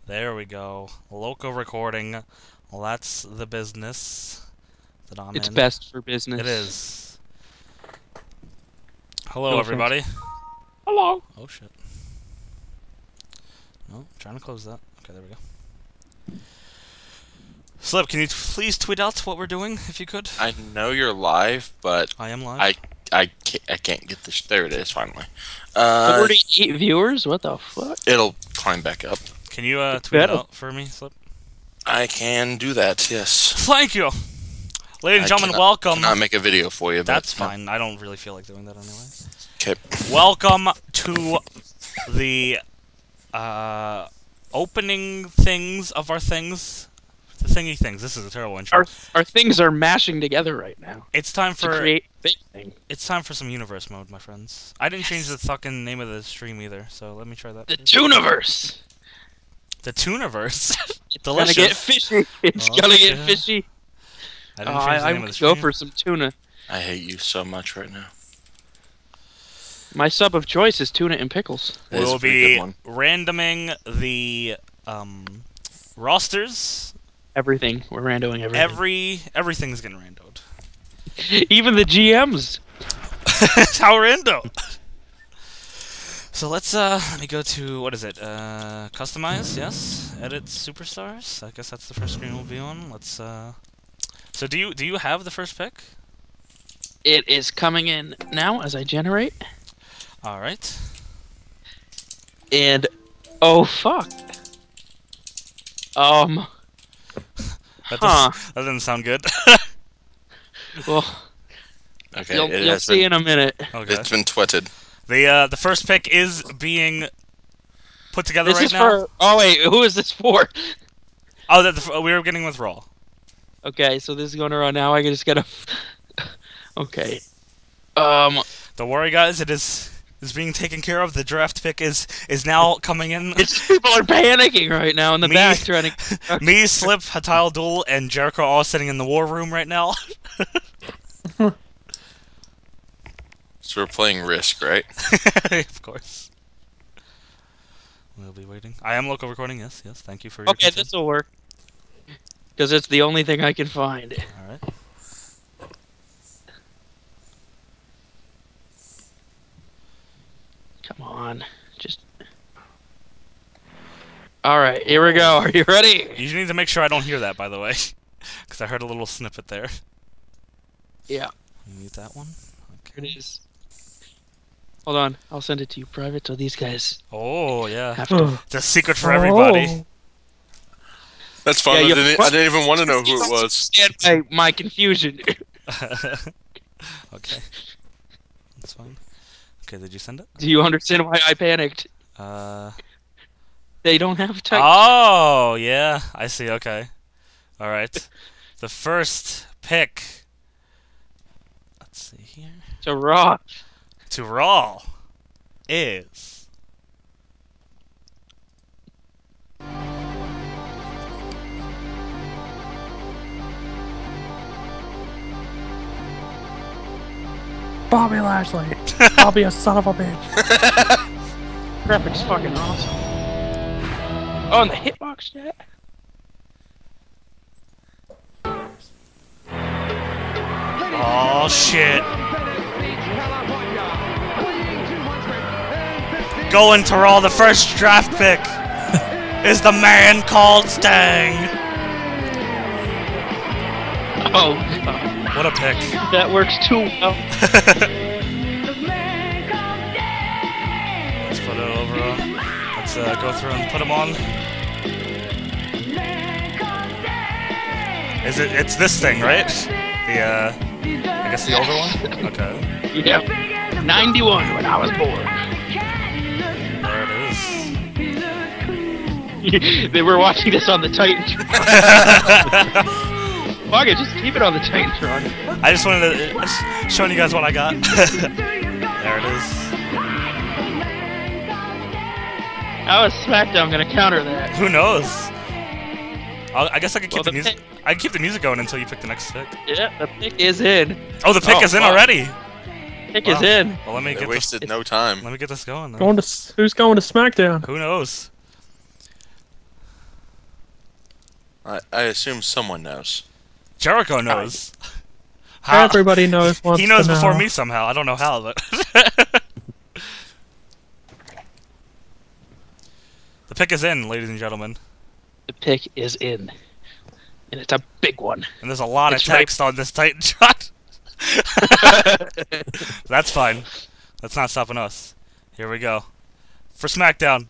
There we go. Local recording. Well, that's the business that I'm It's in. best for business. It is. Hello, No everybody. Hello. Oh, shit. No, trying to close that. Okay, there we go. Slip, can you please tweet out what we're doing, if you could? I know you're live, but I am live. I can't get this. There it is, finally. 48 viewers? What the fuck? It'll climb back up. Can you tweet it out for me, Slip? I can do that, yes. Thank you! Ladies and gentlemen, welcome. Cannot make a video for you, but That's fine. I don't really feel like doing that anyway. Okay. Welcome to the opening things of our things. The thingy things. This is a terrible intro. Our things are mashing together right now. It's time To for create big thing. It's time for some universe mode, my friends. I didn't change the fucking name of the stream either, so let me try that. The Tooniverse. The Tooniverse. It's gonna Delicious. get fishy. It's Oh, gonna get yeah. fishy. I didn't change the I name of the would stream. go for some tuna. I hate you so much right now. My sub of choice is tuna and pickles. That is We'll a pretty be good one. randoming the rosters. Everything. We're randoing everything. Everything's getting randoed. Even the GMs. How rando. So let me go to, what is it, customize, yes, edit superstars, I guess that's the first screen we'll be on, so do you have the first pick? It is coming in now as I generate. Alright. And oh fuck. That doesn't sound good. Well, Okay, you'll see in a minute. Okay. it's been twitted. The first pick is being put together This right is now. for. Oh wait, who is this for? Oh, we were getting with Raw. Okay, so this is going around now. I just gotta. Okay. Don't worry, guys. It is being taken care of. The draft pick is now coming in. It's people are panicking right now in the back trying to. Me, Slip, Hatal Duel, and Jericho all sitting in the war room right now. So we're playing Risk, right? Of course. We'll be waiting. I am local recording. Yes, yes. Thank you for your Okay, consent. this will work. Because it's the only thing I can find. All right. Come on, just. All right, here we go. Are you ready? You need to make sure I don't hear that, by the way, because I heard a little snippet there. Yeah. Mute that one. Here it is. Hold on, I'll send it to you private so these guys Oh yeah. have to. It's a secret for everybody. That's fun. Yeah, I didn't even want to know who it was. Understand my confusion. Okay. That's fine. Okay, did you send it? Do you understand why I panicked? They don't have text. Oh, yeah. I see. Okay. All right. The first pick. Let's see here. To Raw. To Raw is Bobby Lashley. I'll be a son of a bitch. Graphics fucking awesome. Oh, and the hitbox chat. oh shit. Going to Raw, the first draft pick is the man called Stang. Oh, God. What a pick. That works too well. Let's put it over. Let's go through and put him on. Is it? It's this thing, right? I guess the older one. Okay. Yeah. 91 when I was born. There it is. They were watching this on the Titantron. Fuck it, just keep it on the Titantron. I just wanted to just showing you guys what I got. There it is. How is SmackDown gonna counter that? Who knows? I guess I could keep Well, the the music. I could keep the music going until you pick the next pick. Yeah, the pick is in. Oh, the pick Oh, is in fuck. already. Pick Wow. is in. Well, let me They get wasted this. no time. Let me get this going. Then. Who's going to SmackDown? Who knows? I assume someone knows. Jericho knows. How? Everybody knows wants He knows to before know. me somehow. I don't know how, but the pick is in, ladies and gentlemen, The pick is in, and it's a big one. and there's a lot It's of text on this Titan shot. That's fine. That's not stopping us. Here we go. For SmackDown.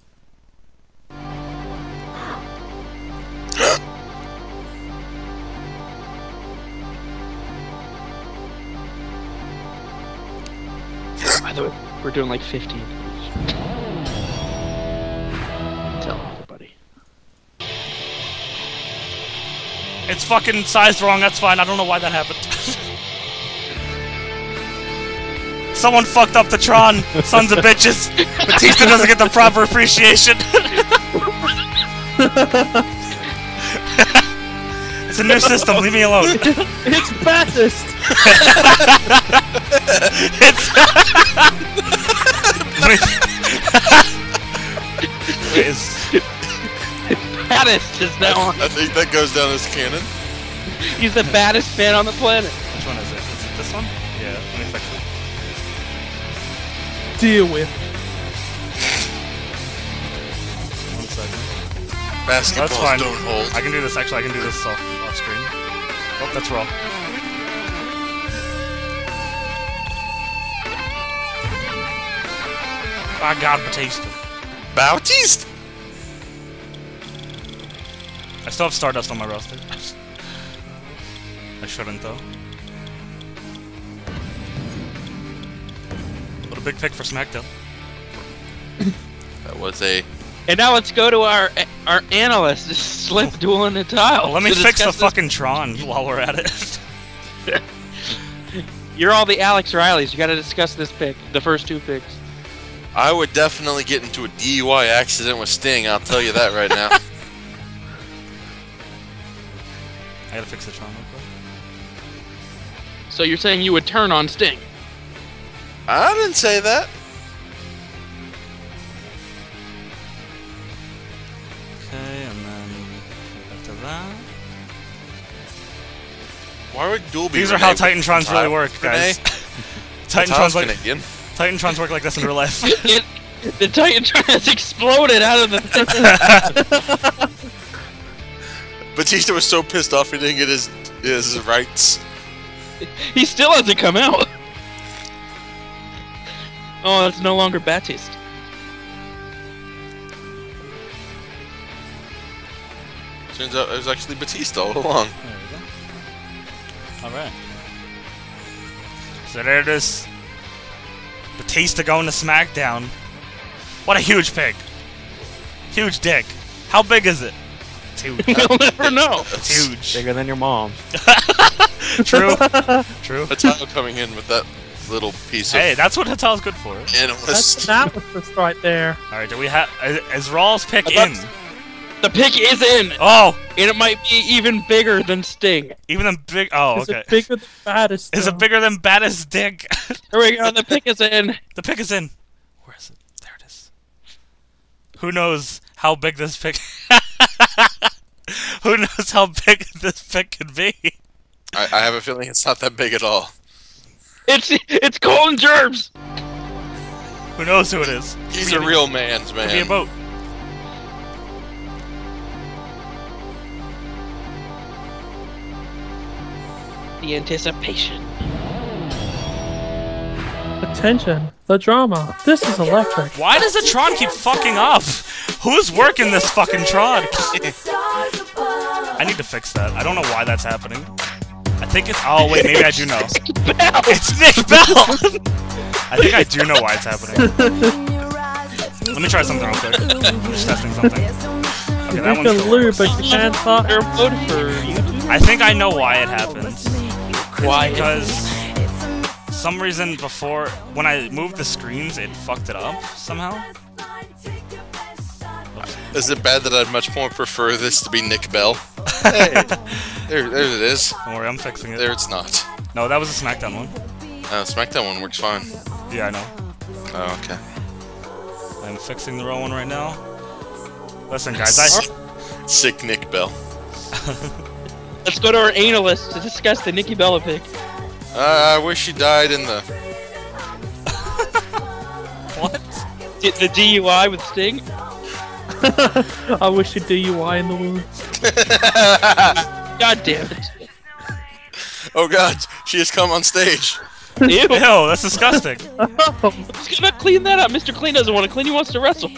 By the way, we're doing like 15. Tell everybody. It's fucking sized wrong, that's fine. I don't know why that happened. Someone fucked up the Tron, sons of bitches. Batista doesn't get the proper appreciation. It's a new system, leave me alone. It's fastest. It's Wait, Baddest is now on. I think that goes down as canon. He's the baddest fan on the planet. which one is it? Is it this one? Yeah, let me fix it. Deal with. 1 second. Basketballs That's fine. don't hold. I can do this, actually, I can do this off screen. Oh, that's raw. Ah, God, Batista. Bautista? I still have Stardust on my roster. I shouldn't, though. What a big pick for SmackDown. That was a... And now let's go to our analyst, Slip Dueling the Tile. Well, let me to fix the discuss this. fucking Tron while we're at it. You're all the Alex Rileys. You gotta discuss this pick, the first two picks. I would definitely get into a DUI accident with Sting, I'll tell you that right now. I gotta fix the Tron real quick. So you're saying you would turn on Sting? I didn't say that. Okay, and then back to that. Why would Duel be These are Renee how with Titantrons the really tile? work, guys. Renee? Titantrons like Canadian. Titantrons work like this in real life. The Titantron has exploded out of the. Batista was so pissed off he didn't get his rights. He still hasn't come out. Oh, it's no longer Batista. Turns out it was actually Batista all along. There we go. Alright. So there it is. Batista going to SmackDown. What a huge pick. Huge dick. How big is it? It's huge. You'll never know. It's huge. Bigger than your mom. True. True. Hatago coming in with that little piece Hey, of that's what Hatal's good for. That's analyst. analysis right there. Alright, do we have... Is Raw's pick I in? thought- The pick is in, Oh! and it might be even bigger than Sting. Even the big... Oh, Is okay. it bigger than baddest? Is it bigger than baddest dick? Here we go. The pick is in. The pick is in. Where is it? There it is. Who knows how big this pick... Who knows how big this pick could be? I have a feeling it's not that big at all. It's Colin Gerbs. Who knows who it is? He's a real man's Could be a man. boat. The anticipation. Attention, the drama. This is electric. Why does the Tron keep fucking up? Who's working this fucking Tron? I need to fix that. I don't know why that's happening. I think it's... Oh, wait, maybe I do know. It's Nick Bell! I think I do know why it's happening. Let me try something real quick. I'm just testing something. Okay, You that one can still lube, works. but you can't stop. Airload for YouTube. I think I know why it happens. Why? Because... some reason before... When I moved the screens, it fucked it up somehow. Is it bad that I'd much more prefer this to be Nick Bell? Hey, there it is. Don't worry, I'm fixing it. There it's not. No, that was a SmackDown one. SmackDown one works fine. Yeah, I know. Oh, okay. I'm fixing the Raw one right now. Listen, guys, I... Sick Nick Bell. Let's go to our analyst to discuss the Nikki Bella pick. I wish she died in the. What? The DUI with Sting. I wish a DUI in the wound. God damn it. Oh God, she has come on stage. Ew. Ew, that's disgusting. He's gonna clean that up. Mr. Clean doesn't want to clean. He wants to wrestle.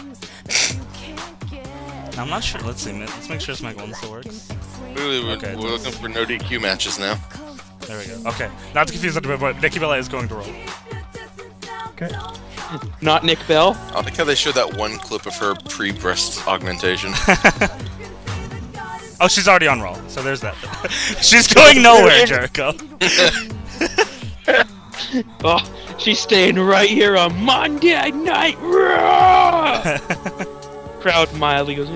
I'm not sure. Let's see. Let's make sure SmackDown still works. We're Okay. looking for no DQ matches now. There we go. Okay. Not to confuse that, but Nikki Bella is going to roll. Okay. Not Nick Bell. I like how they showed that one clip of her pre-breast augmentation. Oh, she's already on Raw, so there's that. She's going nowhere, Jericho. Oh, she's staying right here on Monday Night Raw. Crowd mildly goes.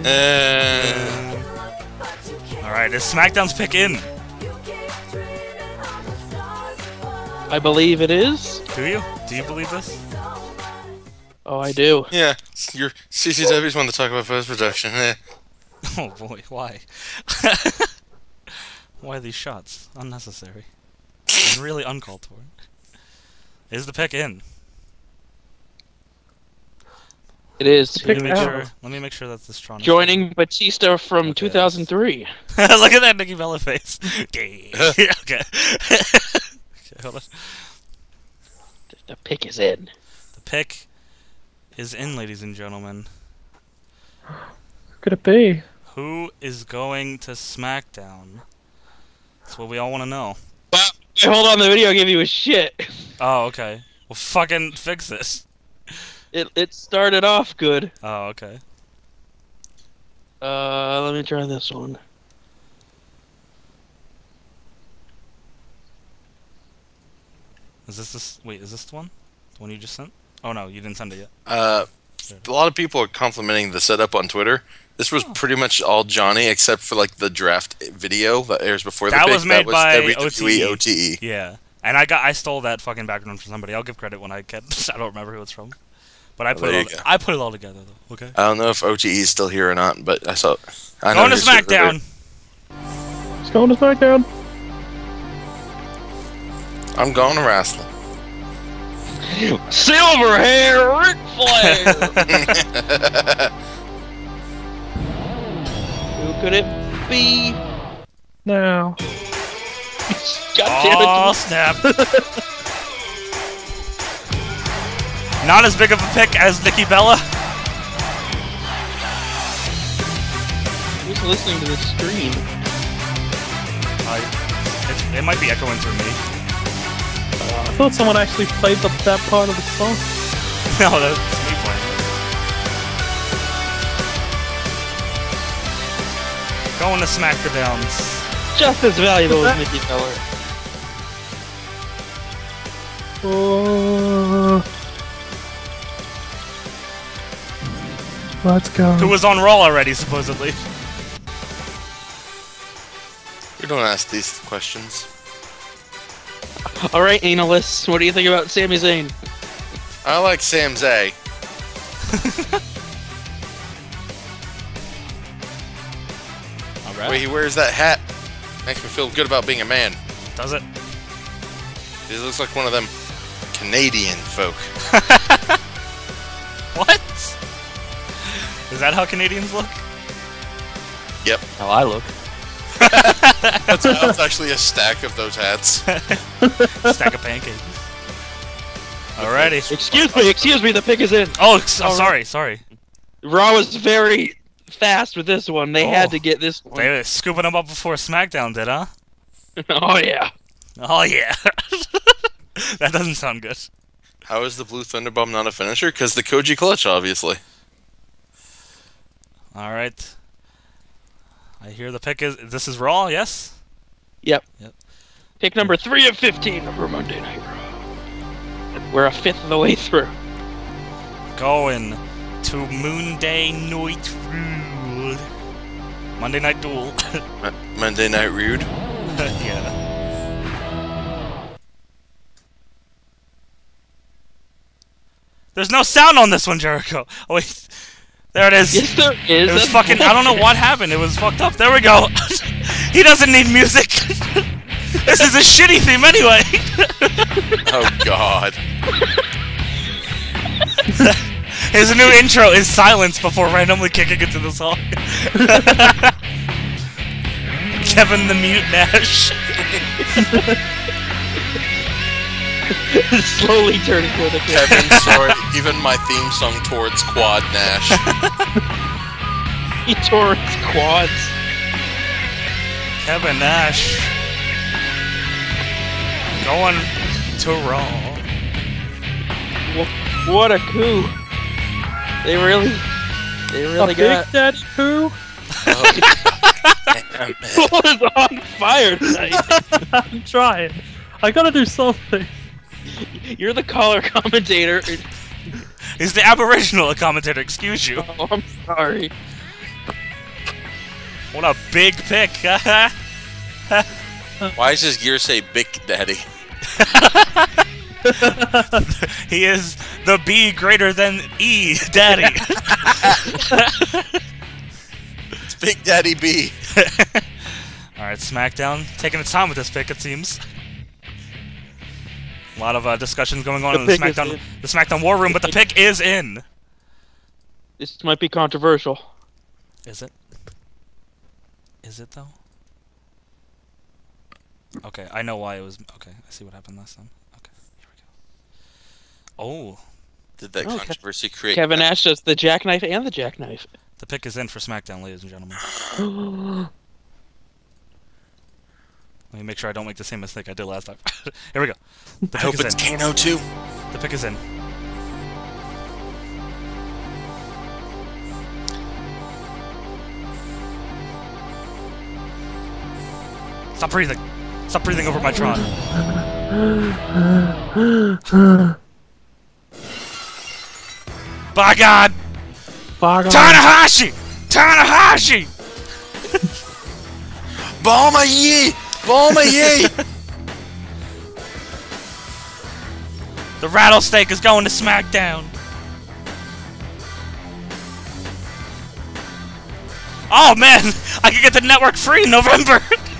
All right, is SmackDown's pick in? I believe it is. Do you? Do you believe this? Oh, I do. Yeah, your CCW's want to talk about post-production. Oh boy, why? Why these shots? Unnecessary. And really uncalled for. Is the pick in? It is. Pick Let me out. make sure that this Tron is Joining Batista from 2003. Look at that Nikki Bella face. Okay. Okay. Okay, hold on. The pick is in. The pick is in, ladies and gentlemen. Could it be? Who is going to SmackDown? That's what we all want to know. Wow. Wait, hold on, the video gave you a shit. Oh, okay. Well, fucking fix this. It started off good. Oh, okay. Let me try this one. Is this wait, is this the one? The one you just sent? Oh no, you didn't send it yet. A lot of people are complimenting the setup on Twitter. This was pretty much all Johnny, except for like the draft video that airs before the That pick. was made by WWE OTE. OTE. Yeah. And I stole that fucking background from somebody. I'll give credit when I get I don't remember who it's from. But I put there it you all, go. I put it all together though, okay? I don't know if OTE is still here or not, but I saw. I know Going to who's here SmackDown. It's going to SmackDown. earlier. I'm going to wrestling. Silver hair Ric Flair! Who could it be? Now. God damn it. Oh snap! Not as big of a pick as Nikki Bella. Who's listening to this stream? It might be echoing through me. I thought someone actually played that part of the song. No, that's me playing. Going to SmackDowns. Just as valuable as Nikki Bella. Oh. Let's go. Who was on Raw already, supposedly. We don't ask these questions. Alright, analysts, what do you think about Sami Zayn? I like Sam Zay. Alright. The way he wears that hat makes me feel good about being a man. Does it? He looks like one of them Canadian folk. What? Is that how Canadians look? Yep. How I look. That's actually a stack of those hats. Stack of pancakes. Alrighty. Excuse me, the pick is in. Oh, sorry. Raw was very fast with this one. They had to get this one. They were scooping them up before SmackDown did, huh? Oh, yeah. Oh, yeah. That doesn't sound good. How is the Blue Thunderbomb not a finisher? Because the Koji Clutch, obviously. Alright. I hear the pick is... This is Raw, yes? Yep. Yep. Pick number 3 of 15 for Monday Night Raw. We're a fifth of the way through. Going to Monday Night Rude. Monday Night Duel. Monday Night Rude. Yeah. There's no sound on this one, Jericho. Oh, wait. There it is. Yes, there is. It was That's fucking. I don't know what happened. It was fucked up. There we go. He doesn't need music. This is a shitty theme anyway. Oh God. His new intro is silence before randomly kicking into the song. Kevin the Mute Nash. Slowly turning toward the camera. Kevin, sorry. Even my theme song towards Quad Nash. He towards quads. Kevin Nash. Going to Raw. What a coup! They really A got. Big Daddy Pooh? Damn it. What is on fire tonight? I'm trying. I gotta do something. You're the color commentator. He's the Aboriginal commentator, excuse you. Oh, I'm sorry. What a big pick. Why does his gear say Big Daddy? He is the B greater than E daddy. It's Big Daddy B. Alright, SmackDown taking its time with this pick, it seems. A lot of discussions going on in the SmackDown War Room, but the pick is in. This might be controversial. Is it? Is it though? Okay, I know why it was. Okay, I see what happened last time. Okay, here we go. Oh, Did that Oh, controversy create? Kevin Nash does the jackknife and the jackknife. the pick is in for SmackDown, ladies and gentlemen. Let me make sure I don't make the same mistake I did last time. Here we go. The I pick hope is it's in. Kano too. The pick is in. Stop breathing. Stop breathing over my Tron. By God! Bog on. Tanahashi! Tanahashi! Balma Yee! Balma Yee! The rattlesnake is going to SmackDown. Oh man, I can get the network free in November.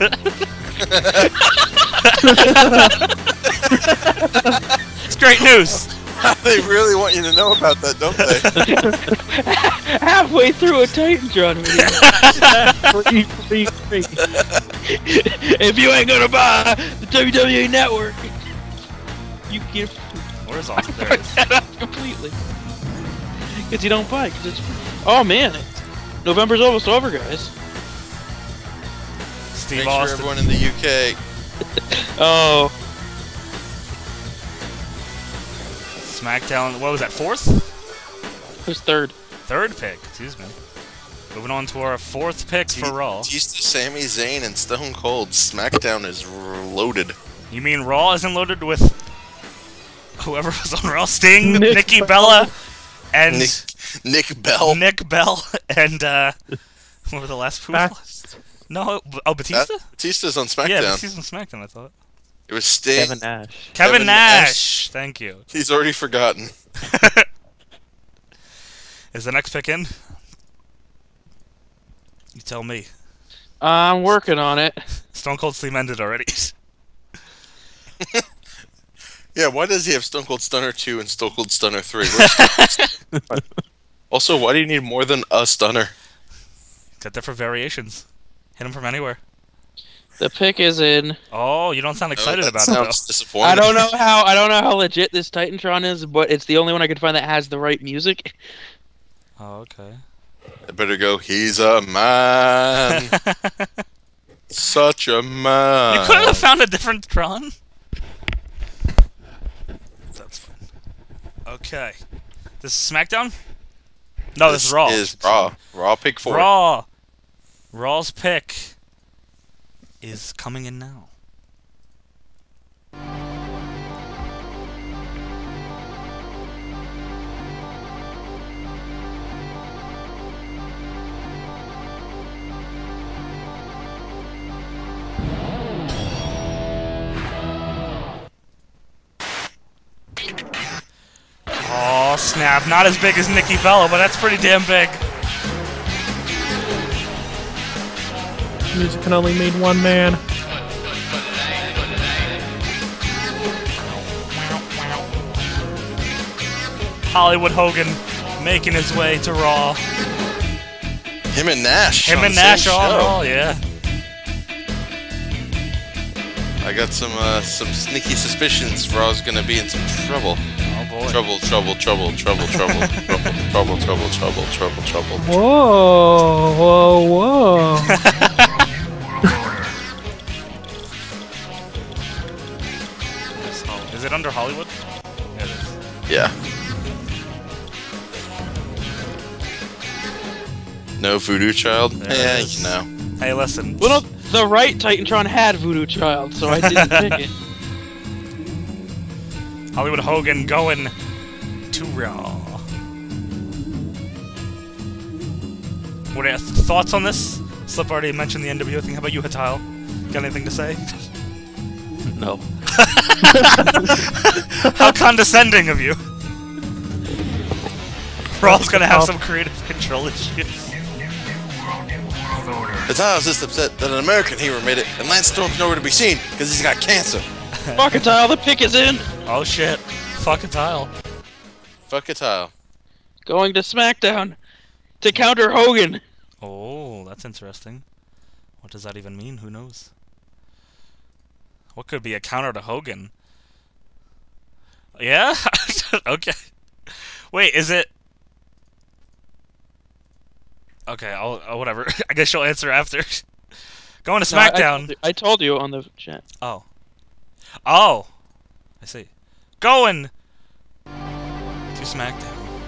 It's great news. They really want you to know about that, don't they? Halfway through a Titantron video. Free. If you ain't gonna buy the WWE Network, you get Where's all? There it is. that out completely. Because you don't buy, because it's free. Oh man, November's almost over, guys. Steve Make sure Austin. everyone in the UK. Oh, SmackDown. What was that? Fourth? who's third? Third pick. Excuse me. Moving on to our fourth pick for Raw. Batista, Sami Zayn, and Stone Cold. SmackDown is loaded. You mean Raw isn't loaded with whoever was on Raw? Sting, Nick Nikki Bella, and Nick Bell. Nick Bell, and what were the last two? Bats. No, oh Batista. Batista's on SmackDown. Yeah, Batista's on SmackDown. I thought. It was Sting. Kevin Nash. Kevin Kevin Nash. Thank you. He's already forgotten. Is the next pick in? You tell me. I'm working on it. Stone Cold Steam ended already. Yeah, why does he have Stone Cold Stunner 2 and Stone Cold Stunner 3? Where's Stone Cold Stunner? Also, why do you need more than a stunner? Got different variations. Hit him from anywhere. The pick is in. Oh, you don't sound excited that about it sounds though. disappointing. I don't know how legit this Titantron is, but it's the only one I could find that has the right music. Oh, okay. I better go. He's a man. Such a man. You couldn't have found a different Tron? That's fine. Okay. This is SmackDown? No, this is Raw. Is Raw. Raw pick 4. Raw. Raw's pick is coming in now. Oh snap, not as big as Nikki Bella, but that's pretty damn big. Music can only mean one man. Hollywood Hogan making his way to Raw. Him and Nash. Him on and the Nash same on show. Raw, yeah. I got some sneaky suspicions Raw's gonna be in some trouble. Oh boy. Trouble. Whoa, whoa, whoa. Is it under Hollywood? Yeah, it is. Yeah. No Voodoo Child? There Yeah, it is. you know. Hey, listen. Well, no, the right Titantron had Voodoo Child, so I didn't pick it. Hollywood Hogan going to Raw. What are your thoughts on this? Slip already mentioned the NWO thing. How about you, Hatile? Got anything to say? No. How condescending of you. Raw's gonna have some creative control issues. I was just upset that an American hero made it, and Lance Storm's nowhere to be seen because he's got cancer. Fuck it, Tile, the pick is in! Oh shit. Fuck Hatile. Fuck a tile. Going to SmackDown to counter Hogan. Oh, that's interesting. What does that even mean? Who knows? What could be a counter to Hogan? Yeah? Okay. Wait, is it... Okay, I'll whatever. I guess you'll answer after. Going to No, SmackDown. I told you on the chat. Oh. Oh! I see. Going to SmackDown.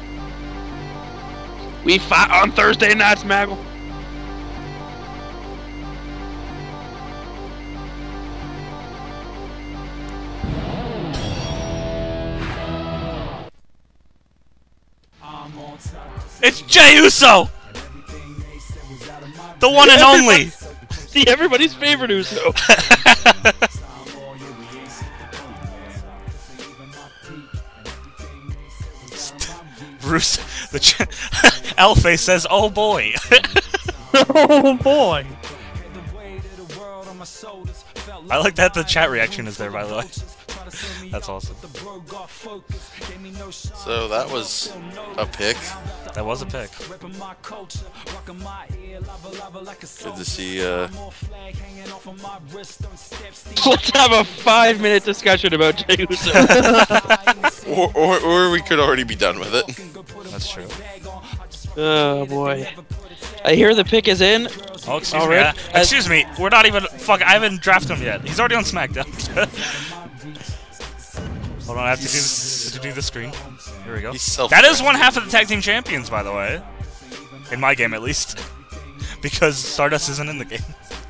We fight on Thursday nights, Maggle. It's Jey Uso! The one and only! See, everybody's favorite Uso. Bruce, L-Face says, oh boy! Oh boy. I like that the chat reaction is there, by the way. That's awesome. So that was a pick. That was a pick. Good to see, Let's have a 5-minute discussion about Jey Uso. or we could already be done with it. That's true. Oh boy. I hear the pick is in. Oh, excuse All me. right. Excuse me. We're not even... Fuck, I haven't drafted him yet. He's already on SmackDown. Hold on, I have to do the screen. Here we go. That is one half of the Tag Team Champions, by the way. In my game, at least. Because Stardust isn't in the game.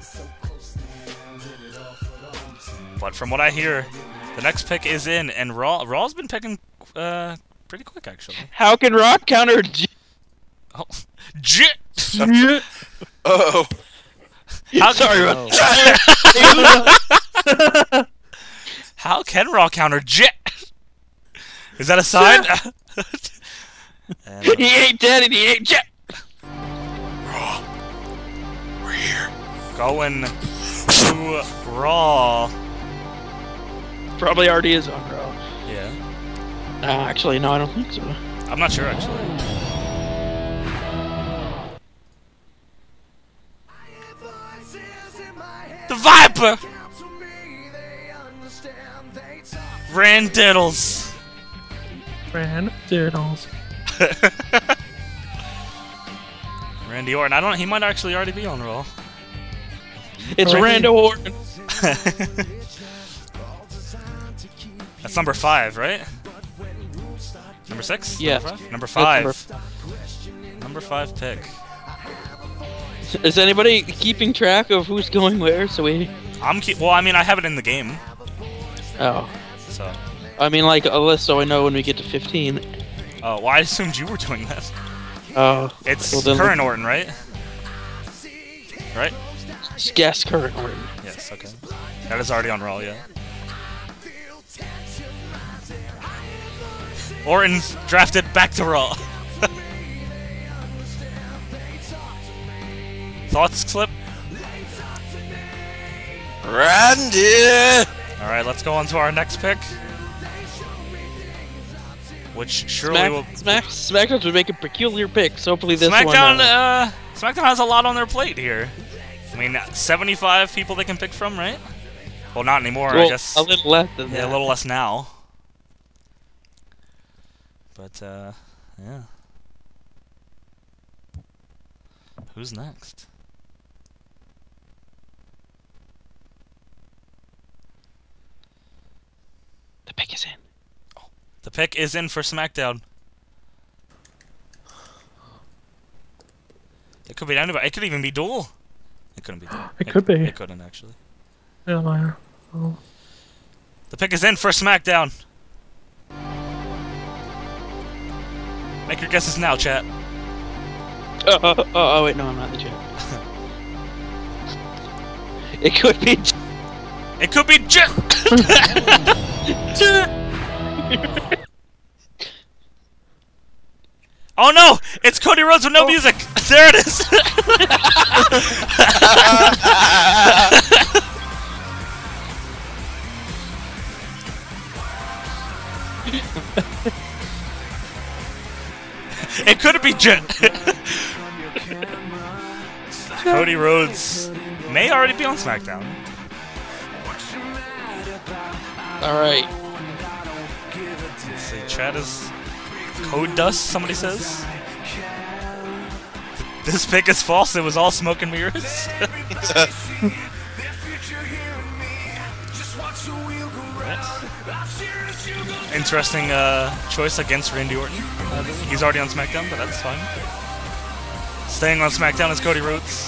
But from what I hear, the next pick is in, and Raw's been picking pretty quick, actually. How can Rock counter Oh. Jit! Uh-oh. Sorry about that. How can Raw counter Jit? Is that a sign? And, He ain't dead and he ain't jet. We're here. going to Raw. Probably already is on Raw. Yeah. Actually, no, I don't think so. I'm not sure, actually. The Viper! Randiddles. Ran Diddles. Randy Orton. He might actually already be on Raw. It's Randy- Rando Orton. That's number 5, right? Number 6? Yeah. Number 5? That's Number 5 pick. Is anybody keeping track of who's going where? So we. Well, I mean, I have it in the game, Oh. so. I mean, like a list, so I know when we get to 15. Oh, well, I assumed you were doing that. Oh. It's Well, then- current Orton, right? Right? Guess current Orton. Yes, okay. That is already on Raw, yeah. Orton's drafted back to Raw. Thoughts, Clip? Randy! All right, let's go on to our next pick, which surely will. SmackDown would make a peculiar pick. So hopefully this SmackDown. one. SmackDown has a lot on their plate here. I mean, 75 people they can pick from, right? Well, not anymore. Well, I guess a little less than that. a little less now. But yeah. Who's next? The pick is in. The pick is in for SmackDown. It could be anybody. It could even be Duel. It couldn't be Duel. It could be. It couldn't actually. Yeah, oh. The pick is in for SmackDown. Make your guesses now, chat. Oh, wait, no, I'm not in the chat. It could be. It could be Oh no! It's Cody Rhodes with no music! There it is! It could be Cody Rhodes may already be on SmackDown. Alright. Let's see, chat is Code Dust, somebody says. This pick is false, it was all smoke and mirrors. Interesting choice against Randy Orton. He's already on SmackDown, but that's fine. Staying on SmackDown is Cody Rhodes.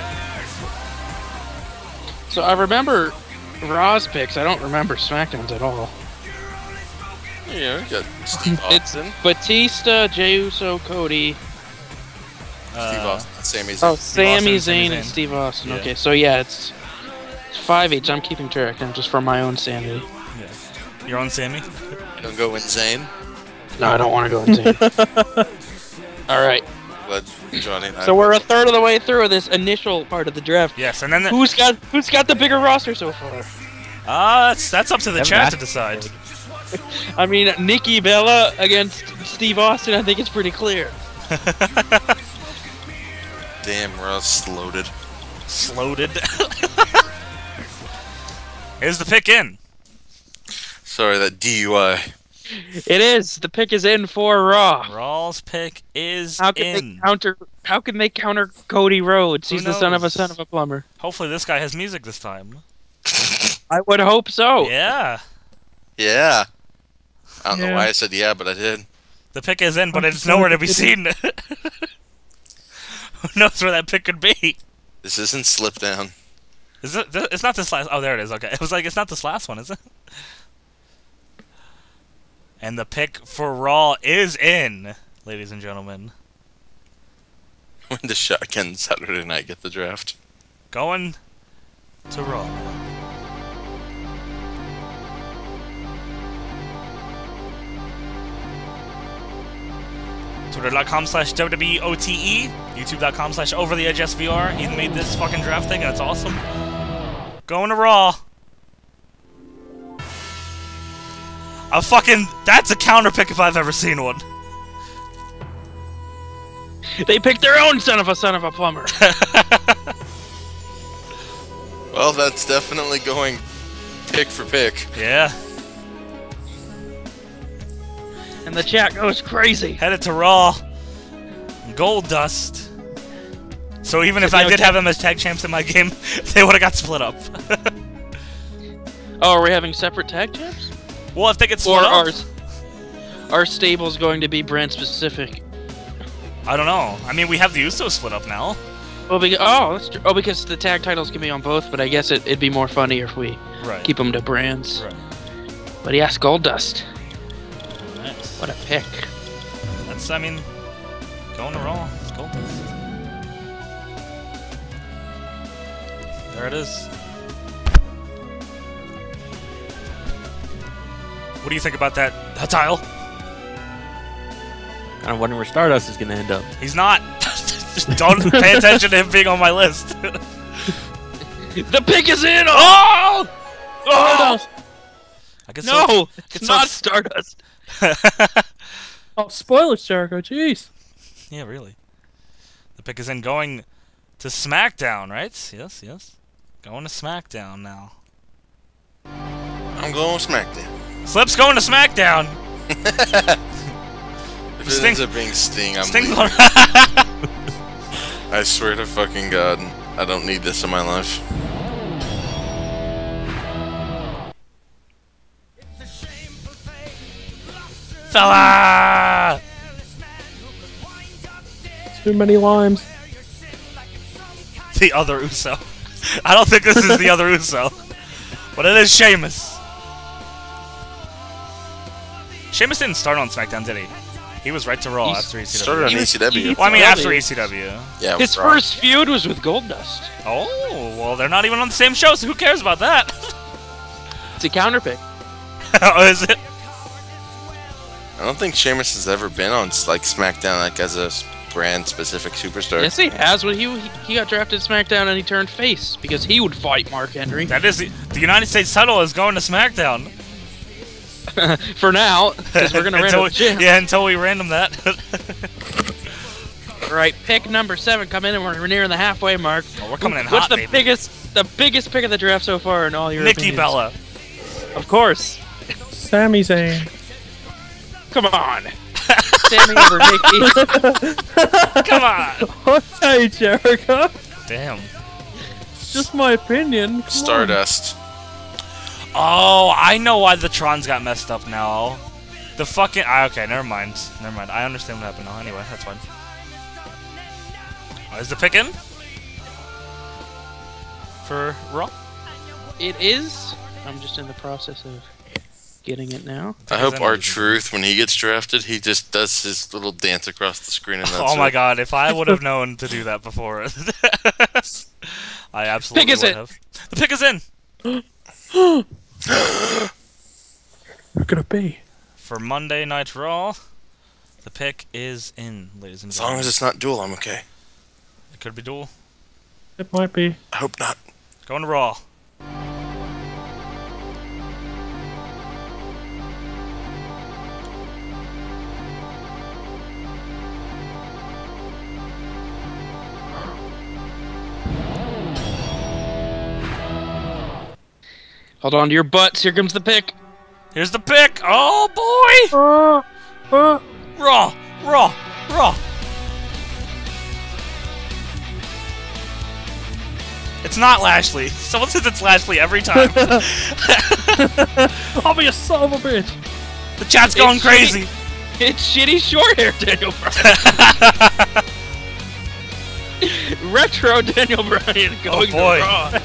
So I remember Raw's picks. I don't remember SmackDown's at all. Yeah, we got Steve Austin. It's Batista, Jey Uso, Cody. Steve Austin, Sami Zayn. Oh, Sami Sami Zayn Zayn. and Steve Austin. Yeah. Okay, so yeah, it's 5 each. I'm keeping track, and just for my own sanity. Yeah. You're on Sammy? Don't go in Zayn. No, I don't want to go insane. All right. But Johnny and I. So we're a third of the way through this initial part of the draft. Yes, and then Who's got the bigger roster so far? that's up to the chat to decide. I mean, Nikki Bella against Steve Austin. I think it's pretty clear. Damn, we're all loaded. Slowed. Here's the pick in. Sorry, that DUI. It is. The pick is in for Raw. Raw's pick is How can in. they counter? How can they counter Cody Rhodes? Who He's the son of knows? a plumber. Hopefully this guy has music this time. I would hope so. Yeah. Yeah. I don't know Yeah. why I said yeah, but I did. The pick is in, but it's nowhere to be seen. Who knows where that pick could be? This isn't Slip Down. Is it? It's not this last. Oh, there it is. Okay, it was like it's not this last one, is it? And the pick for Raw is in, ladies and gentlemen. When does Shotgun Saturday Night get the draft? Going to Raw. Twitter.com/WWOTE, YouTube.com/OverTheEdgeSVR. He made this fucking draft thing, and it's awesome. Going to Raw. That's a counter pick if I've ever seen one. They picked their own son of a plumber. Well, that's definitely going pick for pick. Yeah. And the chat goes crazy. Headed to Raw. Gold Dust. So even if You I know, did have them as tag champs in my game, they would have got split up. Oh, are we having separate tag champs? Well, if they get Or split up, our stable's going to be brand specific? I don't know. I mean, we have the Usos split up now. Well, that's true. Oh, because the tag titles can be on both, but I guess it'd be more funnier if we Right. keep them to brands. Right. But yes, Gold Dust. Nice. What a pick. That's, I mean, going to Raw. It's Gold Dust. There it is. What do you think about that, Tile? Kind of wondering where Stardust is going to end up. He's not. Just don't pay attention to him being on my list. The pick is in! Oh! Oh! I guess No! It's It's so- not Stardust! Oh, spoilers, Jericho. Jeez. Yeah, really. The pick is in going to SmackDown, right? Yes, yes. Going to SmackDown now. I'm going with SmackDown. Slip's going to SmackDown! If it Sting- ends up being Sting, I'm Sting's leaving. going I swear to fucking God, I don't need this in my life. Fella! Too many limes. The other Uso. I don't think this is the other Uso. But it is Sheamus. Sheamus didn't start on SmackDown, did he? He was right to Raw He after ECW. Started on ECW. Well, I mean, Yeah, after he- ECW. Yeah, His Raw. first feud was with Goldust. Oh, well, they're not even on the same show, so who cares about that? It's a counter pick. Oh, is it? I don't think Sheamus has ever been on like SmackDown like as a brand specific superstar. Yes, he has. When he got drafted to SmackDown and he turned face because he would fight Mark Henry. That is the United States title is going to SmackDown. For now, because we're gonna Until random Jim. Yeah, until we random that. All right, pick number 7 come in, and we're nearing the halfway mark. Oh, we're coming in What's hot, the baby. biggest pick of the draft so far in all your Nikki opinions? Bella. Of course. Sami Zayn. Come on. Sammy over Nikki. Come on. Okay, Jericho. Damn. Just my opinion. Come on. Stardust. Oh, I know why the Trons got messed up now. The fucking... okay, never mind. Never mind. I understand what happened now. Anyway, that's fine. Oh, is the pick in? For Raw? It is. I'm just in the process of getting it now. I hope Because our then- Truth, when he gets drafted, he just does his little dance across the screen and that's Oh my it. god, if I would have known to do that before. I absolutely Pick is would in. have. The pick is in! Who could it be? For Monday Night Raw, the pick is in, ladies and As long gentlemen. as it's not dual, I'm okay. It could be dual. It might be. I hope not. Going to Raw. Hold on to your butts. Here comes the pick. Here's the pick! Oh boy! Raw! Raw! Raw! It's not Lashley. Someone says it's Lashley every time. I'll be a son of a bitch. The chat's going It's crazy. It's shitty short hair Daniel Bryan. Retro Daniel Bryan going boy. to Raw.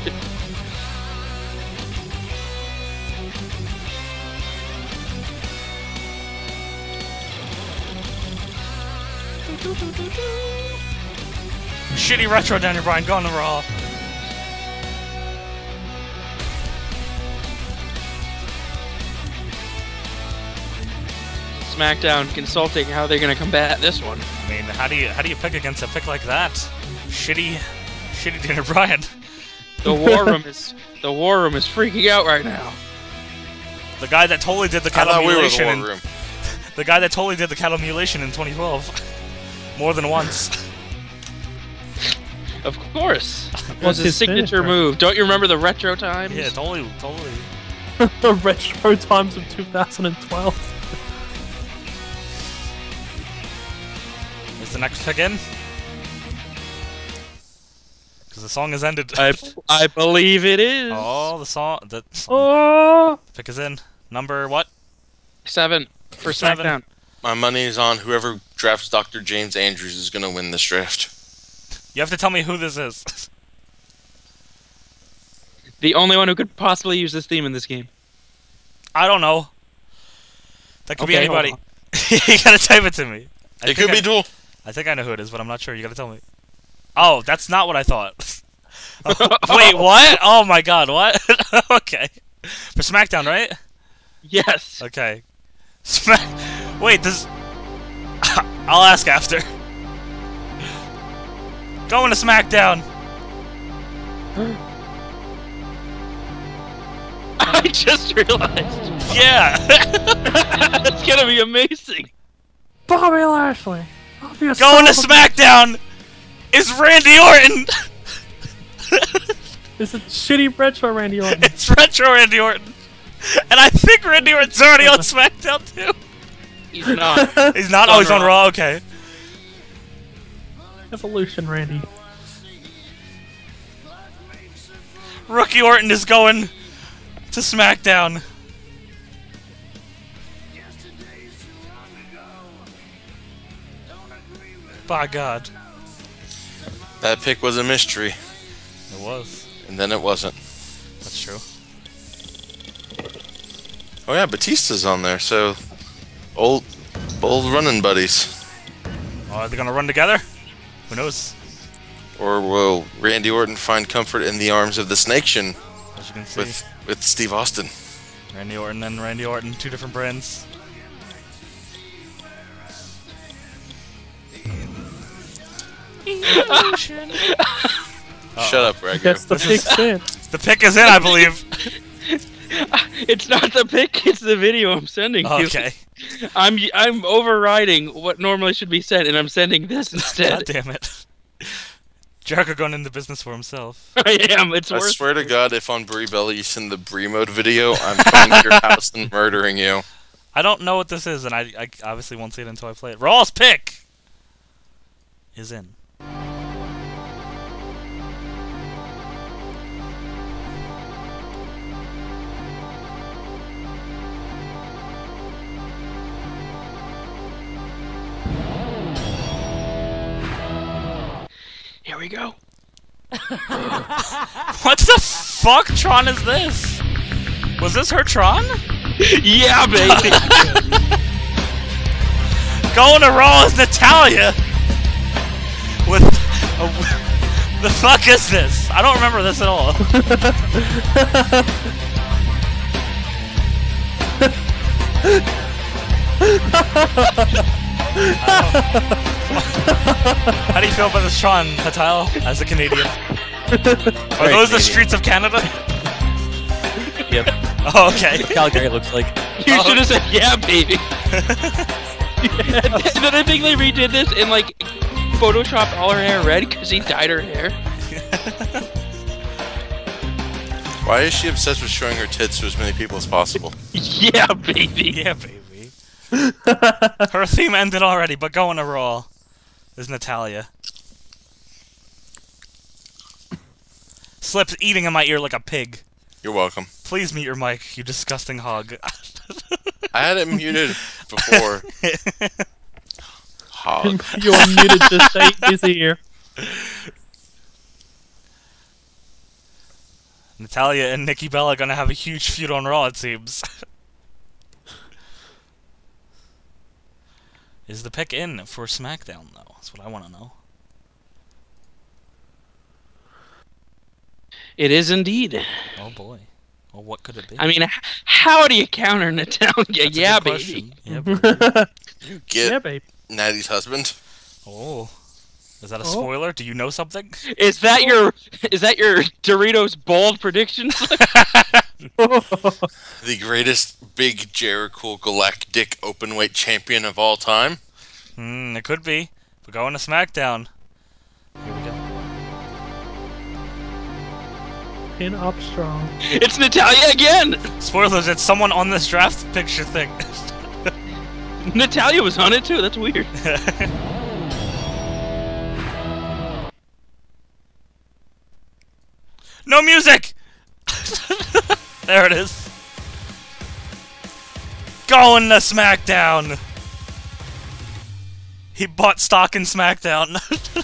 Shitty retro Daniel Bryan going to Raw. SmackDown consulting how they're gonna combat this one. I mean, how do you pick against a pick like that? Shitty Daniel Bryan. The war room is freaking out right now. The guy that totally did the I cattle thought we were the mutilation. war room. The guy that totally did the cattle mutilation in 2012. More than once. Of course. It What's was his his signature finisher? move. Don't you remember the retro times? Yeah, totally. The retro times of 2012. Is the next pick in? Because the song has ended. I believe it is. Oh, the Oh! pick is in. Number what? 7 for 7. SmackDown. My money is on whoever drafts Dr. James Andrews is going to win this draft. You have to tell me who this is. The only one who could possibly use this theme in this game. I don't know. That could be Okay, hold anybody. You gotta type it to me. It could be dual. I think I know who it is, but I'm not sure. You gotta tell me. Oh, that's not what I thought. Wait, what? Oh my god, what? Okay. For SmackDown, right? Yes. Okay. Wait, does... I'll ask after. Going to SmackDown. I just realized. Yeah. That's gonna be amazing. Bobby Lashley. I'll be a Going to son of a- SmackDown is Randy Orton. It's a shitty retro Randy Orton. It's retro Randy Orton. And I think Randy Orton's already on SmackDown too. He's not. He's not? Oh, he's on Raw? Okay. Evolution Randy. Rookie Orton is going to SmackDown. By God. That pick was a mystery, It was. and then it wasn't. That's true. Oh yeah, Batista's on there, so old running buddies. Oh, are they gonna run together? Who knows? Or will Randy Orton find comfort in the arms of the Snake Shin As you can see, with Steve Austin? Randy Orton and Randy Orton, two different brands. Shut up, Ragu. That's the big sin. The pick is in, I believe. It's not the pick. It's the video I'm sending you. Okay. I'm overriding what normally should be sent, and I'm sending this God instead. damn it. Jericho going into business for himself. I am. It's I worth. swear to God, if on Brie Bella you send the Brie mode video, I'm coming to your house and murdering you. I don't know what this is, and I obviously won't see it until I play it. Raw's pick is in. Here we go. What the fuck Tron is this? Was this her Tron? Yeah, baby. Going to Raw is Natalia! With... the fuck is this? I don't remember this at all. How do you feel about this Tron, Hatal, as a Canadian? Are those the streets of Canada? Yep. Oh, okay. Calgary looks like. You should have said, yeah, baby. And then I think they redid this and, like, photoshopped all her hair red because he dyed her hair. Why is she obsessed with showing her tits to as many people as possible? Yeah, baby. Yeah, baby. Her theme ended already, but going to Raw is Natalia. Slips eating in my ear like a pig. You're welcome. Please mute your mic, you disgusting hog. I had it muted before. Hog. You're muted to stay busy here. Natalia and Nikki Bella are gonna have a huge feud on Raw, it seems. Is the pick in for SmackDown, though? That's what I want to know. It is indeed. Oh boy. Well, what could it be? I mean, how do you counter Natalia? That's a Yeah, good baby. question. Yeah, baby. You get Yeah, babe. Natty's husband. Oh. Is that a Oh. spoiler? Do you know something? Is that your Doritos bold prediction? The greatest big Jericho galactic openweight champion of all time. It could be. We're going to SmackDown. Here we go. Pin up strong. It's Natalia again. Spoilers, it's someone on this draft picture thing. Natalia was on it too. That's weird. No music! There it is. Going to SmackDown! He bought stock in SmackDown.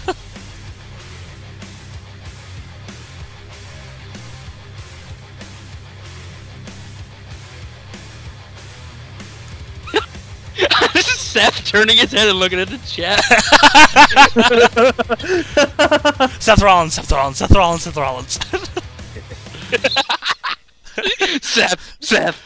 This is Seth turning his head and looking at the chat. Seth Rollins, Seth Rollins, Seth Rollins, Seth Rollins. Seth.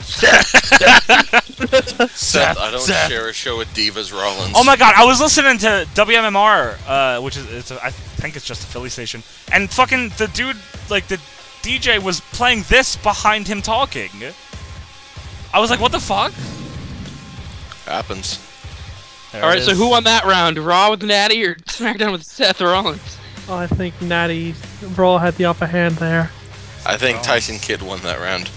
Seth, I don't Seth. share a show with Divas Rollins. Oh my god, I was listening to WMMR, which is, I think it's just a Philly station, and fucking the dude, like, the DJ was playing this behind him talking. I was like, what the fuck? Happens. There All right, it so is. who won that round? Raw with Natty or SmackDown with Seth Rollins? I think Natty Raw had the upper hand there. I think Tyson Kidd won that round.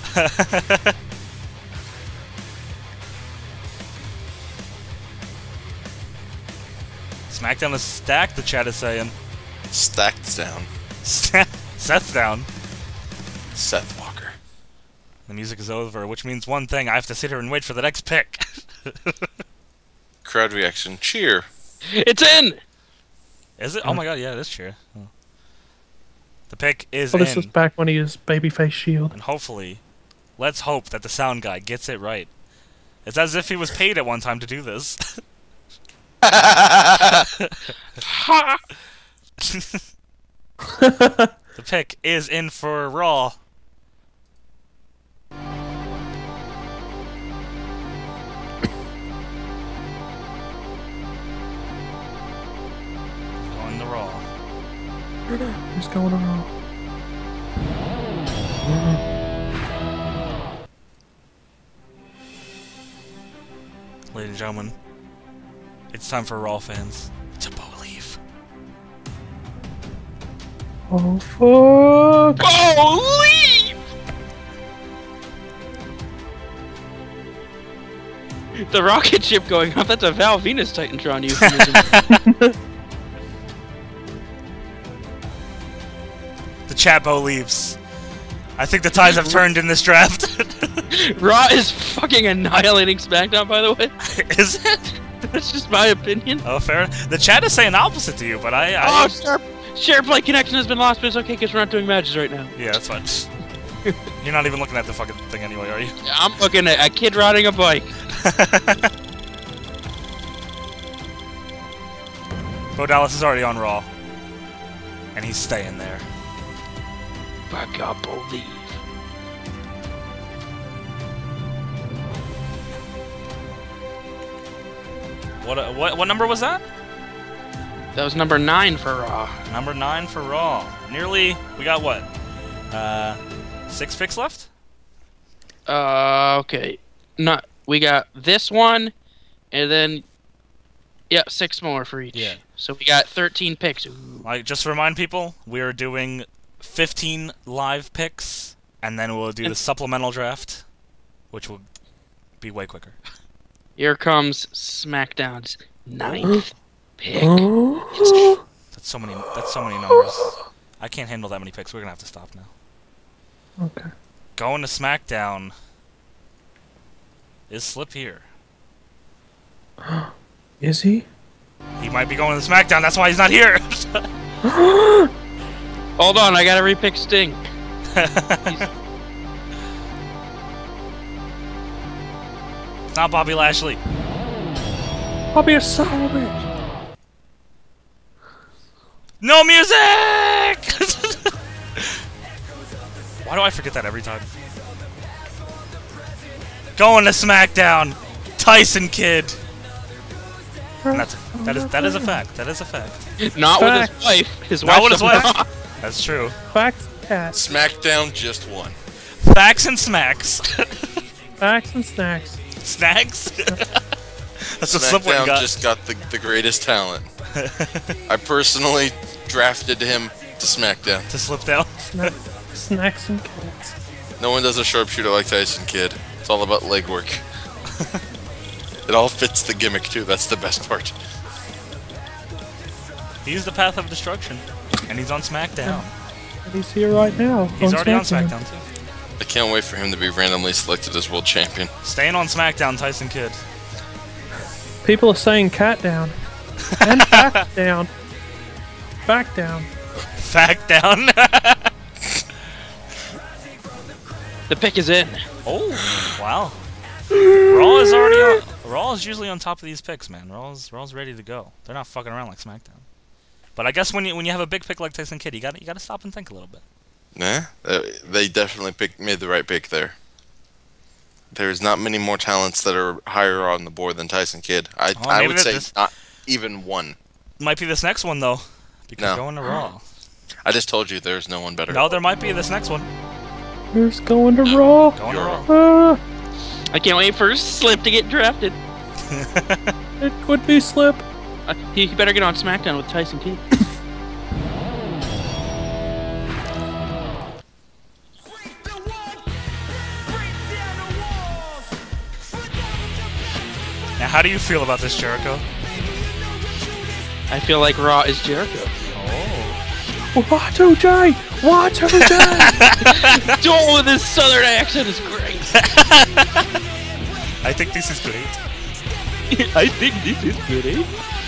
SmackDown is stacked, the chat is saying. Stacked down. Seth's down. Seth Walker. The music is over, which means one thing. I have to sit here and wait for the next pick. Crowd reaction. Cheer. It's in! Is it? Oh my god, yeah, it is cheer. Oh. The pick is Well, this in. was back when he was Babyface Shield. And hopefully, let's hope that the sound guy gets it right. It's as if he was paid at one time to do this. Ha! The pick is in for Raw. Going to Raw. Who's going on Raw? Ladies and gentlemen, it's time for Raw fans to believe. Oh, fuck! Oh, leave! The rocket ship going up, that's a Val Venus Titantron euphemism. The chat believes. I think the tides have turned in this draft. Raw is fucking annihilating SmackDown, by the way. Is it? That's just my opinion. Oh, fair. The chat is saying opposite to you, but Oh, SharePlay connection has been lost, but it's okay because we're not doing matches right now. Yeah, that's fine. You're not even looking at the fucking thing anyway, are you? I'm looking at a kid riding a bike. Bo Dallas is already on Raw. And he's staying there. I can't believe. What number was that? That was number 9 for Raw. Number 9 for Raw. Nearly, we got what? 6 picks left? Okay. Not. We got this one, and then, yeah, 6 more for each. Yeah. So we got 13 picks. Ooh. Like, just to remind people, we are doing 15 live picks, and then we'll do the supplemental draft, which will be way quicker. Here comes SmackDown's 9th pick. That's so many numbers. I can't handle that many picks. We're gonna have to stop now. Okay. Going to SmackDown. Is Slip here? Is he? He might be going to SmackDown. That's why he's not here. Hold on, I gotta repick Sting. It's not Bobby Lashley. I'll be a son of a bitch. No music! Why do I forget that every time? Going to SmackDown, Tyson Kidd. And that is a fact. That is a fact. Not with his wife. His Not with wife's his on wife. Raw. That's true. Facts, cats. SmackDown just won. Facts and smacks. Facts and snacks. Snacks? That's what Slip SmackDown got. just got the greatest talent. I personally drafted him to SmackDown. To slip down. Snacks and cats. No one does a sharpshooter like Tyson Kidd. It's all about leg work. It all fits the gimmick too. That's the best part. He's the path of destruction. And he's on SmackDown. And he's here right now. He's already on SmackDown too. I can't wait for him to be randomly selected as world champion. Staying on SmackDown, Tyson Kidd. People are saying cat down. And back down. Back down. Fact down. The pick is in. Oh, wow. Raw is already on. Raw is usually on top of these picks, man. Raw's ready to go. They're not fucking around like SmackDown. But I guess when you have a big pick like Tyson Kidd, you gotta stop and think a little bit. Nah, they definitely made the right pick there. There's not many more talents that are higher on the board than Tyson Kidd. I maybe would say this not even one. might be this next one though, because No. going to Raw. I just told you there's no one better. No, there might be this next one. Who's going to Raw? Going to Raw. Ah, I can't wait for Slip to get drafted. it could be Slip. He better get on SmackDown with Tyson Kidd. Now, how do you feel about this, Jericho? I feel like Raw is Jericho. Oh. Y2J! Y2J! Joel with his southern accent is great. I think this is great. I think this is great.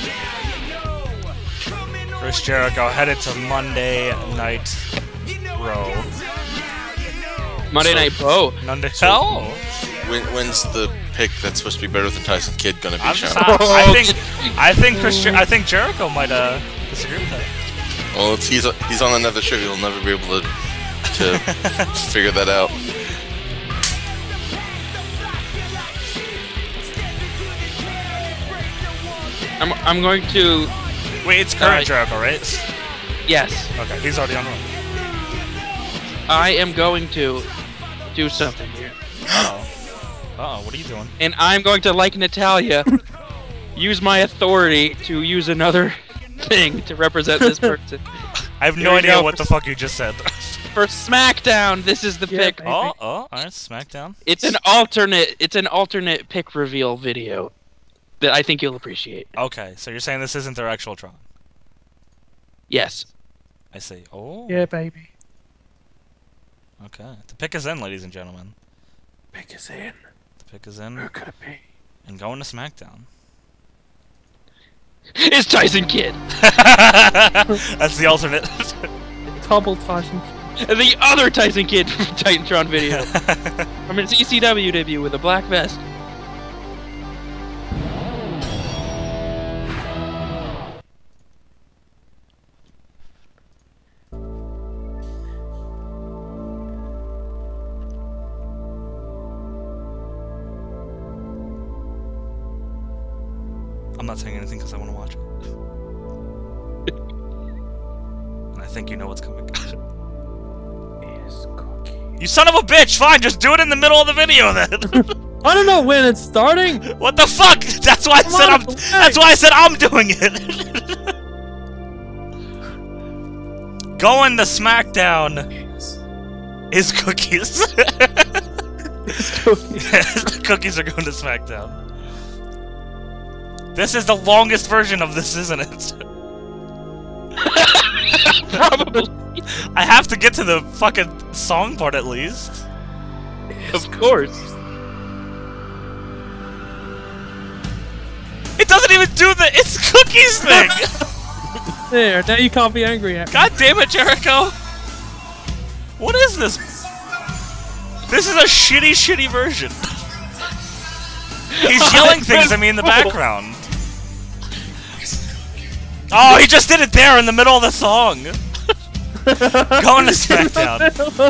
Chris Jericho headed to Monday Night Raw. Monday Night Bo. Monday. Oh. When's the pick that's supposed to be better than Tyson Kidd gonna be I'm shown? just, I think Jericho might disagree with that. Well, he's on another show. He'll never be able to figure that out. I'm going to. Wait, it's current Jericho, right? Yes. Okay, he's already on Raw. I am going to do something here. Uh-oh, what are you doing? And I'm going to, like Natalia, use my authority to use another thing to represent this person. I have Here no we idea go. what the fuck you just said. For SmackDown, this is the Yeah, pick. baby. Alright, SmackDown. It's an alternate pick reveal video that I think you'll appreciate. Okay, so you're saying this isn't their actual Tron. Yes. I see. Oh. Yeah, baby. Okay. The pick is in, ladies and gentlemen. Pick is in. The pick is in. Who could it be? And going to SmackDown. It's Tyson Kidd. That's the alternate. Double Tyson. The other Tyson Kidd from Titantron video. From his ECW debut with a black vest. I'm not saying anything because I want to watch it. And I think you know what's coming. Is Cookie. You son of a bitch! Fine, just do it in the middle of the video then. I don't know when it's starting. What the fuck? That's why I said on, okay. That's why I said I'm doing it. Going to SmackDown is Cookies. It's Cookie. Cookies are going to SmackDown. This is the longest version of this, isn't it? Probably. I have to get to the fucking song part at least. Of course. It doesn't even do the It's Cookies thing! There, now you can't be angry at me. God damn it, Jericho! What is this? This is a shitty version. He's yelling things at me in the background. Oh, he just did it there in the middle of the song. Going to SmackDown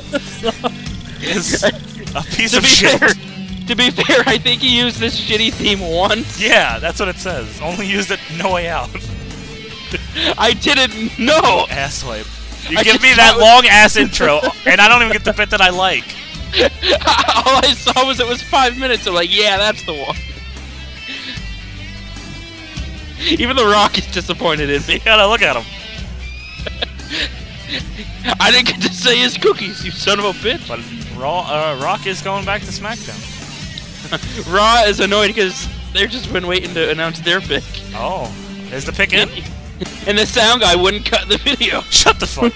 is a piece of shit. To be fair, I think he used this shitty theme once. Yeah, that's what it says. Only used it No Way Out. I didn't know. Asswipe. You I give just me that thought- long ass intro, and I don't even get the bit that I like. All I saw was it was 5 minutes. I'm like, yeah, that's the one. Even The Rock is disappointed in me. You gotta look at him. I didn't get to say his cookies, you son of a bitch. But Rock is going back to SmackDown. Raw is annoyed because they've just been waiting to announce their pick. Oh, is the pick in? And the sound guy wouldn't cut the video. Shut the fuck.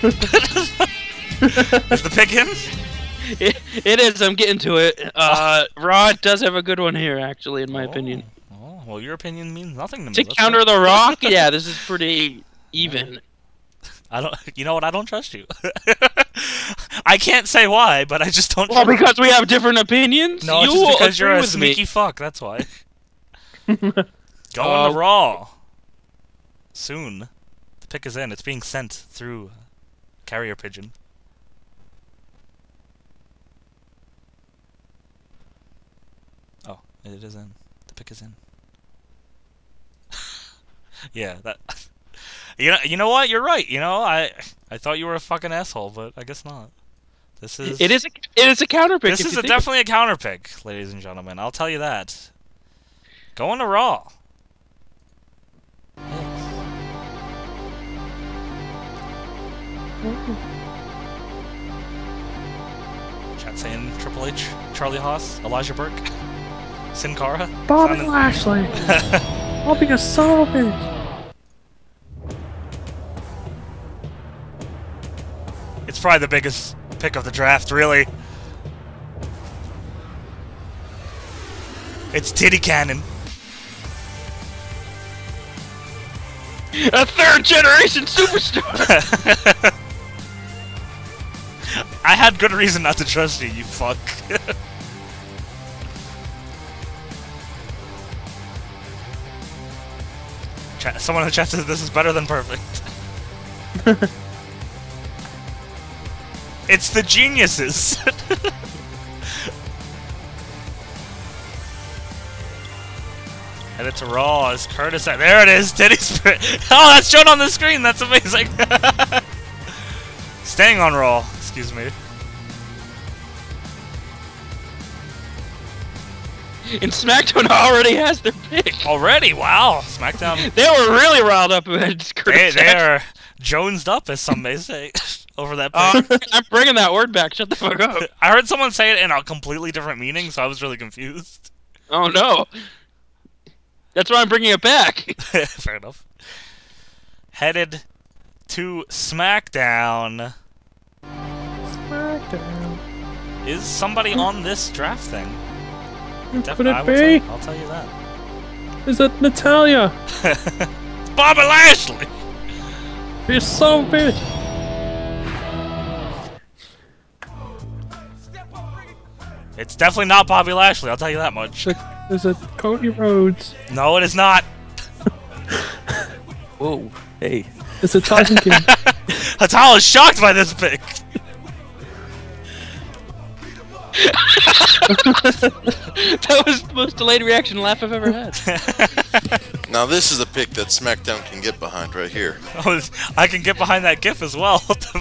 Is the pick in? It is, I'm getting to it. Raw does have a good one here, actually, in my opinion. Oh, well, your opinion means nothing to me. To Let's counter go. The Rock, yeah, this is pretty even. I don't. You know what? I don't trust you. I can't say why, but I just don't. Well, trust because we have different opinions. No, it's you just because you're agree a with sneaky me. fuck. That's why. Going to Raw. Soon. The pick is in. It's being sent through carrier pigeon. Oh, it is in. The pick is in. Yeah, that. You know what? You're right. You know, I thought you were a fucking asshole, but I guess not. This is It is a counter pick. this is definitely a counter pick, ladies and gentlemen. I'll tell you that. Going to Raw. Chat saying Triple H, Charlie Haas, Elijah Burke, Sin Cara. Bobby Sounding- Lashley! I'll be a son of a bitch! It's probably the biggest pick of the draft, really. It's Titty Cannon. A third generation superstar. I had good reason not to trust you, you fuck. Someone in the chat says this is better than perfect. It's the geniuses. And it's Raw as Curtis. There it is, Titty Spirit. Oh, that's shown on the screen. That's amazing. Staying on Raw. Excuse me. And SmackDown already has their pick. Already? Wow. SmackDown. They were really riled up about Curtis. They're jonesed up, as some may say, over that pick. I'm bringing that word back. Shut the fuck up. I heard someone say it in a completely different meaning, so I was really confused. Oh no. That's why I'm bringing it back. Fair enough. Headed to SmackDown. SmackDown. Is somebody on this draft thing? Could I it will be? I'll tell you that. Is it Natalia? Bobby Lashley! You son of a bitch! It's definitely not Bobby Lashley, I'll tell you that much. Is it Cody Rhodes? No, it is not. Whoa. Hey. Is it Tyson Kidd? Hatal is shocked by this pick. That was the most delayed reaction laugh I've ever had. Now this is a pick that SmackDown can get behind right here. Oh, I can get behind that gif as well. What the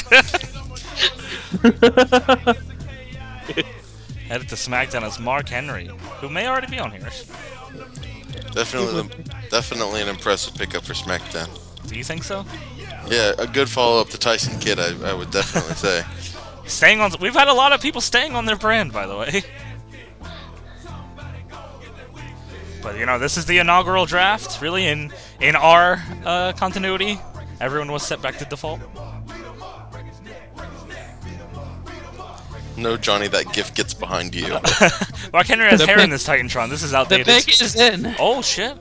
fuck? Headed to SmackDown as Mark Henry, who may already be on here. Definitely an impressive pickup for SmackDown. Do you think so? Yeah, a good follow-up to Tyson Kidd, I would definitely say. Staying on. We've had a lot of people staying on their brand, by the way. But you know, this is the inaugural draft, really. In our continuity, everyone was set back to default. No, Johnny, that gift gets behind you. Mark Henry has The hair in pick- this Titantron. This is The outdated. pick is in. Oh shit!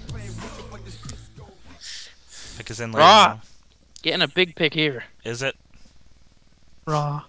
Pick is in later. Raw. Getting a big pick here. Is it? Raw.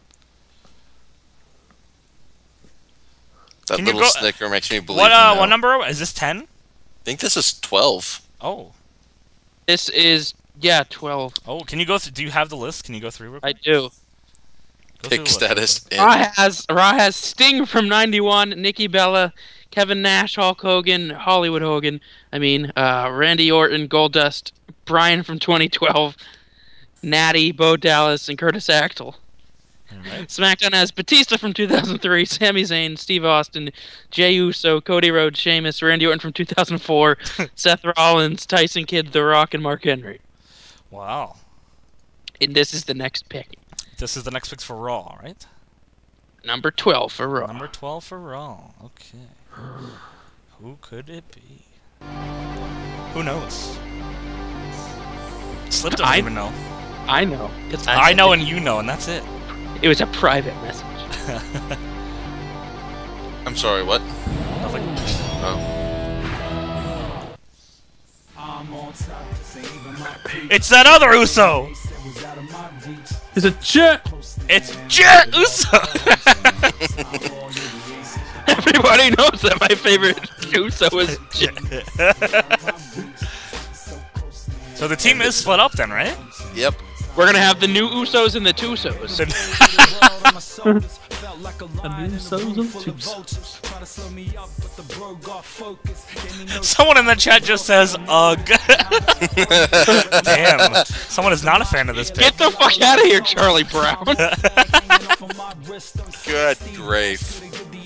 That Can you little go- snicker makes me believe. What number? Is this 10? I think this is 12. Oh. This is 12. Oh, can you go through? Do you have the list? Can you go through? Real quick? I do. Go through Pick the list. status. Raw has Sting from '91, Nikki Bella, Kevin Nash, Hulk Hogan, Hollywood Hogan. Randy Orton, Goldust, Bryan from 2012, Natty, Bo Dallas, and Curtis Axel. Alright. SmackDown has Batista from 2003, Sami Zayn, Steve Austin, Jey Uso, Cody Rhodes, Sheamus, Randy Orton from 2004, Seth Rollins, Tyson Kidd, The Rock, and Mark Henry. Wow. And this is the next pick. This is the next pick for Raw, right? Number 12 for Raw. Number 12 for Raw. Okay. Who could it be? Who knows? Slip doesn't even know. I know. 'Cause I know and you know, and that's it. It was a private message. I'm sorry, what? Nothing. Oh. It's that other Uso! Is it Jet? It's Jet Uso! Everybody knows that my favorite Uso is Jet. So the team is split up then, right? Yep. We're gonna have the new Usos and the Tusos. new Usos and Tusos. Someone in the chat just says, ugh. Damn. Someone is not a fan of this pick. Get the fuck out of here, Charlie Brown. Good grief.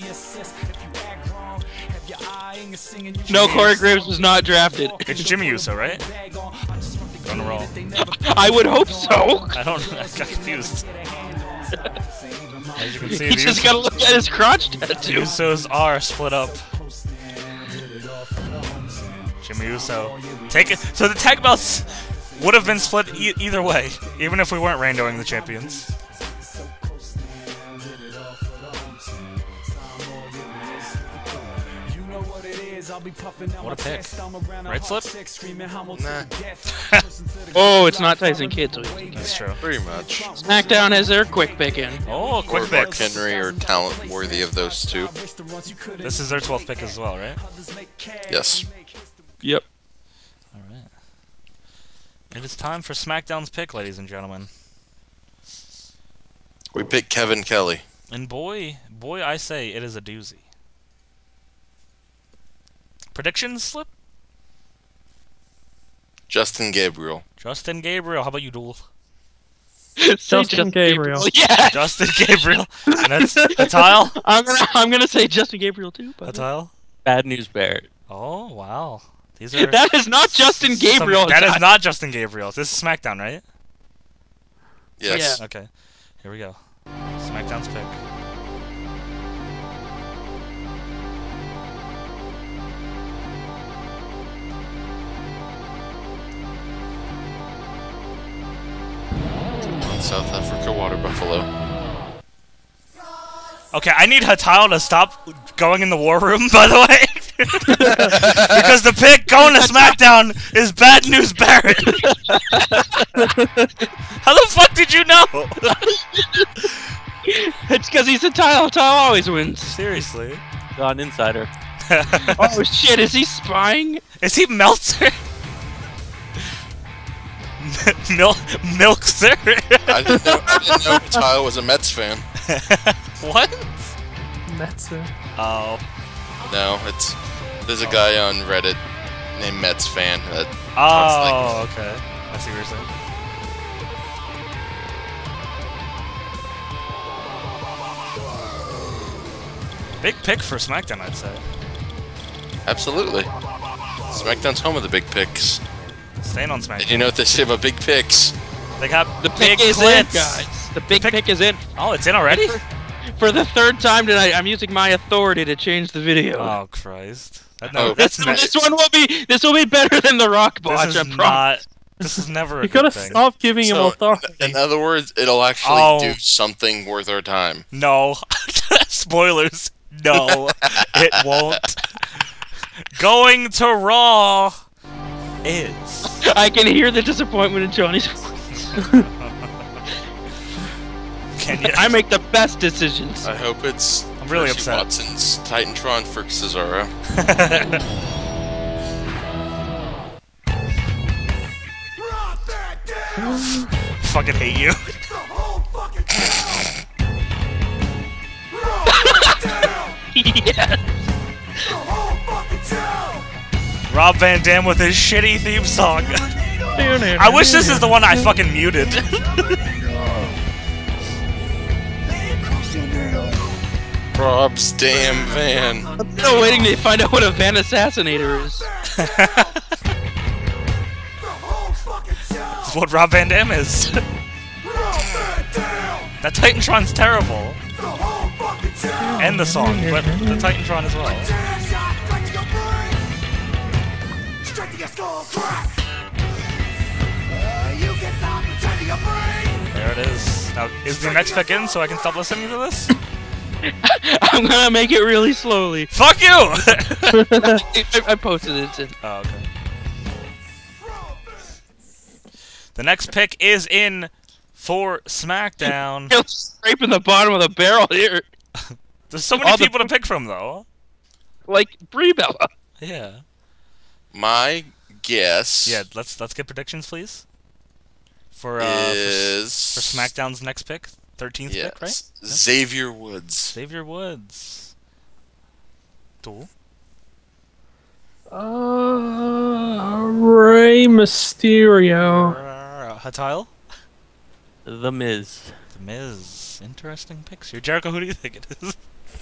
No, Corey Graves was not drafted. It's Jimmy Uso, right? On a roll. I would hope so. I got confused. As you can see, You the just gotta look at his crotch tattoo. Usos are split up. Jimmy Uso. Take it. So the tag belts would have been split either way, even if we weren't randoing the champions. What a pick. Right slip? Nah, Oh, it's not Tyson Kidd, so That's true. pretty much. SmackDown has their quick pick in. Oh, Or quick Mark picks. Henry or talent worthy of those two. This is their 12th pick as well, right? Yes. Yep. Alright. It is time for SmackDown's pick, ladies and gentlemen. We picked Kevin Kelly. And boy, I say it is a doozy. Predictions slip? Justin Gabriel. Justin Gabriel. How about you, Duel? Justin Gabriel. Yeah. Justin Gabriel. And that's a tile? I'm gonna say Justin Gabriel too. A But tile? Bad News Barrett. Oh, wow. These are... that is not Justin Gabriel. That is not Justin Gabriel. This is SmackDown, right? Yes. Yeah. Okay. Here we go. SmackDown's pick. South Africa Water Buffalo. Okay, I need Hatile to stop going in the war room, by the way. Because the pick going to SmackDown is Bad News Barrett. How the fuck did you know? It's because he's a tile. Tile always wins. Seriously. Gone Insider. Oh shit! Is he spying? Is he Meltzer? Milkzer? I didn't know Kyle was a Mets fan. What? Metzer. Oh. No, there's a guy on Reddit named Mets fan that Oh, okay. I see what you're saying. Big pick for SmackDown, I'd say. absolutely. SmackDown's home of the big picks. Staying on And SmackDown. you know what they say about big picks? They got The big pick is clits. in, guys. The big pick is in. Oh, it's in already? For the third time tonight, I'm using my authority to change the video. Oh, Christ. That, Oh, no, that's This one will be. This will be better than the Rock botch. This I is promise. not. This is never a You good gotta thing. stop giving him So, authority. in other words, it'll actually Oh. do something worth our time. No. Spoilers. No, it won't. Going to Raw is. I can hear the disappointment in Johnny's voice. Can you? I make the best decisions. I hope it's I'm really Percy upset. Watson's Titantron for Cesaro. Fucking hate you. Yeah. Rob Van Dam with his shitty theme song. I wish this is the one I fucking muted. Rob's damn van. I'm still waiting to find out what a Van Assassinator is. That's what Rob Van Dam is. That Titantron's terrible. And the song, but the Titantron as well. There it is. Now, is the next pick in so I can stop listening to this? I'm gonna make it really slowly. Fuck you! I posted it. In. Oh, okay. The next pick is in for SmackDown. You're scraping the bottom of the barrel here, There's so many all the- people to pick from, though. like Brie Bella. Yeah. My guess Yeah, let's get predictions, please. For is SmackDown's next pick. 13th pick, right? Xavier Woods. Xavier Woods. Duel. Rey Mysterio. Hatile? The Miz. The Miz. Interesting picks here. Jericho, who do you think it is?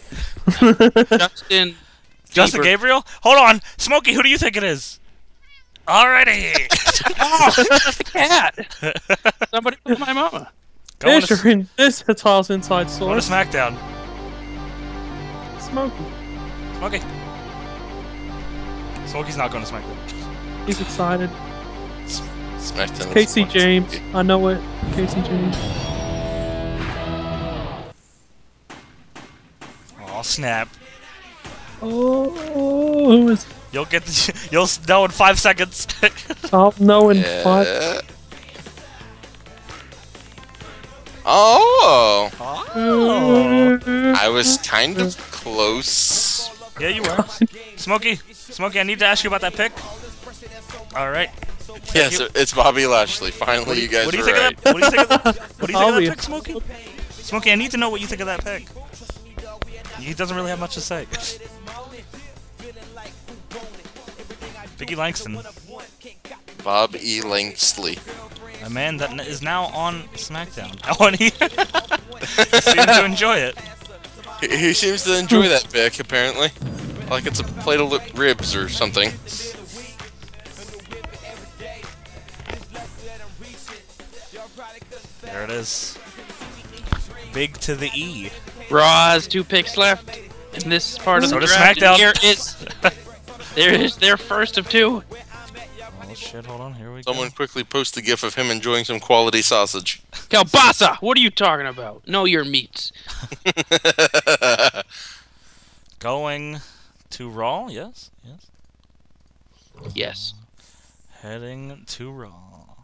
Justin Bieber. Gabriel? Hold on! Smokey, who do you think it is? Alrighty! Oh, it's the cat. Somebody call my mama. Going There's to, your this Hatile's inside going to source. SmackDown. Smokey. Smokey. Smokey's not going to SmackDown. He's excited. SmackDown. Casey James. I know it. Casey James. Oh snap! Oh, who is? You'll get you'll know in 5 seconds. I'll know in five. Yeah. Oh, Oh. I was kind of close. Yeah, you were. Smokey, I need to ask you about that pick. All right. Yes, you. it's Bobby Lashley. Finally, you guys What do you were think right. of that? What do you think of that? What do you think of that Obvious. pick, Smokey? Smokey, I need to know what you think of that pick. He doesn't really have much to say. Biggie Langston, Bob E. Langsley. a man that is now on SmackDown. Oh, and he seems to enjoy it. He seems to enjoy that pick, apparently. Like it's a plate of ribs or something. There it is. Big to the E. Raw has 2 picks left in this part of So the does draft. SmackDown. There is their first of 2. Oh shit! Hold on. Here we Someone go. quickly post a gif of him enjoying some quality sausage. Kielbasa! What are you talking about? Know your meats. Going to Raw. Yes. Yes. Yes. Heading to Raw.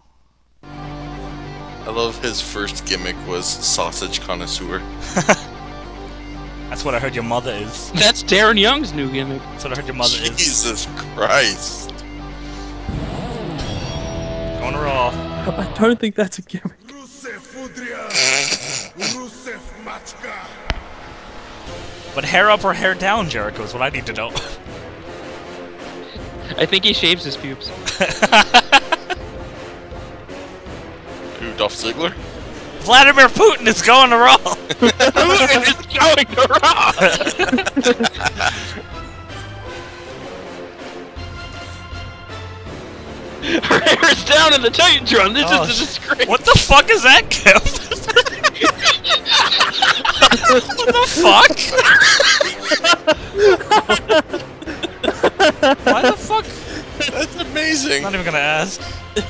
I love his first gimmick was sausage connoisseur. That's what I heard your mother is. That's Darren Young's new gimmick. That's what I heard your mother is. Jesus Christ. Going to Raw. I don't think that's a gimmick. But hair up or hair down, Jericho, is what I need to know. I think he shaves his pubes. Who, Dolph Ziggler? Vladimir Putin is going to Raw. Putin is going to Raw! Her hair's down in the Titantron. This Oh, is a disgrace. What the fuck is that gift? What the fuck? Why the fuck? That's amazing. I'm not even gonna ask.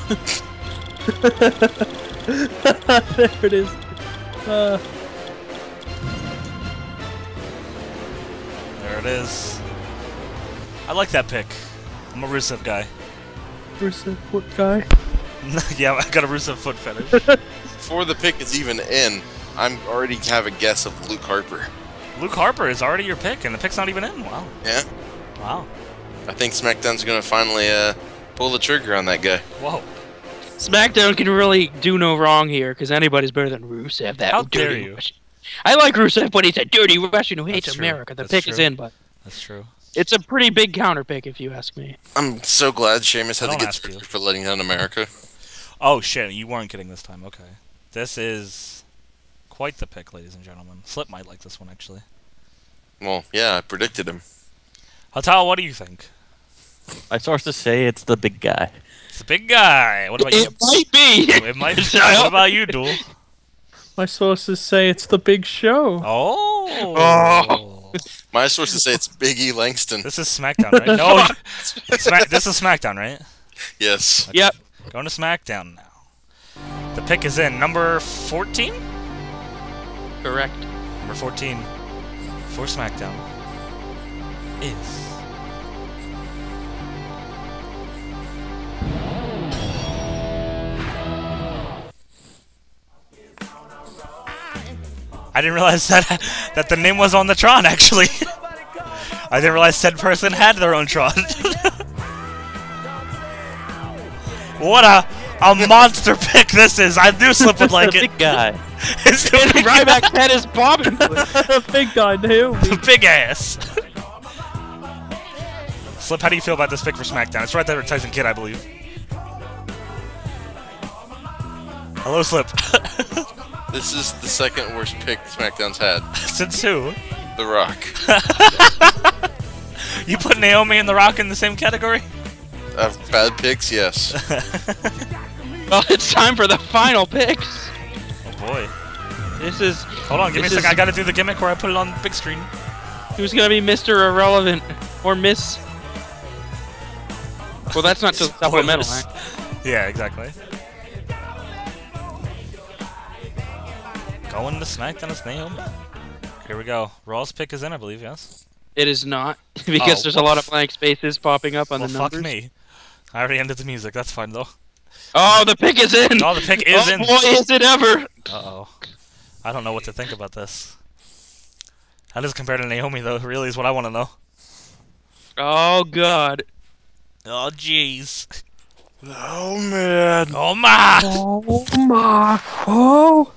There it is. There it is. I like that pick. I'm a Rusev guy. Rusev foot guy. Yeah, I got a Rusev foot fetish. Before the pick is even in, I'm already have a guess of Luke Harper. Luke Harper is already your pick, and the pick's not even in. Wow. Yeah? Wow. I think SmackDown's gonna finally pull the trigger on that guy. Whoa. SmackDown can really do no wrong here, because anybody's better than Rusev. That How dirty dare you. Russian. I like Rusev, but he's a dirty Russian who hates That's true. America. The That's pick is true. in, but That's true. it's a pretty big counter pick, if you ask me. I'm so glad Sheamus had to Don't get ask you. screwed for letting down America. Oh shit, you weren't kidding this time. Okay. This is quite the pick, ladies and gentlemen. Slip might like this one, actually. Well, yeah, I predicted him. Hatal, what do you think? My sources say it's the big guy. It's the big guy. What about you? It might be! It might. What about you, Duel? My sources say it's the Big Show. Oh. My sources say it's Big E Langston. This is SmackDown, right? No. This is SmackDown, right? Yes. Yep. Going to SmackDown now. The pick is in. Number 14? Correct. Number 14 for SmackDown is... I didn't realize that the name was on the Tron, actually. I didn't realize said person had their own Tron. What a monster pick this is. I knew Slip would like the it. big guy. It's the And big, Ryback's head is bobbing. Big guy, Naomi. the big ass. Slip, how do you feel about this pick for SmackDown? It's right there with Tyson Kidd, I believe. Hello, Slip. This is the second worst pick SmackDown's had. Since who? The Rock. You put Naomi and The Rock in the same category? Bad picks, yes. Well, it's time for the final picks. Oh boy. This is Hold on, give me a This second. is- I gotta do the gimmick where I put it on the big screen. who's gonna be Mr. Irrelevant or Miss. Well, that's not just supplemental. Spoilers. Huh? Yeah, exactly. Going to SmackDown is Naomi. Here we go. Raw's pick is in, I believe, yes? It is not because Oh. there's a lot of blank spaces popping up on Well, the fuck numbers. me. I already ended the music. That's fine, though. Oh, the pick is in. Oh, the pick is oh, in. boy, is it ever! Uh-oh. I don't know what to think about this. How does it compare to Naomi, though, really, is what I want to know. Oh God. Oh, jeez. Oh, man. Oh, my! Oh my! Oh!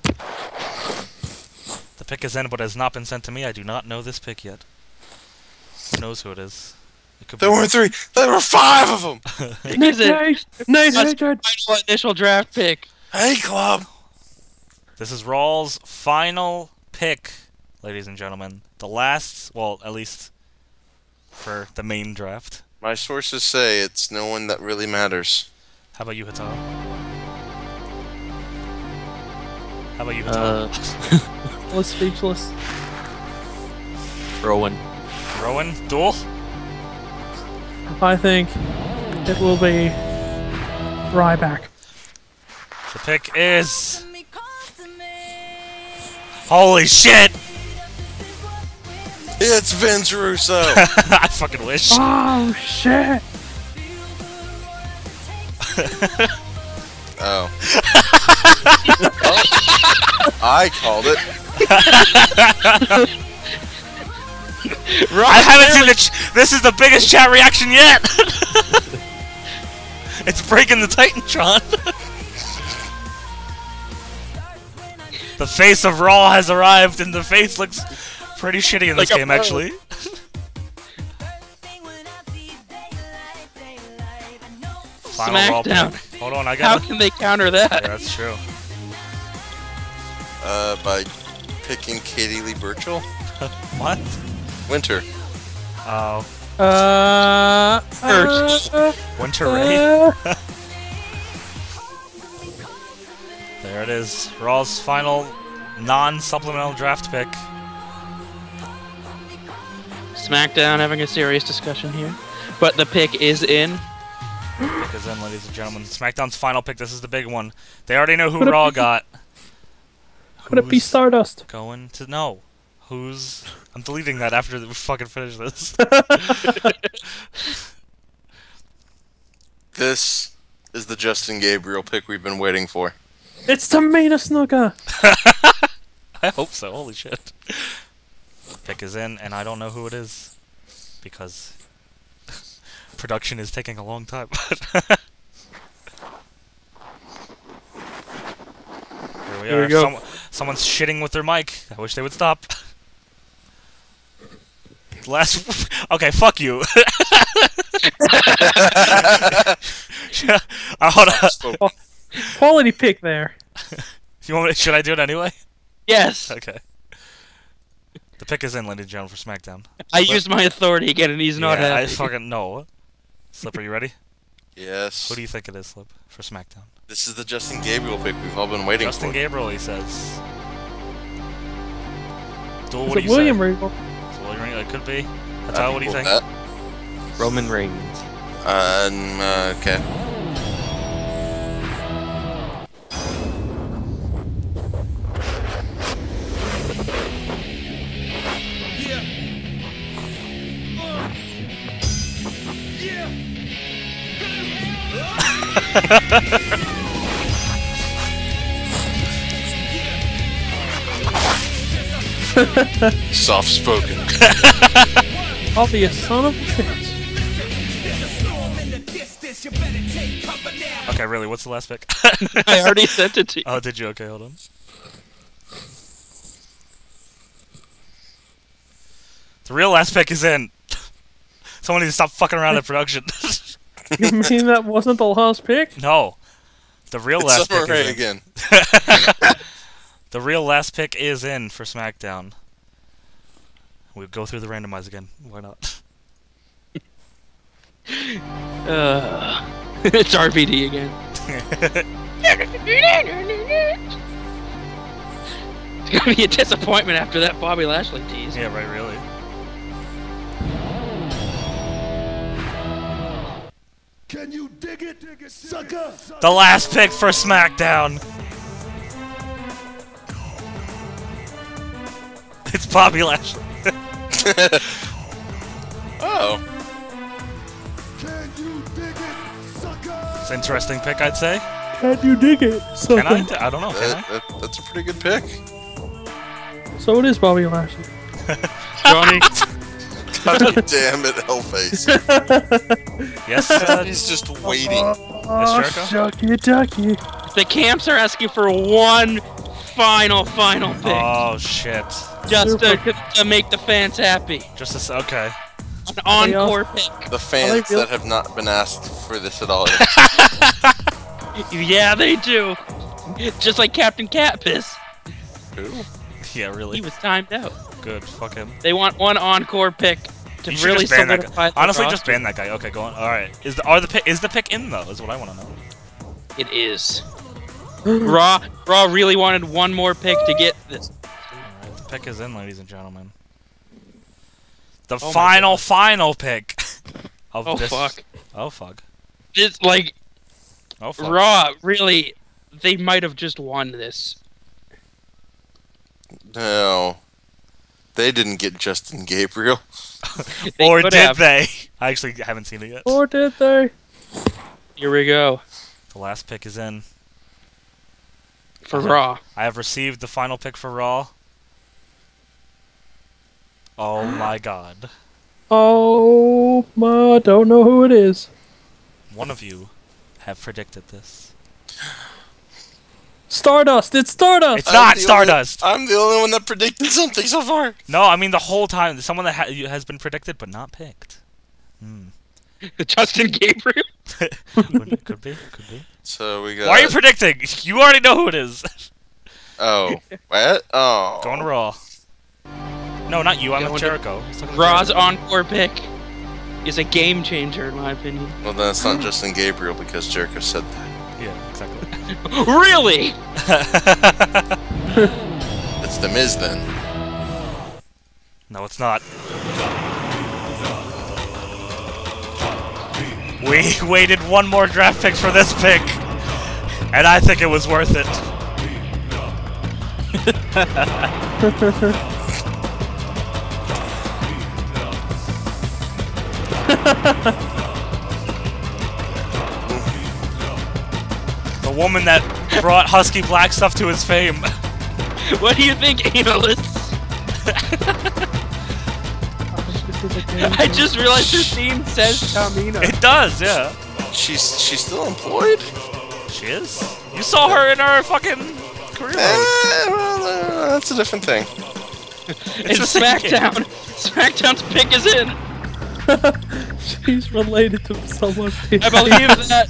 The pick is in, but has not been sent to me. I do not know this pick yet. Who knows who it is? It could There weren't 3. There were 5 of them. Is it Nate, final initial draft pick? Hey, club. This is Raw's final pick, ladies and gentlemen. The last, well, at least for the main draft. My sources say it's no one that really matters. How about you, Hataro? How about you, Hataro? Was speechless. Rowan. Rowan, duel? I think it will be Ryback. The pick is... Holy shit! It's Vince Russo. I fucking wish. Oh shit! Oh. I called it. I haven't seen the... This is the biggest chat reaction yet! It's breaking the Titantron. The face of Raw has arrived, and the face looks pretty shitty in this Like a game, bird. actually. Final Raw SmackDown. pick. Hold on, I How got it. can they counter that? Yeah, that's true. By picking Katie Lee Burchill. What? Winter. Oh, Winter Ray. There it is. Raw's final non-supplemental draft pick. SmackDown having a serious discussion here, but the pick is in. Pick is in, ladies and gentlemen. SmackDown's final pick. This is the big one. They already know who Could it Raw be- got. Could it be Who's Stardust? going to know? Who's... I'm deleting that after we fucking finish this. This is the Justin Gabriel pick we've been waiting for. It's Tamina Snuka. I hope so. Holy shit. Pick is in, and I don't know who it is. Because... production is taking a long time. Here we Here are. we go. Someone's shitting with their mic. I wish they would stop. Last... Okay, fuck you. Hold on. Quality pick there. You want me, should I do it anyway? Yes, Okay. The pick is in, ladies and gentlemen, for SmackDown. I used my authority again, and he's not Yeah, I happy. fucking know. Slip, are you ready? Yes. Who do you think it is, Slip, for SmackDown? This is the Justin Gabriel pick we've all been waiting Justin for. Gabriel, he says. Duel, Is what do it you William say? Regal? It's William Regal, it could be. That's I'm how, what do you cool think? with Roman Reigns. that. Okay. Soft spoken. I'll be a son of a bitch. Okay, really, what's the last pick? I already sent it to you. Oh, did you? Okay, hold on. The real last pick is in. Someone needs to stop fucking around in production. You mean that wasn't the last pick? No. The real It's last Summer pick is Rae in. again. The real last pick is in for SmackDown. We'll go through the randomize again. Why not? It's RVD again. It's gonna be a disappointment after that Bobby Lashley tease. Yeah, right, really. Can you dig it, sucker? The last pick for SmackDown. It's Bobby Lashley. Oh. Can you dig it, sucker? It's an interesting pick, I'd say. Can you dig it? So, Can I? I don't know. Can I? That's a pretty good pick. so it is Bobby Lashley. Johnny. God damn it, Hellface. Yes. He's just waiting. Oh, Jericho? shucky ducky. The camps are asking for one final pick. Oh shit. Just to make the fans happy. Just a okay. An encore pick. The fans really- that have not been asked for this at all. Yeah, they do. Just like Captain Catpiss. Who? Yeah, really. He was timed out. Good. Fuck him. They want one encore pick to You should really just ban that solidify guy. the Honestly, roster. just ban that guy. Okay, go on. All right. Is the pick in though? Is what I want to know. It is. Raw really wanted one more pick to get this. Alright, the pick is in, ladies and gentlemen. The Oh my final pick of Oh this. fuck. Oh fuck. It's like Oh fuck. Raw really, they might have just won this. No. They didn't get Justin Gabriel. They Or could did have. they? I actually haven't seen it yet. Or did they? Here we go The last pick is in. for Raw. I have received the final pick for Raw. Oh my god. Oh, I don't know who it is. One of you have predicted this. Stardust! It's Stardust! It's not the Stardust! I'm the only one that predicted something so far. No, I mean the whole time. Someone that has been predicted but not picked. Justin Gabriel. Could be. Could be. So we got. Why are you predicting? You already know who it is. Oh, what? Oh. Going to Raw. No, not you. I'm Going with to- Jericho. I was talking to Raw's Jericho. encore pick is a game changer in my opinion. Well, then it's not Justin Gabriel because Jericho said that. Yeah, exactly. Really? It's The Miz then. No, it's not. We waited one more draft pick for this pick, and I think it was worth it. The woman that brought Husky Black stuff to his fame. What do you think, analysts? I just realized her theme says Tamina. It does, yeah. She's still employed? She is. You saw her in her fucking career mode. Well, that's a different thing. And the same game. SmackDown's pick is in. She's related to someone. I believe that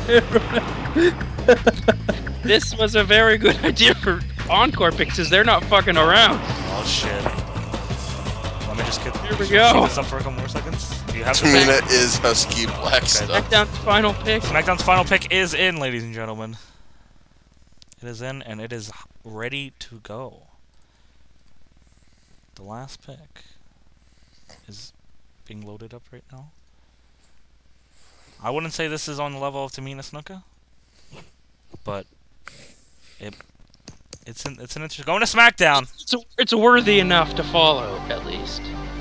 this was a very good idea for encore picks, because they're not fucking around. Oh shit. Let me just get Here we keep go. this up for a couple more seconds. Do you have the Tamina is Husky Black stuff. SmackDown's final pick. SmackDown's final pick is in, ladies and gentlemen. It is in, and it is ready to go. The last pick is being loaded up right now. I wouldn't say this is on the level of Tamina Snuka, but it's an interesting. Going to SmackDown. It's worthy enough to follow, at least.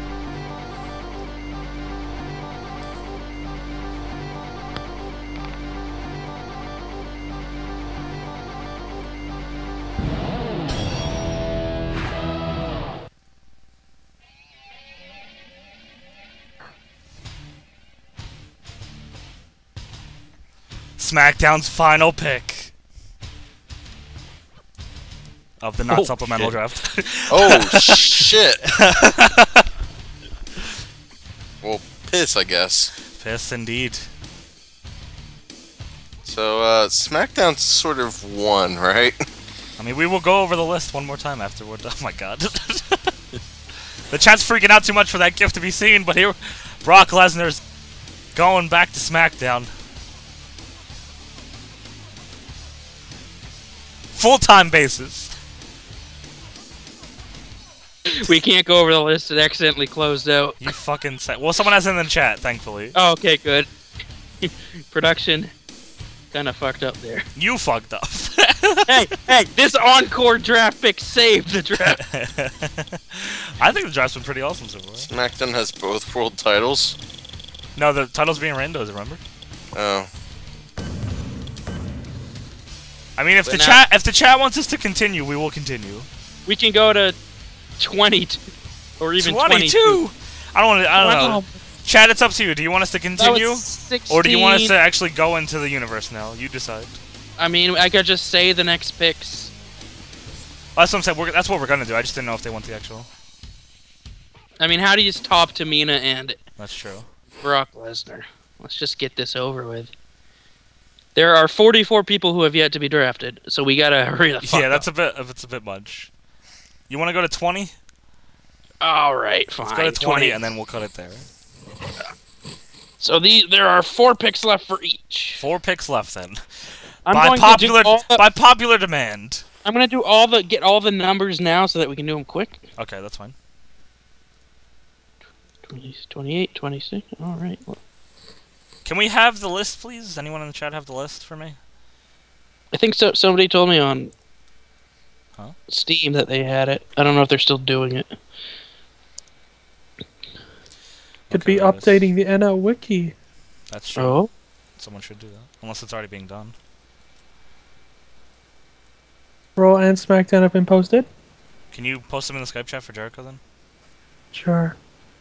SmackDown's final pick of the not Oh, supplemental shit. draft. Oh, shit. piss, I guess. Piss indeed. So, SmackDown's sort of won, right? I mean, we will go over the list one more time after we're done. Oh my god. The chat's freaking out too much for that gift to be seen, but here, Brock Lesnar's going back to SmackDown. Full-time basis. We can't go over the list. It accidentally closed out. You fucking say. Well, someone has it in the chat, thankfully. Oh, okay, good. Production kind of fucked up there. You fucked up. hey, this encore draft pick saved the draft. I think the draft's been pretty awesome so far. SmackDown has both world titles. No, the title's being Rando's, remember? Oh. I mean, if But the chat wants us to continue, we will continue. We can go to 22 or even 22. I don't Wow. know. Chat, it's up to you. Do you want us to continue, That was 16. or do you want us to actually go into the universe now? You decide. I mean, I could just say the next picks. That's what I'm saying. That's what we're gonna do. I just didn't know if they want the actual. I mean, how do you top Tamina and That's true. Brock Lesnar? Let's just get this over with. There are 44 people who have yet to be drafted, so we gotta hurry the fuck Yeah, up. that's a bit much. You want to go to 20? All right, fine. Let's go to 20, and then we'll cut it there. So there are 4 picks left for each. 4 picks left then. I'm By going popular to do all the, by popular demand. I'm gonna do get all the numbers now so that we can do them quick. Okay, that's fine. 20, 28, 26. All right. Can we have the list, please? Does anyone in the chat have the list for me? I think so. Somebody told me on Huh? Steam that they had it. I don't know if they're still doing it. Could Okay, be there it is. updating the NL wiki. That's true. Oh. Someone should do that, unless it's already being done. Raw and SmackDown have been posted. Can you post them in the Skype chat for Jericho then? Sure.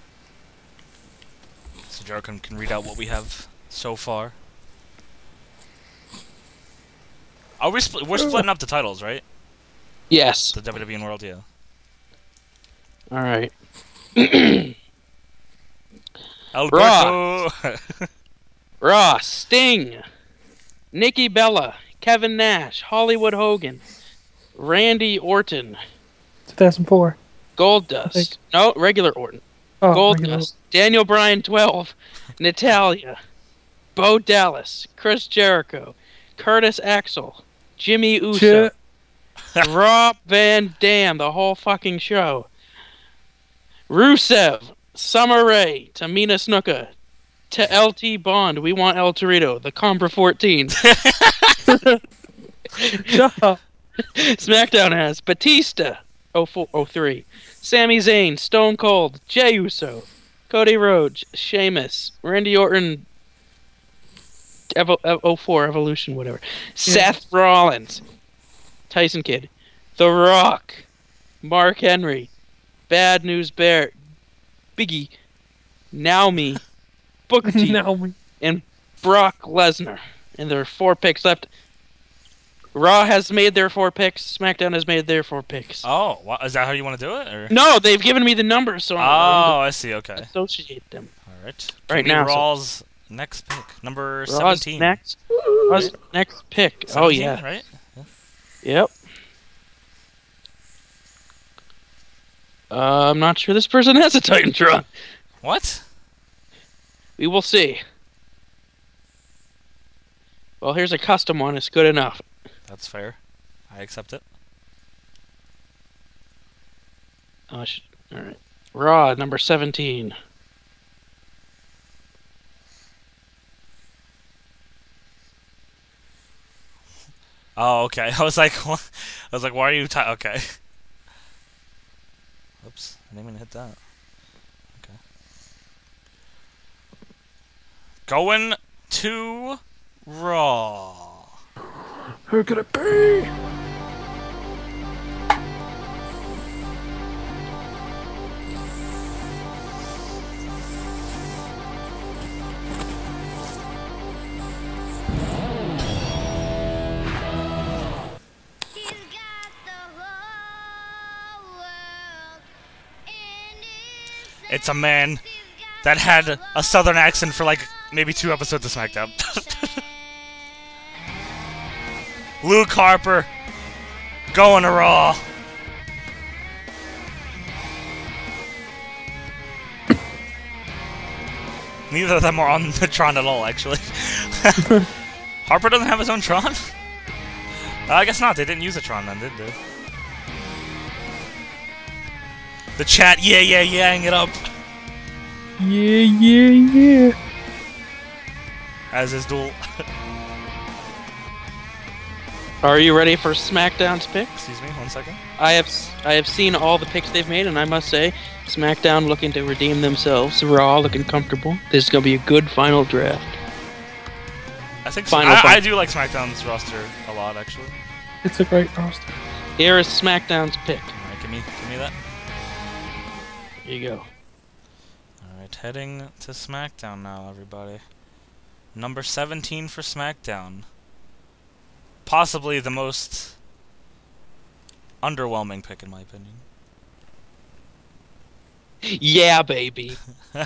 So Jericho can read out what we have so far. Are we we're splitting up the titles, right? Yes. The WWE and World, yeah. All right. Alberto! Raw, Sting, Nikki Bella, Kevin Nash, Hollywood Hogan, Randy Orton, 2004. Goldust. No, regular Orton. Oh, regular. Goldust, Daniel Bryan 12, Natalia, Bo Dallas, Chris Jericho, Curtis Axel, Jimmy Uso, Rob Van Dam, the whole fucking show, Rusev, Summer Rae, Tamina Snuka, to LT Bond, we want El Torito, the Combra 14. Shut up. SmackDown has Batista, 03, Sami Zayn, Stone Cold, Jey Uso, Cody Rhodes, Sheamus, Randy Orton, 04, Evolution, whatever, Seth Rollins, Tyson Kidd, The Rock, Mark Henry, Bad News Bear, Biggie, Naomi, Booker T, Now and Brock Lesnar. And there are 4 picks left. Raw has made their 4 picks. SmackDown has made their 4 picks. Oh, is that how you want to do it? Or? No, they've given me the numbers, so Oh, I'm I see. Okay. going to associate them. All right. Right Give me now, so- Raw's next pick, number Raw's 17. next. Raw's next pick. 17, Oh yeah. Right. Yep. I'm not sure this person has a Titantron. What? We will see. Well, here's a custom one. It's good enough. That's fair. I accept it. Oh, all right. Raw number 17. Oh, okay. I was like, what? I was like, why are you? Okay. Oops, I didn't even hit that. Okay. Going to Raw. who could it be? He's got the whole world in his It's a man. He's got that had a southern accent for like maybe 2 episodes of SmackDown. Luke Harper going to Raw. Neither of them are on the Tron at all, actually. Harper doesn't have his own Tron? I guess not. They didn't use a Tron then, did they? The chat, yeah-ing it up. Yeah. As is Duel. Are you ready for SmackDown's pick? Excuse me, 1 second. I have seen all the picks they've made, and I must say, SmackDown looking to redeem themselves. Raw looking comfortable. This is gonna be a good final draft. I think Final I do like SmackDown's roster a lot, actually. It's a great roster. Here is SmackDown's pick. Alright, give me that. Here you go. Alright, heading to SmackDown now, everybody. Number 17 for SmackDown. Possibly the most underwhelming pick, in my opinion. Yeah, baby.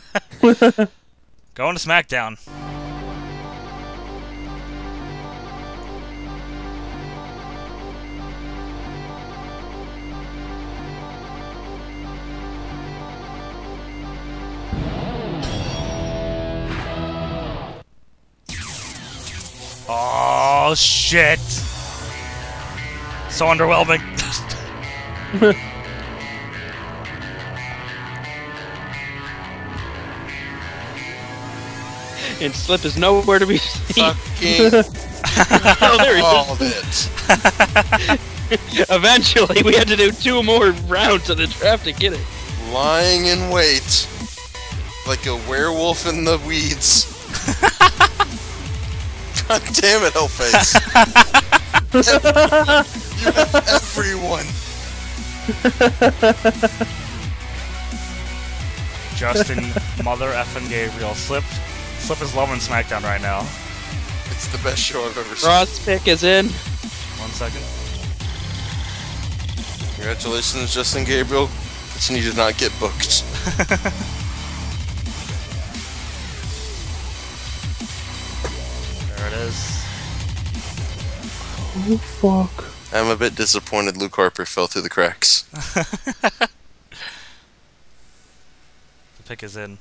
Going to SmackDown. Oh, shit. So underwhelming. And Slip is nowhere to be seen. Fucking Oh, there he all is. of it. Eventually, we had to do 2 more rounds of the draft to get it. Lying in wait. Like a werewolf in the weeds. God damn it, Hellface. You have everyone. Justin, Mother effing Gabriel. Slip is loving SmackDown right now. It's the best show I've ever seen. Ross pick is in. 1 second. Congratulations, Justin Gabriel. But you did not get booked. There it is. Oh, fuck. I'm a bit disappointed Luke Harper fell through the cracks. The pick is in.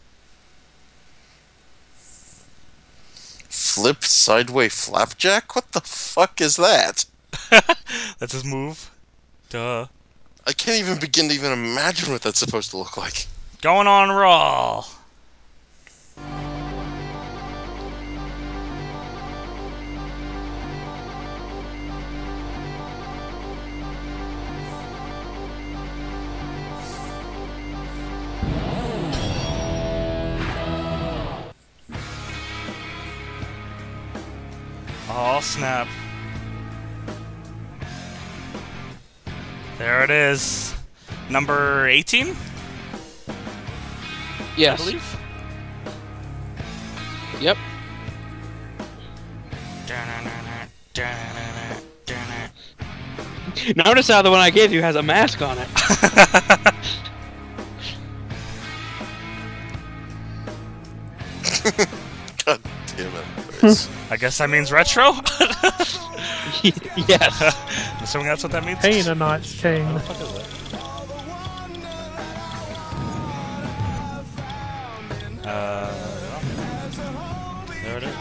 Flip sideway flapjack? What the fuck is that? That's his move. Duh. I can't even begin to even imagine what that's supposed to look like. Going on Raw. Oh, snap. There it is. Number 18? Yes. I believe. Yep. Notice how the one I gave you has a mask on it. God damn it. Chris. I guess that means retro? Yes. I'm assuming that's what that means? Pain a Night's King. What the fuck is that? There it is.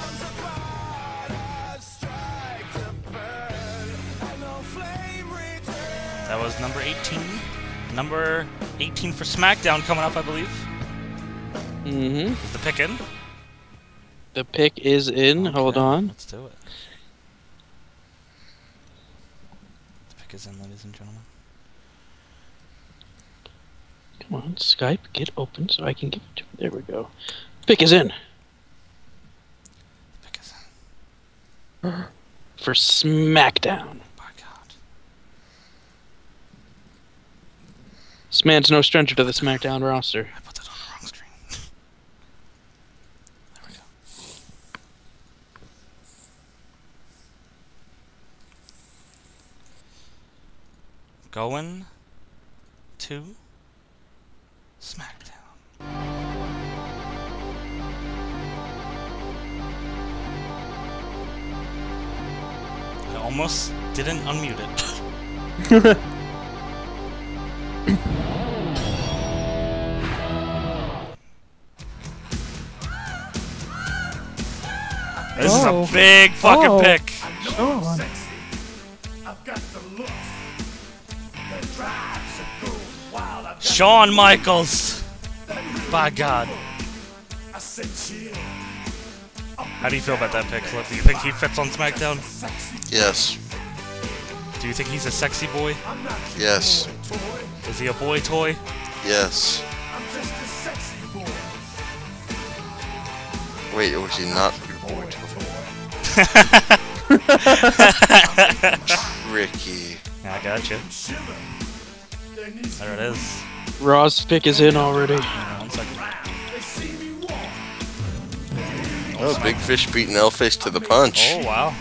That was number 18. Number 18 for SmackDown coming up, I believe. Mm-hmm. Is the pick in? The pick is in. Hold Okay, on. Let's do it. The pick is in, ladies and gentlemen. Come on, Skype, get open so I can give it to you. There we go. Pick is in. The pick is in. For SmackDown. My God. This man's no stranger to the SmackDown roster. I put that on the wrong screen. There we go. Going to SmackDown. almost didn't unmute it. This is a big fucking pick. Sean. I've got the look that drives a girl wild. I've got Shawn Michaels. By God. I said chill. How do you feel about that pick, Flip? Do you think he fits on SmackDown? Yes. Do you think he's a sexy boy? Yes. Is he a boy toy? Yes. I'm just a sexy boy. Wait, was he not your boy? Tricky. Yeah, I gotcha. There it is. Raw's pick is in already. 1 second. Oh, Big Fish beating L-Face to the punch. Oh, wow.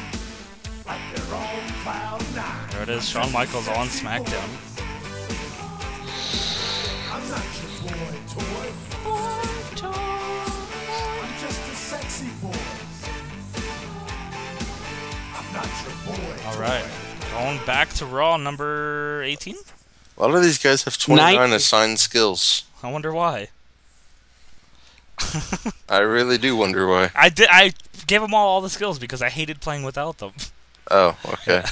There it is. Shawn Michaels on SmackDown. I'm not your boy toy. I'm just a sexy boy. I'm not your boy. Alright. Going back to Raw number 18? A lot of these guys have 29 Nice. assigned skills. I wonder why. I really do wonder why. I gave them all the skills because I hated playing without them. Oh, okay.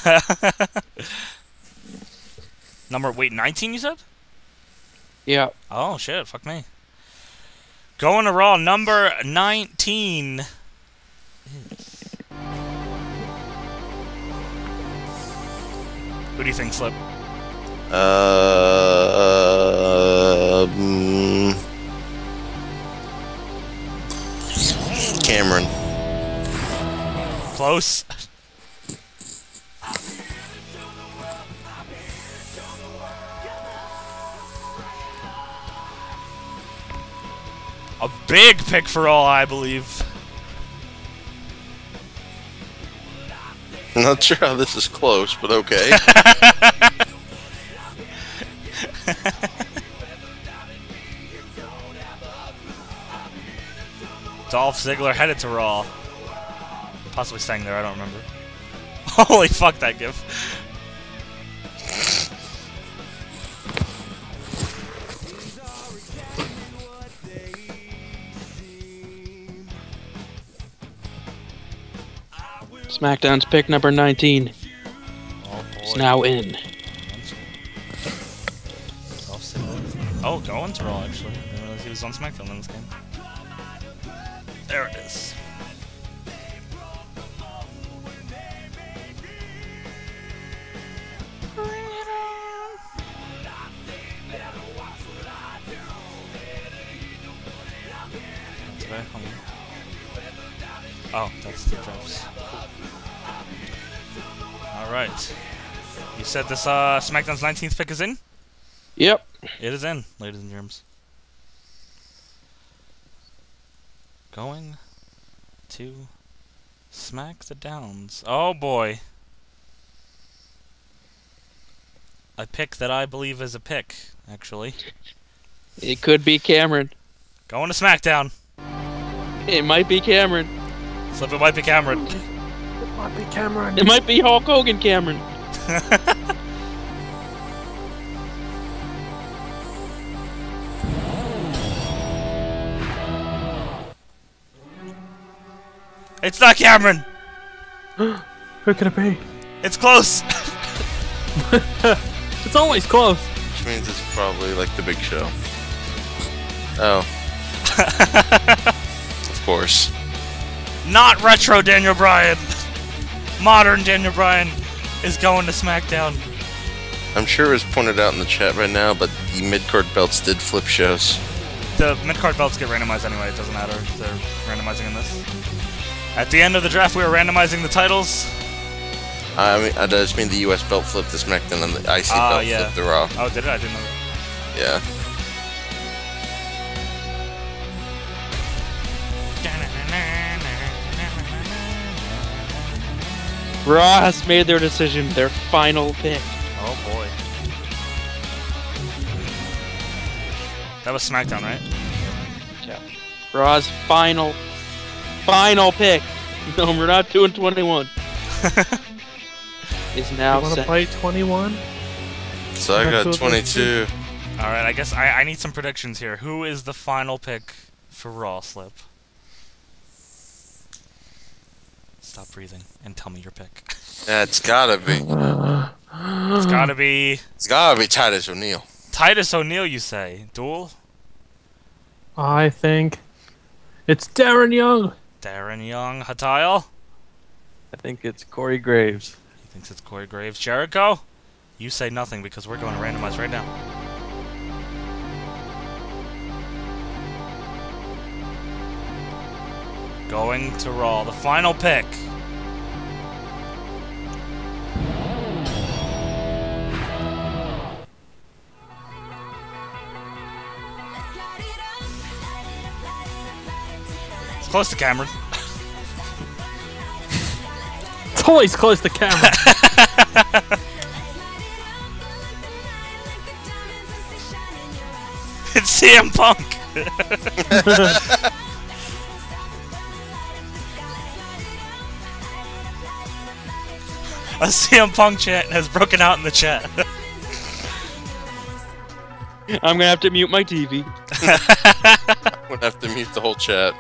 Wait, 19 you said? Yeah. Oh shit, fuck me. Going to Raw number 19. Who do you think, Slip? Cameron. Close. A big pick for all, I believe. I'm not sure how this is close, but okay. Dolph Ziggler headed to Raw. Possibly staying there, I don't remember. Holy fuck, that gif. SmackDown's pick number 19 Oh is boy. now in. Dolph Ziggler. Oh, going to Raw, actually. I didn't realize he was on SmackDown in this game. There it is. Today, hold on. Oh, that's the drops. Alright. You said this SmackDown's 19th pick is in? Yep. It is in, ladies and germs. Going to Smack the Downs. Oh boy. A pick that I believe is a pick, actually. It could be Cameron. Going to SmackDown. It might be Cameron. Slip, it might be Cameron. Might be Cameron. It might be Hulk Hogan Cameron. It's not Cameron! Who could it be? It's close! It's always close. Which means it's probably like the Big Show. Oh. Of course. Not retro Daniel Bryan! Modern Daniel Bryan is going to SmackDown. I'm sure it was pointed out in the chat right now, but the mid-card belts did flip shows. The mid-card belts get randomized anyway, it doesn't matter. They're randomizing in this. At the end of the draft, we were randomizing the titles. I mean, I just mean the US belt flipped to SmackDown and the IC belt yeah. flipped to Raw. Oh, did it? I didn't know that. Yeah. Raw has made their decision, their final pick. Oh boy. That was SmackDown, right? Raw's final pick. No, we're not doing 21. is now You want to set. play 21? So I got That's what they 22. Alright, I guess I need some predictions here. Who is the final pick for Raw, Slip? Stop breathing and tell me your pick. Yeah, it's gotta be. It's gotta be It's gotta be Titus O'Neil. Titus O'Neil, you say. Duel? I think it's Darren Young. Darren Young. Hatile? I think it's Corey Graves. He thinks it's Corey Graves. Jericho? You say nothing because we're going to randomize right now. Going to Raw. The final pick. It's close to Cameron. It's always close to camera. It's CM Punk. A CM Punk chant has broken out in the chat. I'm gonna have to mute my TV. I'm gonna have to mute the whole chat.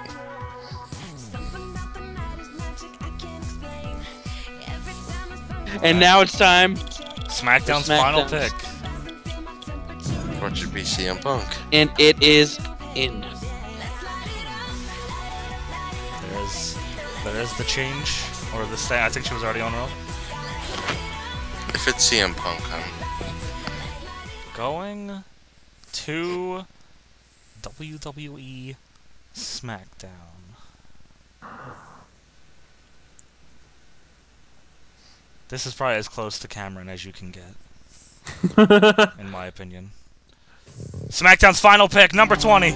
And now it's time, SmackDown's final pick. What should be CM Punk? and it is in. There's the change, or the stay. I think she was already on Raw. If it's CM Punk, I'm Going to WWE SmackDown. This is probably as close to Cameron as you can get, in my opinion. SmackDown's final pick, number 20.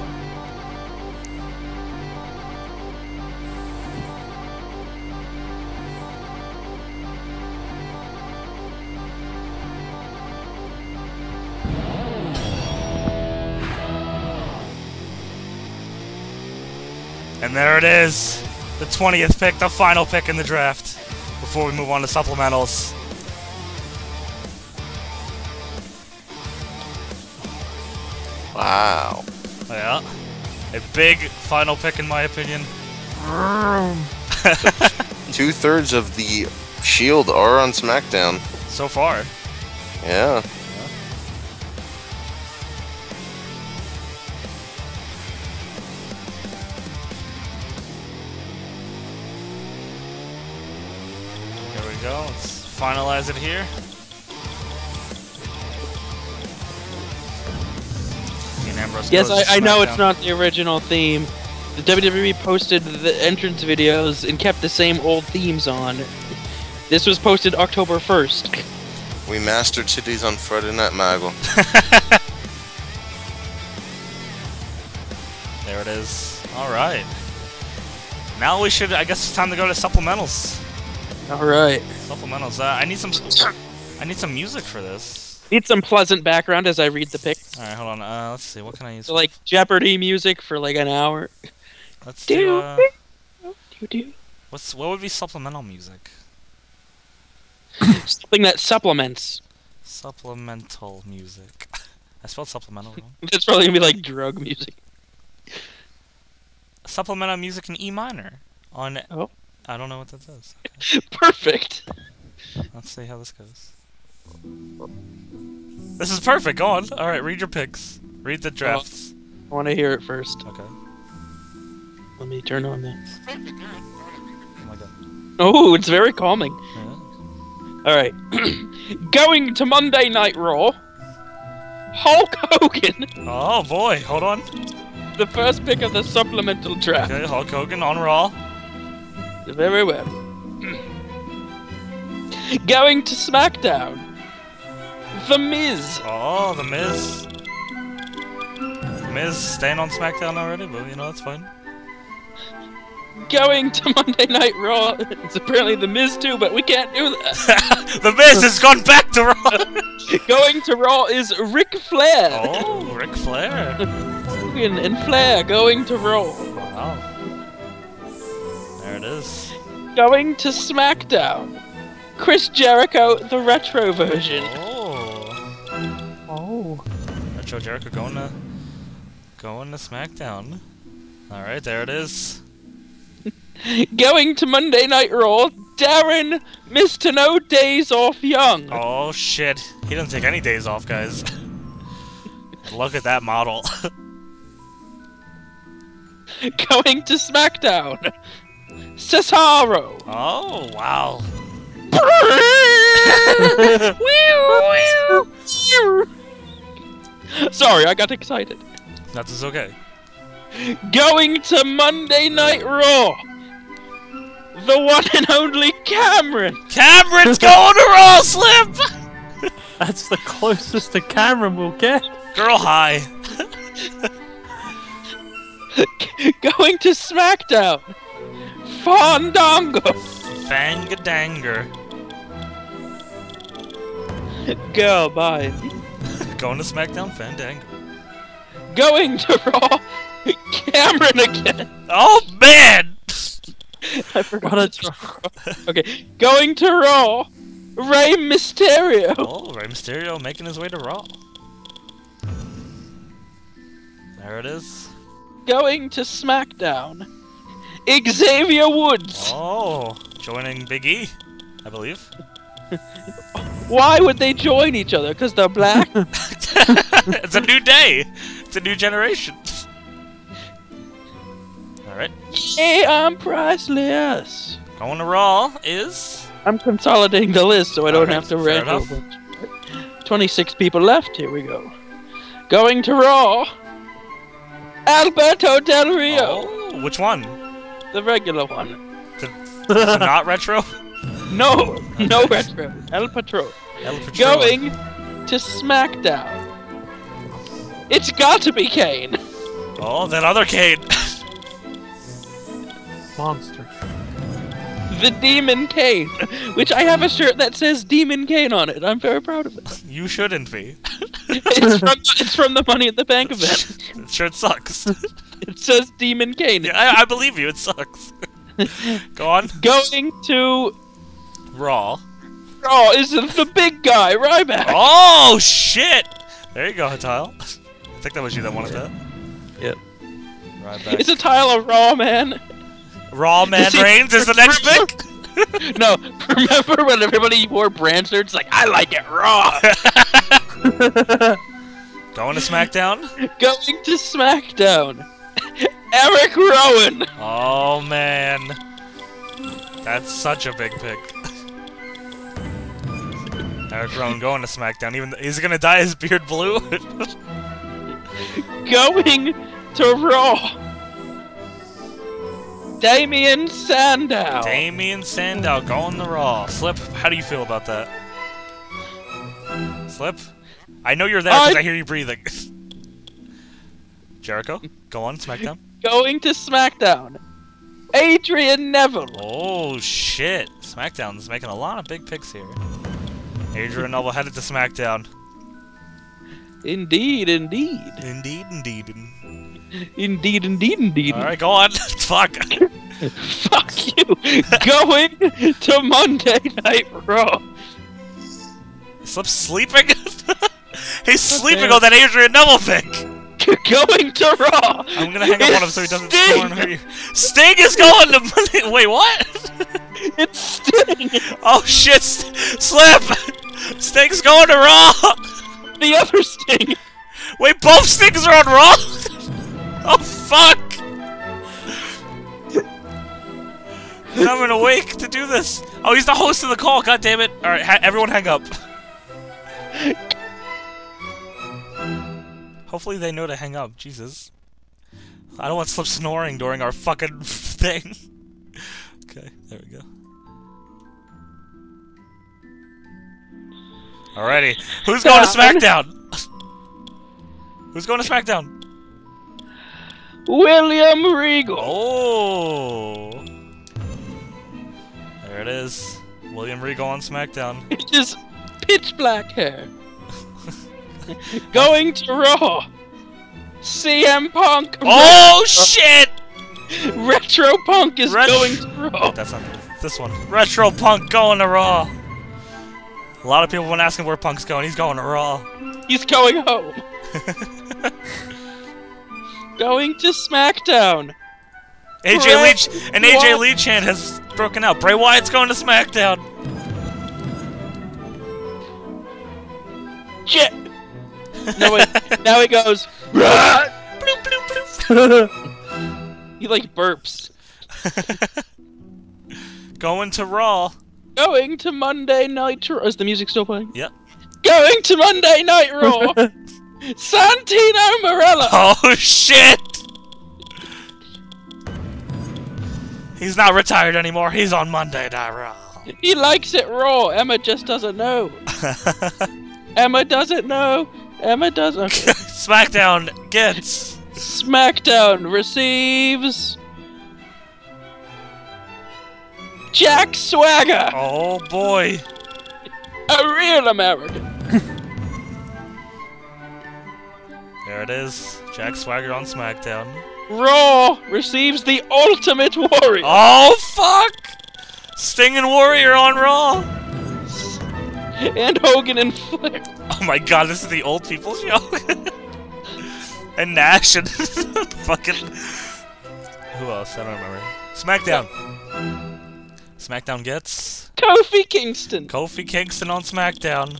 And there it is, the 20th pick, the final pick in the draft. Before we move on to supplementals. wow. Yeah. A big final pick in my opinion. 2/3 of the Shield are on SmackDown. So far. Yeah. There we go. Let's finalize it here. Dean Ambrose Yes, goes to I know it's SmackDown. not the original theme. The WWE posted the entrance videos and kept the same old themes on. This was posted October 1st. We mastered cities on Friday Night Maggle. There it is. Alright. Now we should, I guess it's time to go to supplementals. Alright. Supplementals. I need some music for this. Need some pleasant background as I read the pics. Alright, hold on. Let's see. What can I use? So, like Jeopardy music for like an hour. Let's do, what would be supplemental music? Something that supplements. Supplemental music. I spelled supplemental wrong. That's probably gonna be like drug music. Supplemental music in E minor. On. Oh. I don't know what that says. Perfect. Let's see how this goes. This is perfect. Go on. Alright, read your picks. Read the drafts. I want to hear it first. Okay. Let me turn on that. Oh my god. Oh, it's very calming. Yeah. Alright. Going to Monday Night Raw. Hulk Hogan. Oh boy, hold on. The first pick of the supplemental draft. Okay, Hulk Hogan on Raw. Very well. Going to SmackDown. The Miz. Oh, The Miz. The Miz staying on SmackDown already, but you know, that's fine. Going to Monday Night Raw. It's apparently The Miz too, but we can't do that. The Miz has gone back to Raw! Going to Raw is Ric Flair. Oh, Ric Flair. Hogan and Flair going to Raw. Wow. There it is. Going to SmackDown. Chris Jericho, the retro version. Oh. Oh. Retro Jericho going to SmackDown. All right, there it is. Going to Monday Night Raw, Darren Mr. No Days Off Young. Oh shit, he doesn't take any days off, guys. Look at that model. Going to SmackDown, Cesaro. Oh wow. Sorry, I got excited. That's okay. Going to Monday Night Raw, the one and only Cameron. Cameron's going to Raw, Slip! That's the closest to Cameron will get. Girl high. Going to SmackDown, Fandango. Fangadanger. Girl, bye. Going to SmackDown, Fandango. Going to Raw, Cameron again. Oh man! I forgot. What a to Okay, going to Raw, Rey Mysterio. Oh, Rey Mysterio making his way to Raw. There it is. Going to SmackDown, Xavier Woods. Oh, joining Big E, I believe. Why would they join each other? Because they're black? It's a new day. It's a new generation. Alright. Yeah, I'm priceless. Going to Raw is... I'm consolidating the list so I don't Alright, have to fair read enough. over. 26 people left. Here we go. Going to Raw, Alberto Del Rio. Oh, which one? The regular one. So not retro? No, no retro. El Patron. El Patron. Going to SmackDown. It's got to be Kane. Oh, that other Kane. Monster. The Demon Kane. Which I have a shirt that says Demon Kane on it. I'm very proud of it. You shouldn't be. It's from the Money in the Bank event. It sure sucks. It says Demon Kane. Yeah, I believe you, it sucks. Go on. Going to Raw. Raw is the big guy, Ryback. Oh, shit! There you go, Hatile. I think that was you that wanted that. Yep. Right back. It's a tile of Raw, man. Raw Man See, Reigns is the next pick? No, remember when everybody wore brand shirts? Like, I like it raw. Going to SmackDown? Going to SmackDown, Eric Rowan. Oh, man. That's such a big pick. Eric Rowan going to SmackDown. Even he's gonna dye his beard blue. Going to Raw, Damien Sandow. Damien Sandow going to Raw. Slip, how do you feel about that? Slip? I know you're there because I hear you breathing. Jericho, go on, SmackDown. Going to SmackDown, Adrian Neville. Oh, shit. SmackDown's making a lot of big picks here. Adrian Neville headed to SmackDown. Indeed, indeed. Indeed, indeed. Indeed, indeed, indeed. Alright, go on. Fuck. Fuck you. Going to Monday Night Raw. Slip's sleeping? He's sleeping on that Adrian Neville pick. Going to Raw. I'm gonna hang up on him so he doesn't Sting. score and hurt you. Sting is going to Monday. Wait, what? It's Sting. Oh shit, Slip! Sting's going to Raw! The other Sting. Wait, both Stings are on Raw? Oh fuck! He's not even awake to do this. Oh, he's the host of the call, god damn it. Alright, everyone hang up. Hopefully they know to hang up, Jesus. I don't want Slip snoring during our fucking thing. Okay, there we go. Alrighty, who's going to SmackDown? Who's going to SmackDown? William Regal. Oh! There it is. William Regal on SmackDown. It is pitch black hair. Going to Raw, CM Punk. Oh shit! Retro Punk is going to Raw. That's not this one. Retro Punk going to Raw. A lot of people have been asking where Punk's going. He's going to Raw. He's going home. Going to SmackDown. AJ Leach and AJ What? Lee chant has broken out. Bray Wyatt's going to SmackDown. Shit. No, wait. Now he goes. Bloop, bloop, bloop. He like burps. Going to Raw. Going to Monday Night Raw. Is the music still playing? Yep. Going to Monday Night Raw. Santino Marella. Oh shit! He's not retired anymore. He's on Monday Night Raw. He likes it raw. Emma just doesn't know. Emma doesn't know. Emma doesn't. Okay. SmackDown gets. SmackDown receives Jack Swagger, Oh boy. a real American. There it is. Jack Swagger on SmackDown. Raw receives the Ultimate Warrior. Oh fuck! Sting and Warrior on Raw. And Hogan and Flair. Oh my god, this is the old people show. And Nash and fucking. Who else? I don't remember. SmackDown. SmackDown gets Kofi Kingston. Kofi Kingston on SmackDown.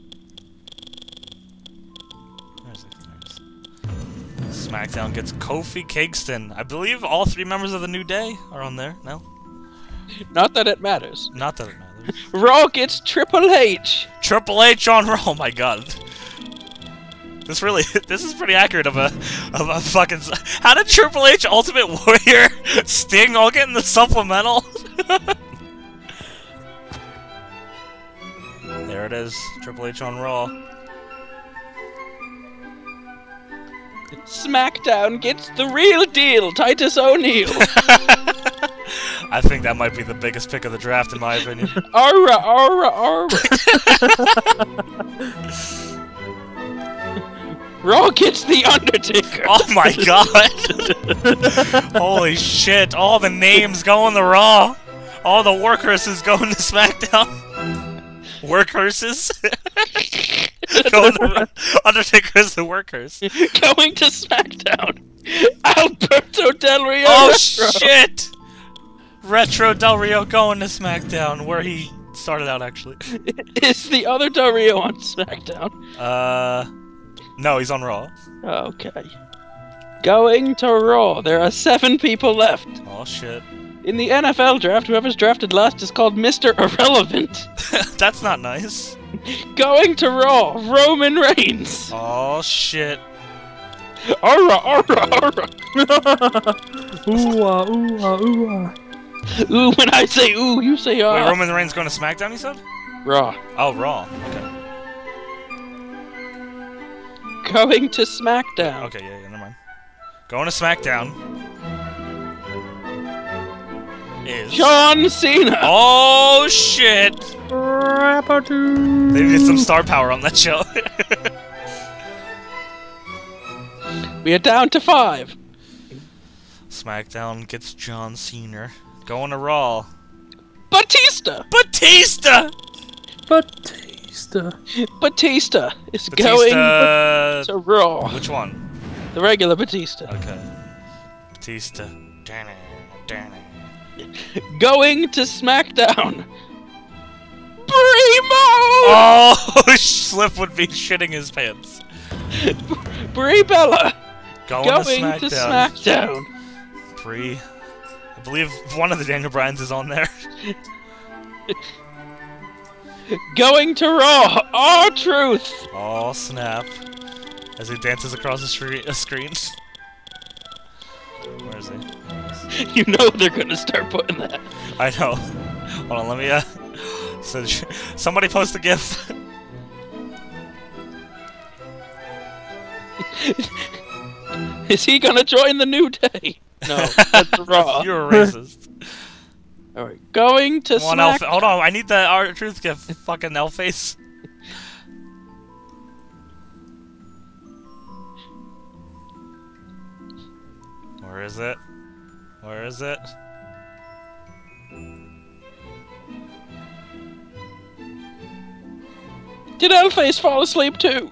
Where's it? SmackDown gets Kofi Kingston. I believe all 3 members of the New Day are on there. No, Not that it matters. not that it matters. Raw gets Triple H. Triple H on Raw. Oh my god. This is pretty accurate of a fucking. How did Triple H, Ultimate Warrior, Sting all get in the supplemental? There it is, Triple H on Raw. SmackDown gets the real deal, Titus O'Neil. I think that might be the biggest pick of the draft, in my opinion. Aura, aura, aura. Raw gets the Undertaker. Oh my god! Holy shit! All the names going to Raw. All the workhorses going to SmackDown. Workhorses. Going to Undertaker's the workhorse. Going to SmackDown. Alberto Del Rio. Oh Retro. shit! Retro Del Rio going to SmackDown, where he started out actually. Is the other Del Rio on SmackDown? No, he's on Raw. Okay. Going to Raw. There are 7 people left. Oh shit. In the NFL draft, whoever's drafted last is called Mr. Irrelevant. That's not nice. Going to Raw. Roman Reigns. Oh shit. Aura, aura, aura. Ooh, ooh, ooh. Ooh, when I say ooh, you say ah. Wait, Roman Reigns going to SmackDown, you said? Raw. Oh, Raw. Okay. Going to SmackDown. Okay, yeah, never mind. Going to SmackDown is John Cena. Oh shit! Rappertoo. They needed some star power on that show. We are down to 5. SmackDown gets John Cena. Going to Raw. Batista. Batista! Batista. Batista is going Batista. to Raw. Which one? The regular Batista. Okay. Batista. Damn it. Going to SmackDown. Primo. Oh, Slip would be shitting his pants. Brie Bella. Going Going to to SmackDown. Brie. I believe one of the Daniel Bryans is on there. Going to Raw. R-Truth. Oh, snap. As he dances across the screen. Where is he? You know they're gonna start putting that. I know. Hold on, let me, so, somebody post a GIF. Is he gonna join the New Day? No, that's Raw. You're a racist. Alright, going to Come on, L SmackDown. hold on, I need the R-Truth GIF. Fucking L-Face. Where is it? Where is it? Did Elface fall asleep too?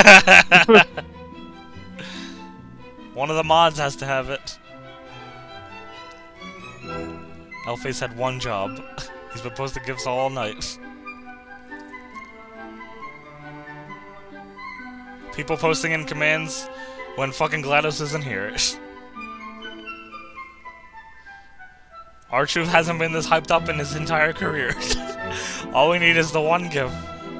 One of the mods has to have it. Elface had one job. He's been posting gifts all night. People posting in commands when fucking GLaDOS isn't here. R-Truth hasn't been this hyped up in his entire career. All we need is the one gift.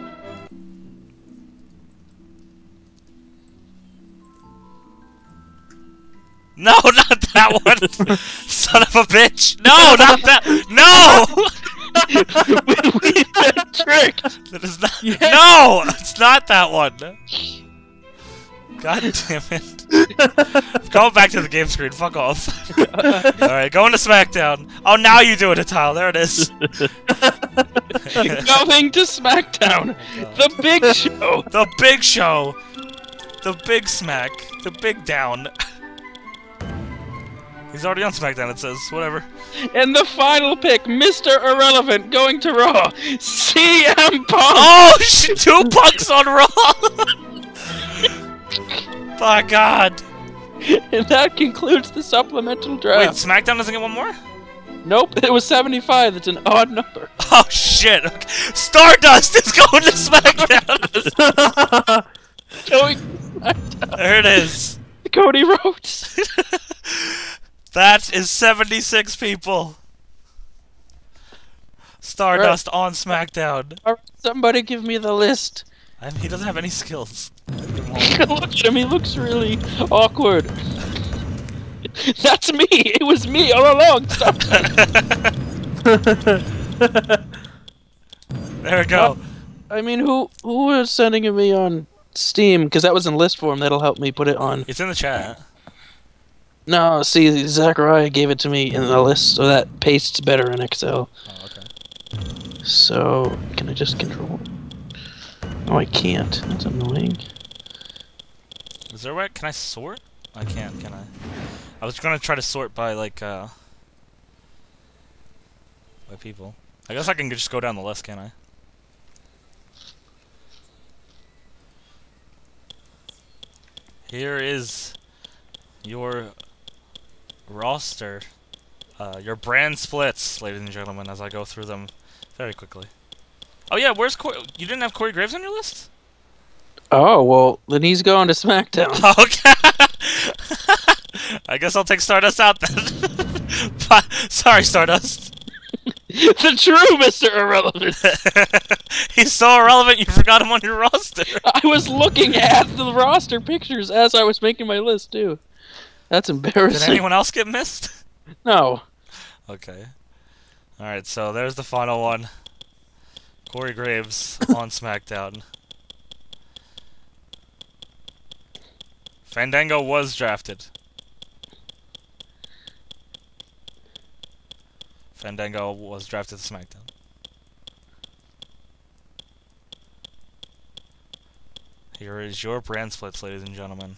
No, not that one! Son of a bitch! No, not that! No! We've been tricked! That is not. No! It's not that one! God damn it. Going back to the game screen, fuck off. Alright, going to SmackDown. Oh, now you do it, Tile. There it is. Going to SmackDown! The big show! The big show! The big smack. The big down. He's already on SmackDown, it says. Whatever. And the final pick, Mr. Irrelevant, going to Raw, CM Punk! Oh, shit! 2 Punks on Raw! My god. And that concludes the supplemental Wait, draft. SmackDown doesn't get one more? Nope, it was 75. It's an odd number. Oh, shit. Okay. Stardust is going to SmackDown! Going to SmackDown. There it is. Cody Rhodes. That is 76 people. Stardust on SmackDown. Alright, somebody give me the list. I mean, he doesn't have any skills. Look at him, he looks really awkward. That's me! It was me all along! Stop. There we go. I mean, who was sending it me on Steam? Because that was in list form, that'll help me put it on. It's in the chat. No, see, Zachariah gave it to me in the list, so that pastes better in Excel. Oh, okay. So, can I just control? No, I can't. That's annoying. Is there a way? Can I sort? I can't, can I? I was gonna try to sort by, like, by people. I guess I can just go down the list, can I? Here is your roster. Your brand splits, ladies and gentlemen, as I go through them very quickly. Oh yeah, where's Corey? You didn't have Corey Graves on your list? Oh, well, then he's going to SmackDown. Okay. I guess I'll take Stardust out then. Sorry, Stardust. The true Mr. Irrelevant. He's so irrelevant you forgot him on your roster. I was looking at the roster pictures as I was making my list, too. That's Did embarrassing. anyone else get missed? No. Okay. Alright, so there's the final one. Corey Graves on SmackDown. Fandango was drafted. Fandango was drafted to SmackDown. Here is your brand splits, ladies and gentlemen.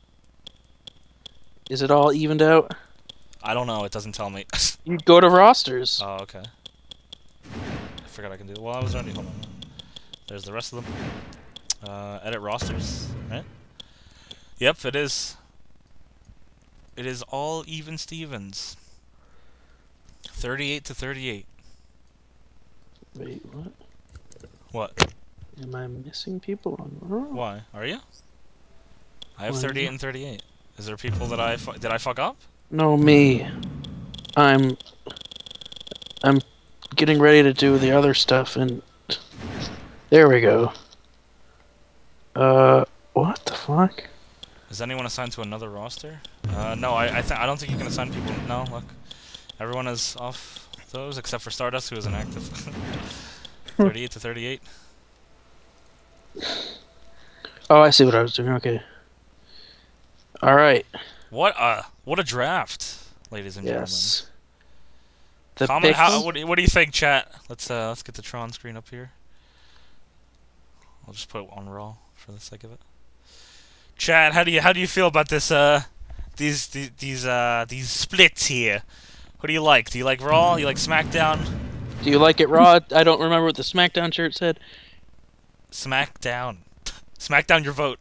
Is it all evened out? I don't know, it doesn't tell me. You go to rosters. Oh, okay. I forgot I can do it. Well, I was already, hold on. There's the rest of them. Edit rosters, right? Yep, it is. It is all even Stevens. 38 to 38. Wait, what? What? Am I missing people on Raw? Why? Are you? I have Why 38 not? and 38. Is there people that did I fuck up? No, me. I'm getting ready to do the other stuff, and there we go. What the fuck? Is anyone assigned to another roster? No, I don't think you can assign people. No, look. Everyone is off those except for Stardust, who is inactive. 38 to 38. Oh, I see what I was doing. Okay. All right. What a draft, ladies and Yes. The gentlemen. picks- What do you think, chat? Let's get the Tron screen up here. I'll just put it on Raw for the sake of it. Chat, how do you feel about this these splits here? What do you like? Do you like Raw? You like SmackDown? Do you like it raw? I don't remember what the SmackDown shirt said. SmackDown. SmackDown your vote.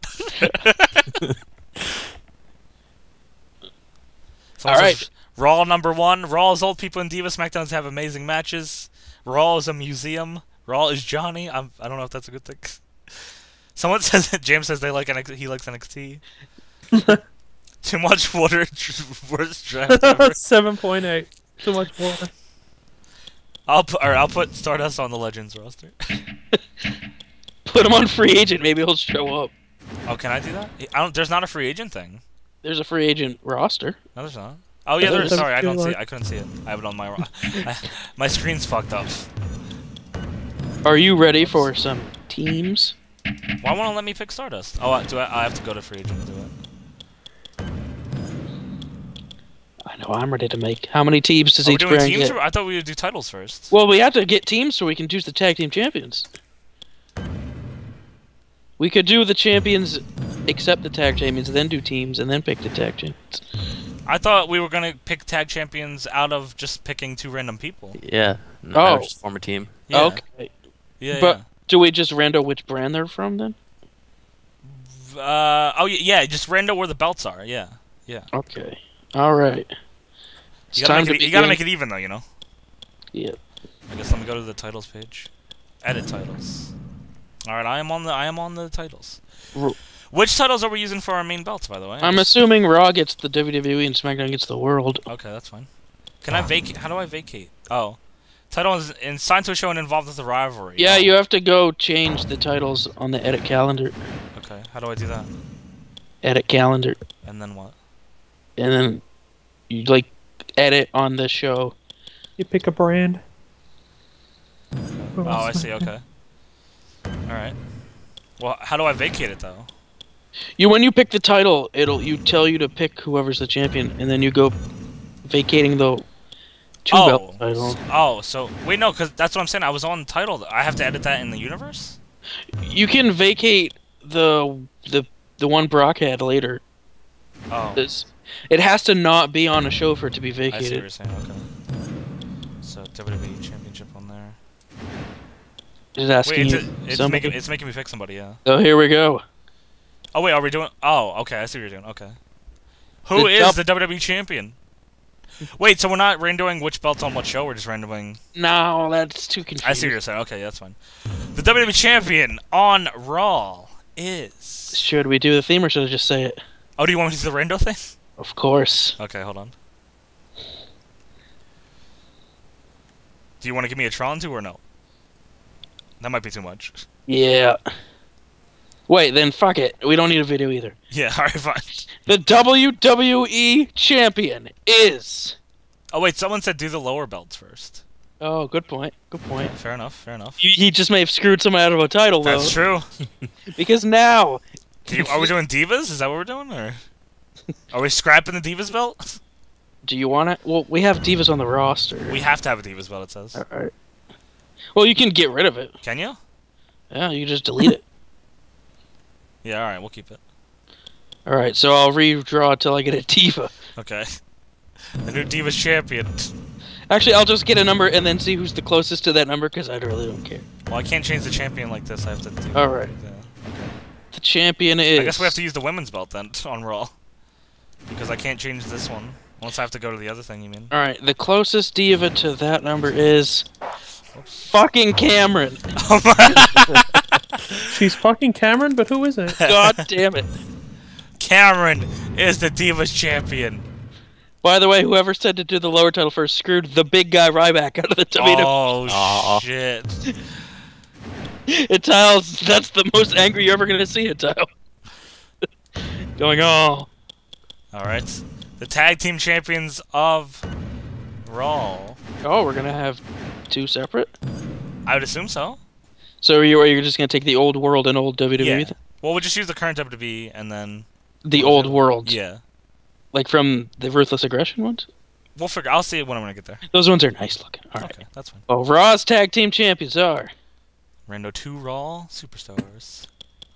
All right. Raw #1. Raw is old people in Divas. SmackDown's have amazing matches. Raw is a museum. Raw is Johnny. I don't know if that's a good thing. Someone says that James says he likes NXT. Too much water. Worst draft ever. 7.8. Too much water. I'll put Stardust on the Legends roster. Put him on free agent. Maybe he'll show up. Oh, can I do that? There's not a free agent thing. There's a free agent roster. No, there's not. Oh yeah, there's. Doesn't Sorry, I feel don't see. like- I couldn't see it. I have it on my. My screen's fucked up. Are you ready for some teams? Why won't it let me pick Stardust? Oh, do I have to go to free agent to do it? I know I'm ready to make. How many teams does Are we each doing brand teams? get? I thought we would do titles first. Well, we have to get teams so we can choose the tag team champions. We could do the champions, accept the tag champions, then do teams, and then pick the tag champions. I thought we were gonna pick tag champions out of just picking 2 random people. Yeah. No, Oh. just form a team. Yeah. Okay. Yeah. But do we just rando which brand they're from then? yeah. Oh yeah. Just rando where the belts are. Yeah. Yeah. Okay. All right. It's You gotta, time to you gotta begin. make it even though, you know. Yeah. I guess let me go to the titles page. Edit titles. All right, I am on the titles. Ru- Which titles are we using for our main belts, by the way? I'm assuming Raw gets the WWE and SmackDown gets the World. Okay, that's fine. Can I vacate? How do I vacate? Oh, title is signed to a show and involved with the rivalry. Yeah, Oh. you have to go change the titles on the edit calendar. Okay, how do I do that? Edit calendar, And then what? and then you like edit on the show. You pick a brand. Oh, I see. Okay. All right. Well, how do I vacate it though? When you pick the title, you tell you to pick whoever's the champion, and then you go vacating the two belt title. Oh, so wait, no, because that's what I'm saying. I was on title. I have to edit that in the universe. You can vacate the one Brock had later. Oh, It has to not be on a show for it to be I see what vacated. you're saying. Okay. So WWE Championship on there. Just asking Wait, you. it's making me pick somebody. Yeah. So here we go. Oh wait, are we doing? Oh, okay. I see what you're doing. Okay. Who is the WWE champion? Wait, so we're not randoming which belt's on what show? We're just randoming. No, that's too confusing. I see what you're saying. Okay, that's fine. The WWE champion on Raw is. Should we do the theme or should I just say it? Oh, do you want me to do the rando thing? Of course. Okay, hold on. Do you want to give me a Tron too or no? That might be too much. Yeah. Wait, then fuck it. We don't need a video either. Yeah, alright, fine. The WWE champion is. Oh wait, someone said do the lower belts first. Oh, good point. Good point. Fair enough, fair enough. He just may have screwed someone out of a title though. That's true. Because now. Are we doing Divas? Is that what we're doing, or are we scrapping the Divas belt? Do you want it? Well, we have Divas on the roster. We have to have a Divas belt. It says. Alright. Well, you can get rid of it. Can you? Yeah, you can just delete it. Yeah, alright, we'll keep it. Alright, so I'll redraw until I get a Diva. Okay. The new Divas champion. Actually, I'll just get a number and then see who's the closest to that number because I really don't care. Well, I can't change the champion like this. I have to do. Alright. The champion is. I guess we have to use the women's belt then on Raw. Because I can't change this one. Unless I have to go to the other thing, you mean? Alright, the closest diva to that number is. Fucking Cameron. Oh my. She's fucking Cameron, but who is it? God damn it. Cameron is the Divas champion. By the way, whoever said to do the lower title first screwed the big guy Ryback out of the WWE. Oh, Aw. shit. Tiles, that's the most angry you're ever gonna see it, Tile. Going, oh. Alright. The tag team champions of Raw. Oh, we're gonna have two separate? I would assume so. So you're just gonna take the old world and old WWE? Yeah. thing? Well, we'll just use the current WWE and then. The old world. Yeah. Like from the Ruthless Aggression ones? We'll figure. I'll see it when I'm gonna get there. Those ones are nice looking. Alright. Okay, that's fine. Oh, Raw's tag team champions are. Rando 2 Raw Superstars.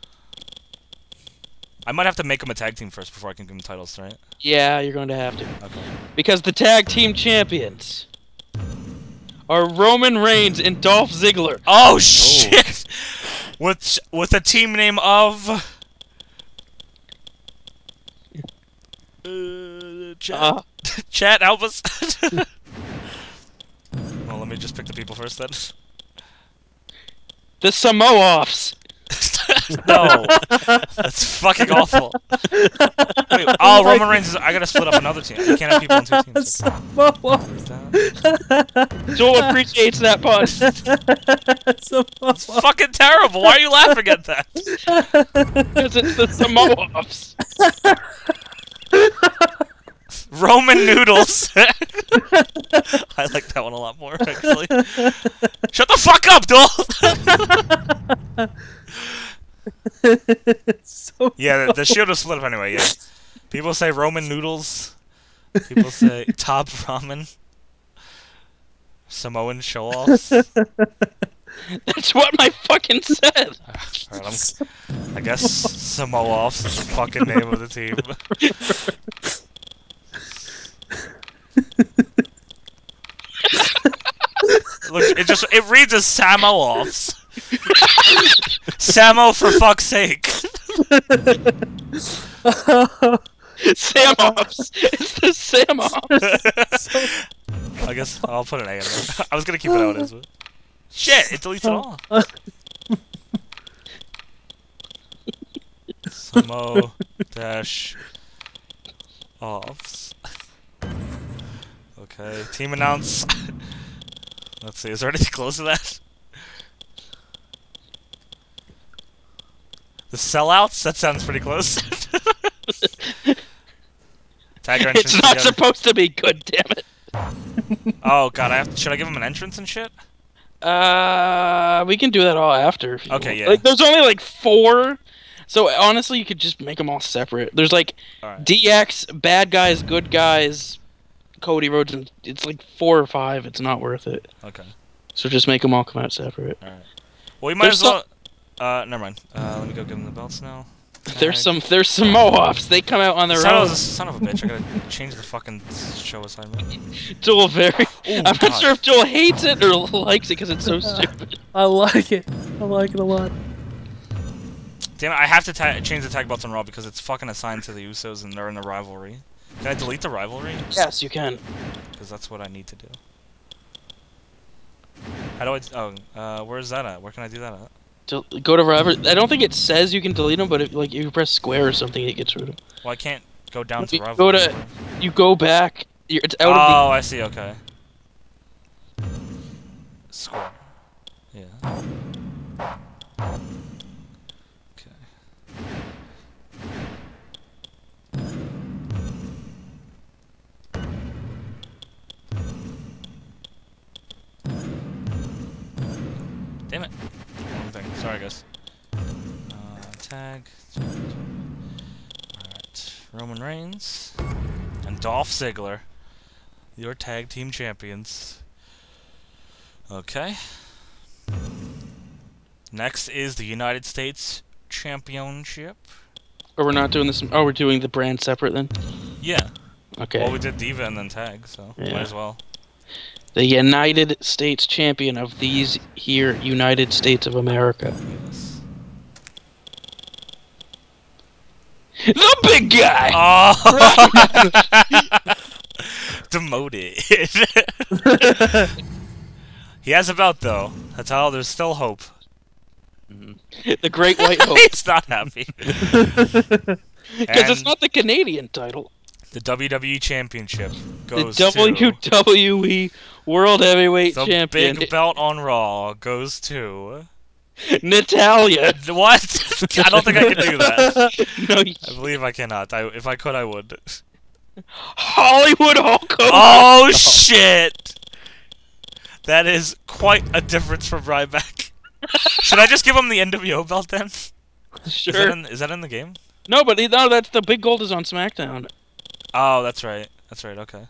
I might have to make them a tag team first before I can give them titles, right? Yeah, you're going to have to. Okay. Because the tag team champions are Roman Reigns and Dolph Ziggler. Oh shit! with a team name of. Chat, chat, help us. Well, let me just pick the people first then. The Samoa-offs. No, that's fucking awful. Wait, oh, Roman Reigns is. I gotta split up another team. You can't have people on 2 teams. Okay. Joel appreciates that pun. It's fucking terrible. Why are you laughing at that? Because it's the Samoa-offs. Roman noodles. I like that one a lot more, actually. Shut the fuck up, Dole! Yeah, the shield was split up anyway, yeah. People say Roman noodles. People say top ramen. Samoan show-offs. That's what my fucking said. Alright, I guess Samoa-offs is the fucking name of the team. Look, it reads as Samo-offs. Samo for fuck's sake. Sam-offs. It's the Sam-offs. I guess I'll put an A in there. I was gonna keep it out as well. Shit, it deletes it all. Samo dash offs. Okay, team announce. Let's see, is there anything close to that? The sellouts? That sounds pretty close. Tag our entrance It's not together. supposed to be good, damn it. Oh god, should I give him an entrance and shit? We can do that all after. If you Okay, want. yeah. Like, there's only like 4, so honestly, you could just make them all separate. There's like Alright. DX, bad guys, good guys, Cody Rhodes, and it's like 4 or 5. It's not worth it. Okay. So just make them all come out separate. Alright. Well, we might There's as well. Never mind. Let me go give him the belts now. There's some Mo-offs. They come out on their own. Son of a bitch! I gotta change the fucking show assignment. Joel very. Ooh, I'm not God. sure if Joel hates it or likes it because it's so stupid. I like it. I like it a lot. Damn it! I have to change the tag belts on Raw because it's fucking assigned to the Usos and they're in the rivalry. Can I delete the rivalry? Yes, you can. Because that's what I need to do. How do I? Oh, where's that at? Where can I do that at? Go to wherever. I don't think it says you can delete them, but if you press square or something, it gets rid of them. Well, I can't go down to You rivalry. go to. You go back. It's out of Oh, I see. Okay. Square. Yeah. Okay. Damn it. Wrong thing. Sorry, guys. Tag. Alright. Roman Reigns. And Dolph Ziggler. Your tag team champions. Okay. Next is the United States Championship. Or we're not doing this. Oh, we're doing the brand separate then. Yeah. Okay. Well, we did Diva and then tag, so Yeah. might as well. The United States champion of these here United States of America. Yes. The big guy! Oh! Demoted. He has a belt, though. That's how there's still hope. The Great White Hope. He's not happy. Because it's And not the Canadian title. the WWE Championship The goes to... WWE World Heavyweight The Champion. big belt on Raw goes to... Natalia. What? I don't think I can do that. No, I believe I cannot. If I could, I would. Hollywood Hulk Hogan. Oh, shit! That is quite a difference from Ryback. Should I just give him the NWO belt then? Sure. Is that in the game? No, but no, that's the big gold is on SmackDown. Oh, that's right. That's right, okay.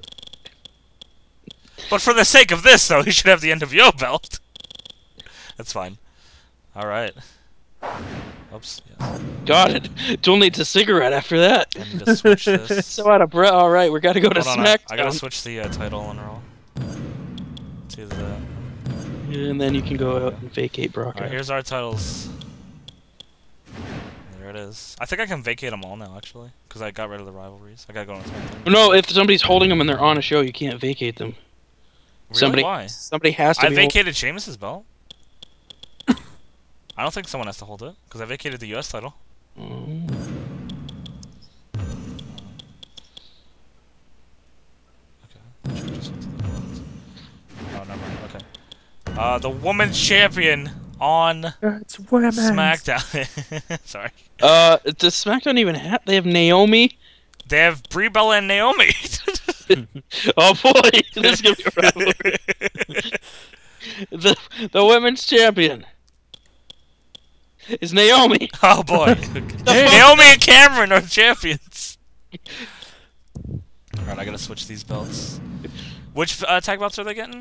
But for the sake of this, though, he should have the NWO belt. That's fine. Alright. Oops, yes. Got it. Joel needs a cigarette after that. I need to switch this. So out of breath. All right, we got to go to Hold on, SmackDown. I gotta switch the title on Raw. To the... And then you can go out and vacate Brock. Alright, here's our titles. There it is. I think I can vacate them all now, actually. Because I got rid of the rivalries. I gotta go on SmackDown. No, if somebody's holding them and they're on a show, you can't vacate them. Really? Why? Somebody has to I be vacated Sheamus's belt. I don't think someone has to hold it. Because I vacated the US title. Okay. Oh, never mind. Okay. The women's champion on It's women. SmackDown. Sorry. Does SmackDown even have? They have Naomi. They have Brie Bella and Naomi. Oh boy, this is gonna be a rivalry. The women's champion is Naomi. Oh boy. Naomi and Cameron are champions. Alright, I gotta switch these belts. Which tag belts are they getting?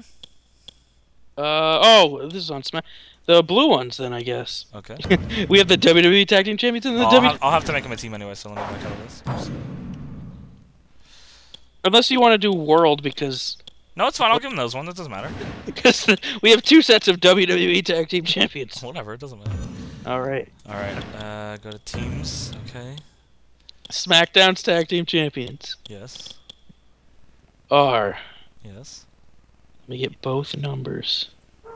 Oh, this is on Smack. The blue ones, then I guess. Okay. We have the WWE Tag Team Champions and the I'll have to make them a team anyway, so let me back out of this. Unless you want to do World, because No, it's fine. I'll give them those ones. It doesn't matter. we have 2 sets of WWE Tag Team Champions. Whatever. It doesn't matter. All right. All right. Go to teams. Okay. SmackDown's Tag Team Champions Yes. are. Yes. Let me get both numbers.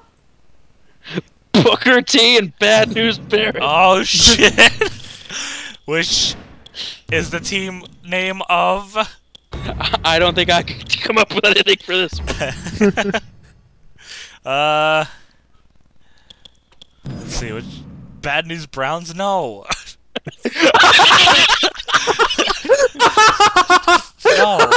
Booker T and Bad News Barrett. Oh shit! Which is the team name of? I don't think I could come up with anything for this one. Let's see. Which Bad News Browns? No. No.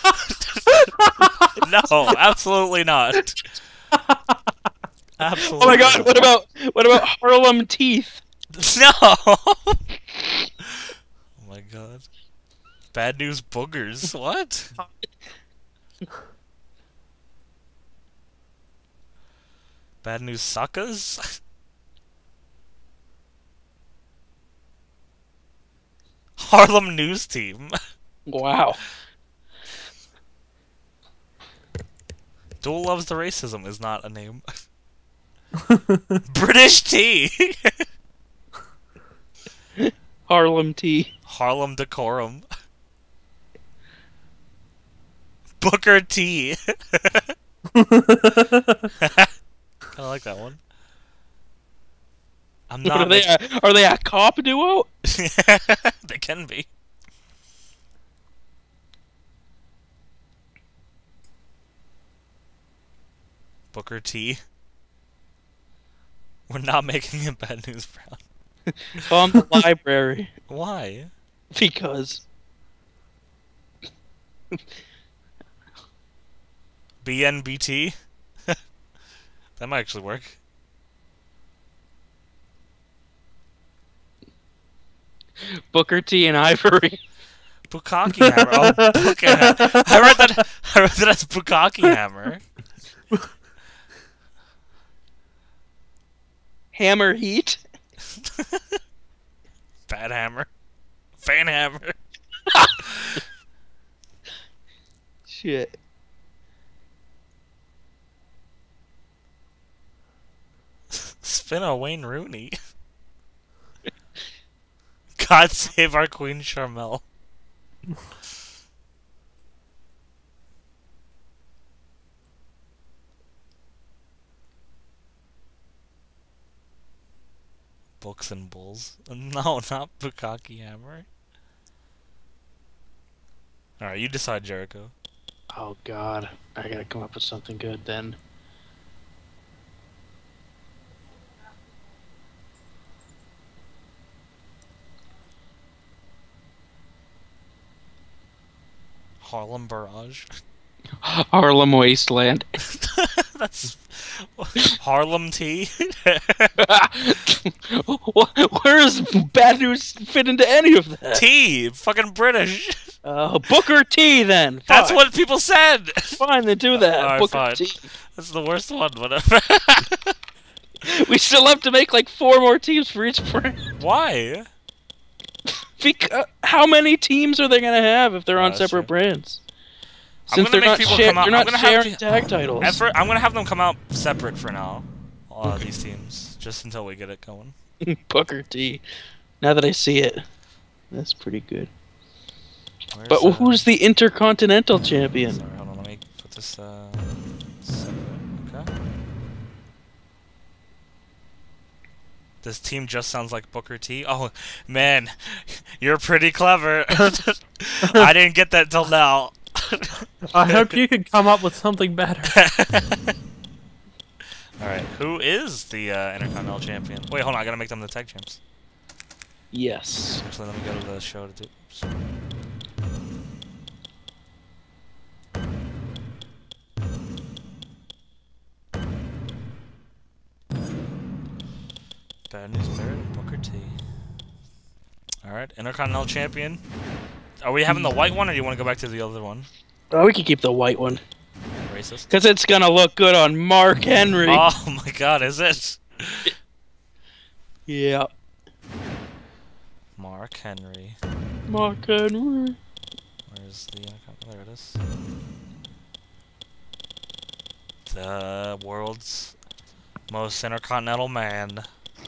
No, absolutely not. Absolutely. Oh my God! What about Harlem Teeth? No. Oh my God. Bad News Boogers. What? Bad News Suckers? Harlem News Team. Wow. Duel Loves the Racism is not a name. British Tea. Harlem T. Harlem Decorum. Booker T. I like that one. I'm not. Are they a cop duo? They can be. Booker T. We're not making a Bad News Brown. On the library. Why? Because. BNBT? That might actually work. Booker T and Ivory. Bukkake Hammer. Oh, Bukkake. I read that as Bukkake Hammer. Hammer Heat. Bad Hammer. Fan Hammer. Shit. Spin Wayne Rooney. God save our Queen Charmel. Books and Bulls. No, not Bukkake Hammer. Alright, you decide, Jericho. Oh God, I gotta come up with something good then. Harlem Barrage. Harlem Wasteland. That's Harlem Tea. Where does Bad News fit into any of that? Tea, fucking British. Booker T then. That's Fine. what people said. Fine, then do that. Alright, Booker fine. T. That's the worst one. Whatever. We still have to make like 4 more teams for each brand. Why? Because how many teams are they gonna have if they're on that's separate true. brands? I'm Since gonna they're make not, people come out. they're I'm not gonna have sharing tag titles. I'm gonna have them come out separate for now. these teams, just until we get it going. Booker T. Now that I see it, that's pretty good. Where's, But who's the Intercontinental Champion? Sorry, hold on. Let me put this separate. Okay. This team just sounds like Booker T. Oh man, you're pretty clever. I didn't get that till now. I hope you could come up with something better. Alright, who is the Intercontinental Champion? Wait, hold on, I gotta make them the tag champs. Yes. Actually, let me go to the show to do. Oops. Bad News Barrett and Booker T. Alright, Intercontinental Champion. Are we having the white one, or do you want to go back to the other one? Oh, we can keep the white one. Racist. Because it's going to look good on Mark Henry. Oh my god, is it? Yeah. Mark Henry. Mark Henry. Where's the Intercontinental? There it is. The world's most intercontinental man.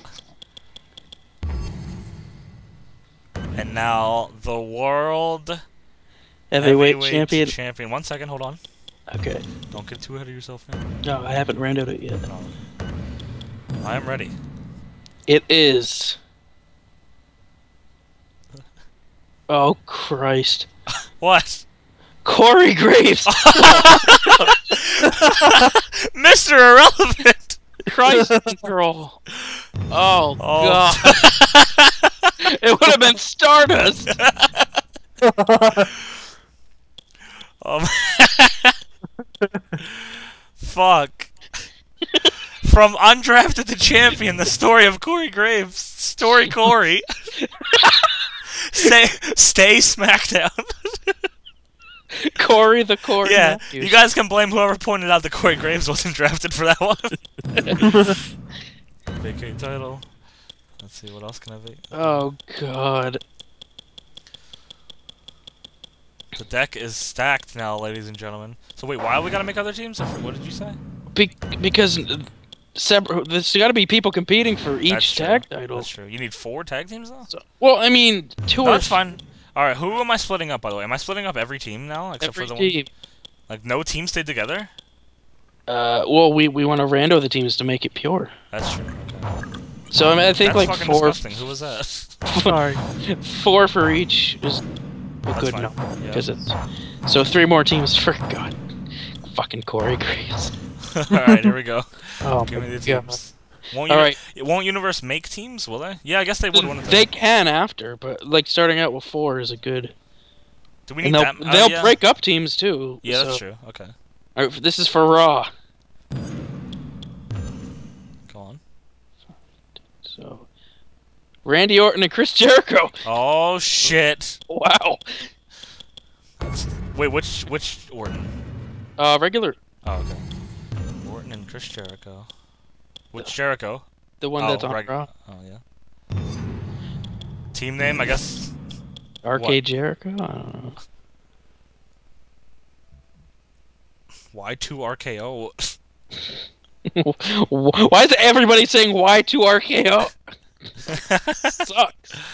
And now the world Heavyweight champion. champion. 1 second, hold on. Okay. Don't get too ahead of yourself now. No, I haven't rendered it yet. No. I am ready. It is. Oh, Christ. What? Corey Graves! Mr. Irrelevant! Christ control. Oh, Oh. God. It would have been Stardust! Fuck. From undrafted to champion, the story of Corey Graves. Story Corey. Stay SmackDown. Corey the Corey Yeah, Matthews. you guys can blame whoever pointed out that Corey Graves wasn't drafted for that one. Vacate title. Let's see, what else can I be? Oh, God. The deck is stacked now, ladies and gentlemen. So wait, why we gotta make other teams? What did you say? Because there's got to be people competing for That's each true. tag title. That's true. You need 4 tag teams though? So, well, I mean, 2 or That's fine. Alright, who am I splitting up, by the way? Am I splitting up every team now? Except every for the team. one? Like, no team stayed together? Well, we want to rando the teams to make it pure. That's true. Okay. So I mean, I think That's like fucking 4, disgusting. Who was that? Sorry. 4 for each is a That's good fine. number Yeah. because it's so 3 more teams for God, fucking Corey Graves. Alright, here we go. Oh Give my me the God. teams. Won't, Alright. won't Universe make teams, will they? Yeah, I guess they would want to. They can after, but like starting out with 4 is a good. Do we need And they'll that? they'll yeah. break up teams too. Yeah, that's so. true. Okay. All right, this is for Raw. Go on. So, Randy Orton and Chris Jericho. Oh, shit. Wow. Wait, which Orton? Regular, Oh, okay. Orton and Chris Jericho. Which Jericho? the one Oh, that's on reg- Raw. Oh, yeah. Team name, I guess. Arcade Jericho. I don't know. Y2RKO. Why is everybody saying Y2RKO? Sucks.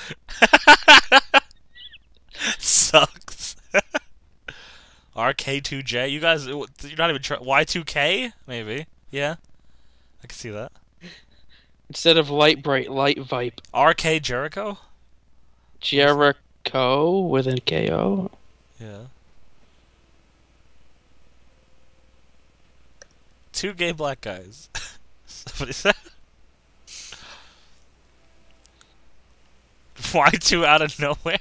Sucks. RK2J. You guys, you're not even Y2K? Maybe. Yeah. I can see that. Instead of Light Bright, Light Vipe. RK Jericho? Jericho with a KO. Yeah. 2 gay black guys. Somebody said. Y2 out of nowhere?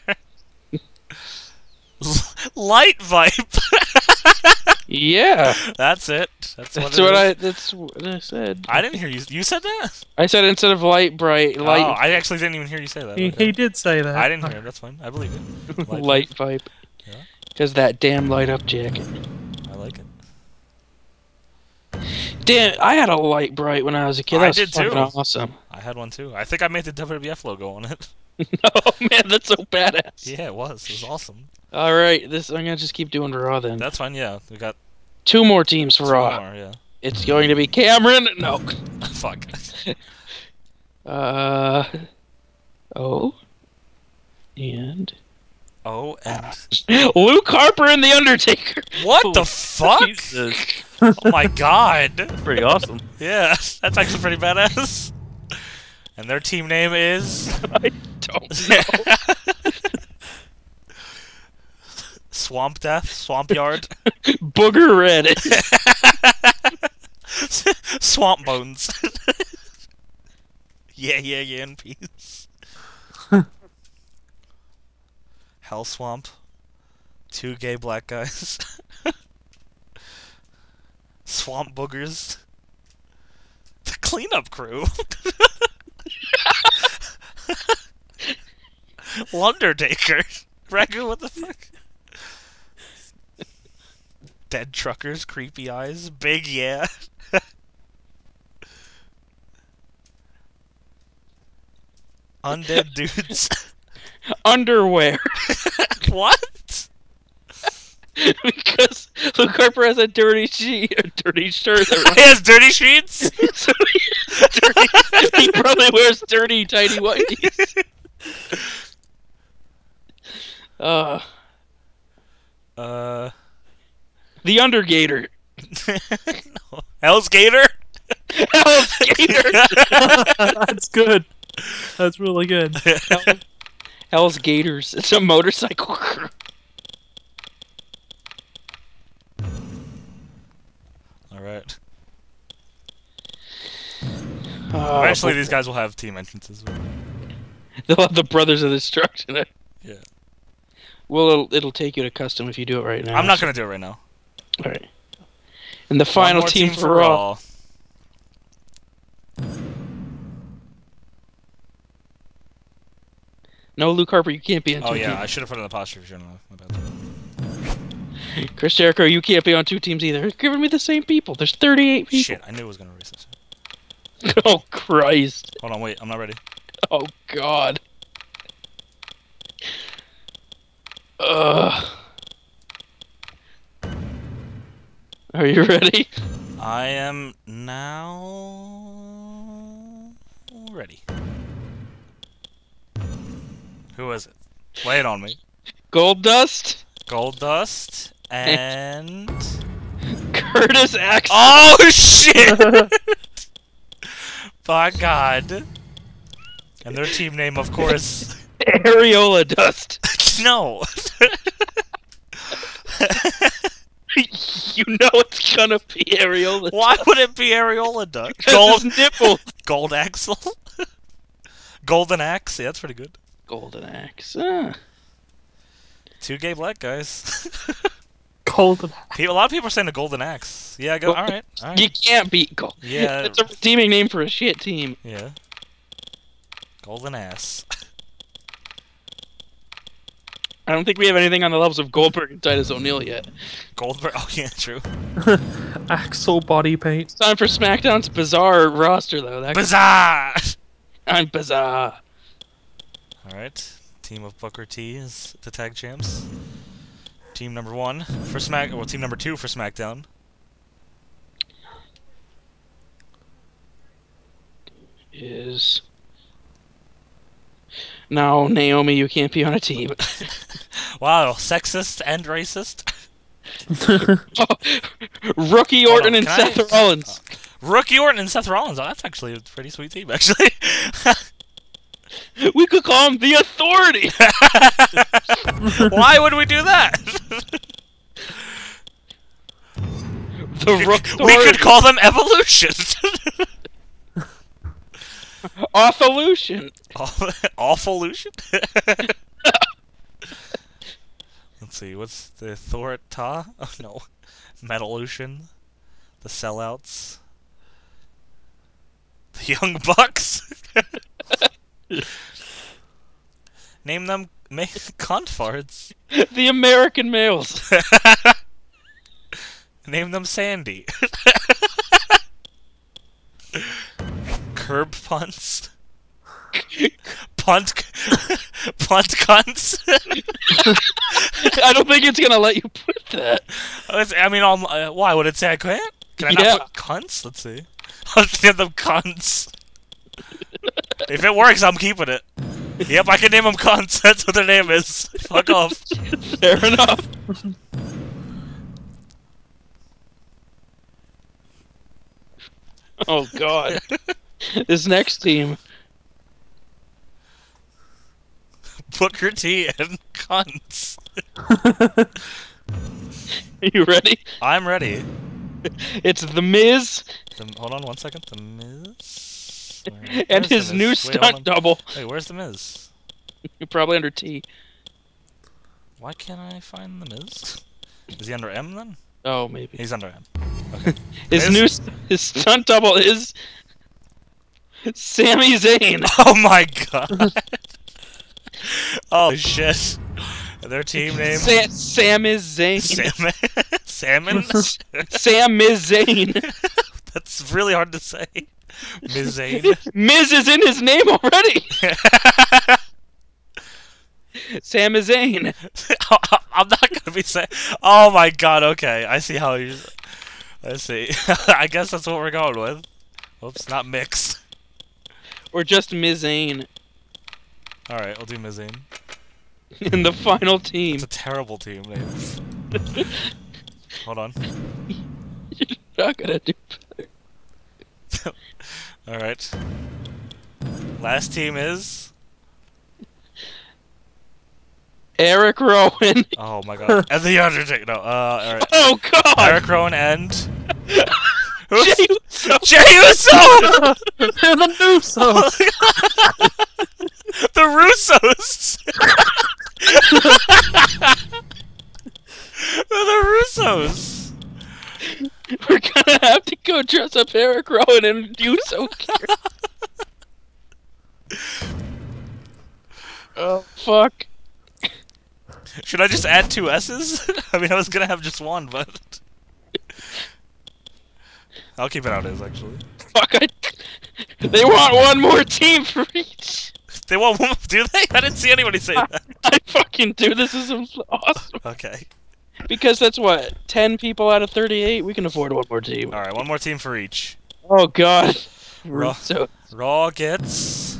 Light Vipe! Yeah. That's it. That's what That's what I said. I didn't hear you. You said that? I said instead of Light Bright, Light Oh, I actually didn't even hear you say that. He Okay. did say that. I didn't hear it. That's fine. I believe it. Light Vipe. Yeah. Because that damn light up jacket. I like it. Damn, I had a Light Bright when I was a kid. That I was did too. fucking awesome. I had one too. I think I made the WWF logo on it. Oh man, that's so badass. Yeah, it was. It was awesome. All right, I'm gonna just keep doing Raw then. That's fine. Yeah, we got 2 more teams for 2 Raw. more. Yeah. It's going to be Cameron. No. Fuck. Oh. And Oh, and Luke Harper and The Undertaker. what the fuck? Jesus. Oh my god. Pretty awesome. Yeah, that's actually pretty badass. And their team name is I don't know. Swamp Death, Swamp Yard, Booger Red. Swamp Bones. Yeah, in peace. Hell Swamp. 2 gay black guys. Swamp Boogers. The cleanup crew. Undertaker. Ragu, what the fuck? Dead truckers, creepy eyes, big yeah. Undead dudes. Underwear. What? Because Luke Harper has a dirty shirt. He has dirty sheets? So he probably wears dirty, tidy whities. The Undergator. No. Hell's Gator? Hell's Gator. That's good. That's really good. Hell's Gators. It's a motorcycle crew. Alright. Oh, Eventually these guys will have team entrances. they'll have the Brothers of Destruction. Yeah. Well, it'll take you to custom if you do it right now. I'm not gonna do it right now. Alright. And the final One more team for Raw. No, Luke Harper, you can't be on two Oh yeah, teams. I should have put it in the posture. My bad. Chris Jericho, you can't be on 2 teams either. You're giving me the same people. There's 38 people. Shit, I knew it was gonna race this. Oh, Christ. Hold on, wait, I'm not ready. Oh, God. Ugh. Are you ready? I am now ready. Who is it? Lay it on me. Gold Dust, Gold Dust and Curtis Axel. oh shit! By God. And their team name, of course. Areola Dust. No. You know it's gonna be Areola. Why would it be Areola Duck? Gold nipple. Gold Axle. Golden Axe. Yeah, that's pretty good. Golden Axe. 2 gay black guys. Golden. A lot of people are saying the Golden Axe. Yeah, go. All right. All right. You can't beat Gold. Yeah. It's a redeeming name for a shit team. Yeah. Golden Ass. I don't think we have anything on the levels of Goldberg and Titus O'Neil yet. Goldberg. Oh yeah, true. Axel body paint. It's time for SmackDown's bizarre roster, though. Bizarre. I'm bizarre. All right. Team of Booker T is the tag champs. Team number 1 for team number 2 for SmackDown. Is no, Naomi, you can't be on a team. Wow, sexist and racist. Rookie Hold Orton on, and can I- Seth Rollins. Rookie Orton and Seth Rollins. Oh, that's actually a pretty sweet team, actually. We could call him the Authority. Why would we do that? The Rook We could call them Evolution. Awfulution. Awfulution? Let's see, what's the Thorta? Oh no. Metalution. The Sellouts. The Young Bucks. Name them cunt farts. The American Males. Name them Sandy. Curb punts. Punt cunts. I don't think it's gonna let you put that. I mean, why would it say I can't? Can I Yeah. not put cunts? Let's see. I'll name them cunts. If it works, I'm keeping it. Yep, I can name them cunts. That's what their name is. Fuck off. Fair enough. Oh god. This next team. Booker T and cunts. Are you ready? I'm ready. It's The Miz Hold on 1 second. The Miz. and Where's The his Miz? new Wait, hold stunt on. double. Wait, where's the Miz? You're probably under T. Why can't I find the Miz? Is he under M then? Oh, maybe. He's under M. Okay. His stunt double is Sami Zayn. Oh my god. Oh shit. Their team name? Sam is Zayn. Salmon? Sam is Zayn. That's really hard to say. Ms. Zane. Miz is in his name already. Sam is Zayn. I'm not gonna be saying. Oh my god, okay. I see how you. I see. I guess that's what we're going with. Oops, not mixed. Or just Miz Zayn Alright, we'll do Ms. Zane. in the final team. It's a terrible team name. Hold on. You're not gonna do better. Alright. Last team is. Eric Rowan. Oh my god. And The Undertaker. No, alright. Oh god. Eric Rowan and. Who's- Jey Uso. Jey Uso! They're the Usos. The Russos! They're the Russos! We're gonna have to go dress up Eric Rowan in Uso gear. Oh fuck. Should I just add 2 S's? I mean, I was gonna have just one, but... I'll keep it how it is, actually. Fuck, they want one more team for each. They want one, do they? I didn't see anybody say that. I fucking do. This is awesome. Okay. Because that's what, 10 people out of 38? We can afford one more team. Alright, one more team for each. Oh god. Raw. So, Raw gets...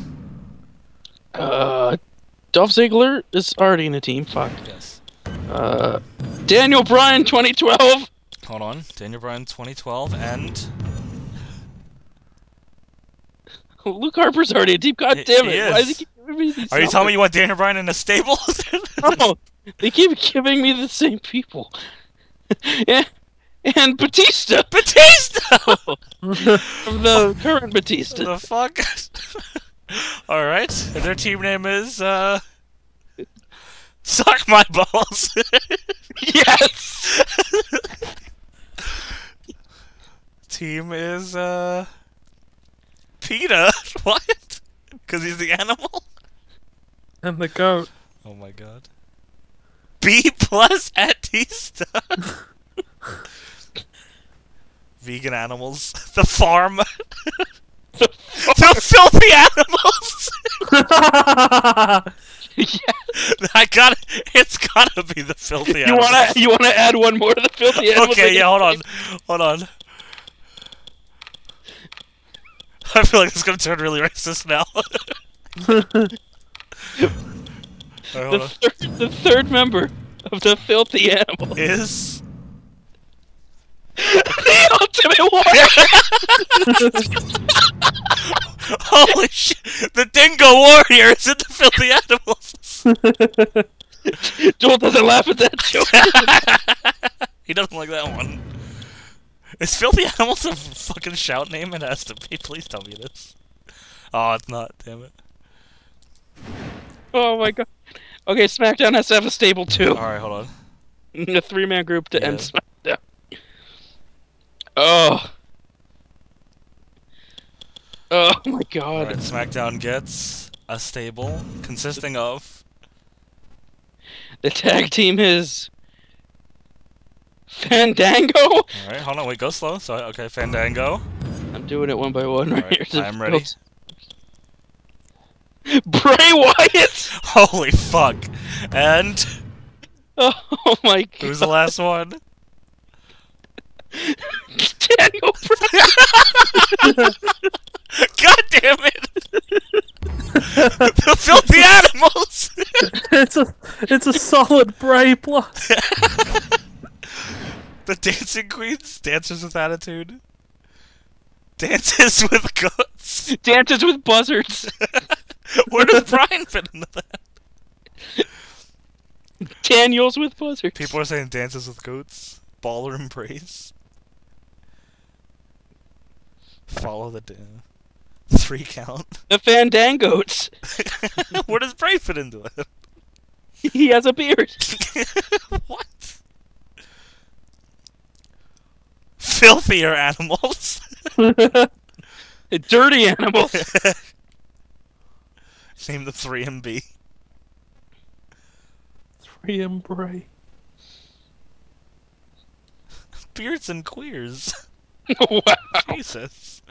Dolph Ziggler is already in the team. Fuck. Yes. Daniel Bryan 2012. Hold on. Daniel Bryan 2012 and... Luke Harper's already a team. God damn it. He Why is. does he keep giving me these Are you telling me numbers? you want Daniel Bryan in a stable? No, they keep giving me the same people. and Batista Batista! from the current Batista. The fuck? Alright, and their team name is, Suck My Balls! Yes. Team is, PETA? What? Because he's the animal? And the goat. Oh my god. B plus Atista! Vegan animals. The farm. The filthy animals! I got it. It's gotta be the filthy animals. You wanna add one more to the filthy animals? Okay, yeah, hold on. Hold on. I feel like it's gonna turn really racist now. Alright, hold on. The third member of the filthy animals. Is... The Ultimate Warrior! Holy shit! The Dingo Warrior is in the filthy animals! Joel doesn't laugh at that joke. He doesn't like that one. Is Filthy Animals a fucking shout name? It has to be. Please tell me this. Oh, it's not. Damn it. Oh my god. Okay, SmackDown has to have a stable too. Alright, hold on. A 3-man group to end Yeah. SmackDown. Oh. Oh my god. Alright, SmackDown gets a stable consisting of... The tag team is Fandango. Alright, hold on. Wait, go slow. So, okay, Fandango. I'm doing it one by one right Alright, here. I'm ready. Bray Wyatt. Holy fuck. And... Oh my god. Who's the last one? Daniel Bryan. God damn it! The filthy animals! It's a solid Bray plus. The Dancing Queens, Dancers with Attitude. Dances with Goats. Dances with buzzards. Where does Brian fit into that? Daniels with buzzards. People are saying Dances with Goats. Ballroom Praise. Follow the 3 count. The Fandangoats. Where does Bray fit into it? He has a beard. What? Filthier animals. Dirty animals. Name the 3MB. 3M Bray. Beards and queers. Wow. Jesus.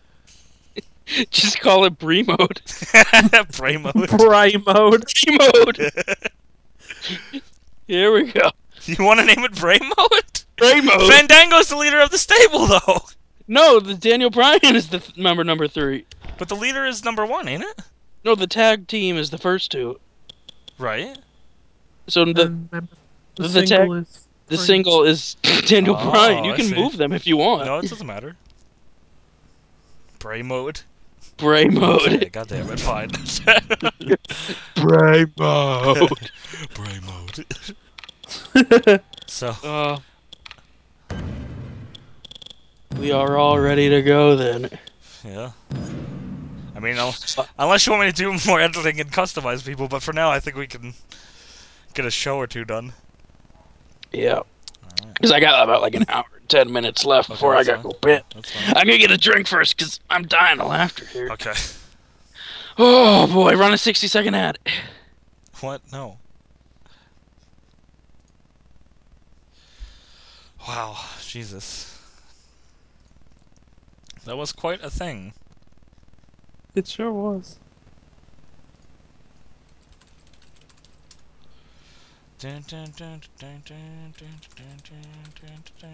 Just call it Brie mode. Bray mode. Bray mode. Brie mode. Here we go. You want to name it Bray mode? Brie mode. Fandango's the leader of the stable, though. No, the Daniel Bryan is the number 3. But the leader is number 1, ain't it? No, the tag team is the first 2. Right. So the And the single is the Bray. single is Daniel Oh, Bryan. You I can see. move them if you want. No, it doesn't matter. Bray mode. Bray Okay, mode. God damn it, fine. Bray mode. Bray mode. So, We are all ready to go then. yeah. I mean, unless you want me to do more editing and customize people, but for now, I think we can get a show or 2 done. Yeah. Because I got about like an hour and 10 minutes left before I that's gotta go pit. That's fine. I'm gonna get a drink first because I'm dying of laughter here. Okay. Oh boy, run a 60-second ad. What? No. Wow, Jesus. That was quite a thing. It sure was. Dun, dun, dun, dun, dun, dun, dun, dun, dun, dun.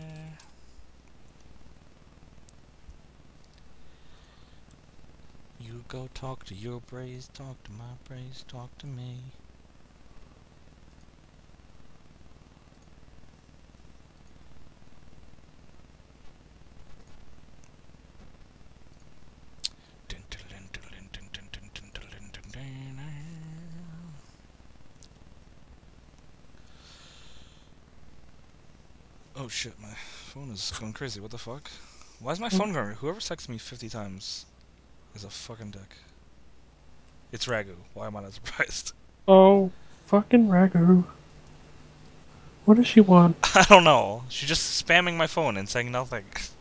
You go talk to your Braves, talk to my Braves, talk to me. Dun, dun, dun, dun, dun, dun, dun, dun, dun, dun, dun, dun. Oh shit, my phone is going crazy, what the fuck? Why is my phone going? Whoever texted me 50 times is a fucking dick. It's Ragu, why am I not surprised? Oh, fucking Ragu. What does she want? I don't know, she's just spamming my phone and saying nothing.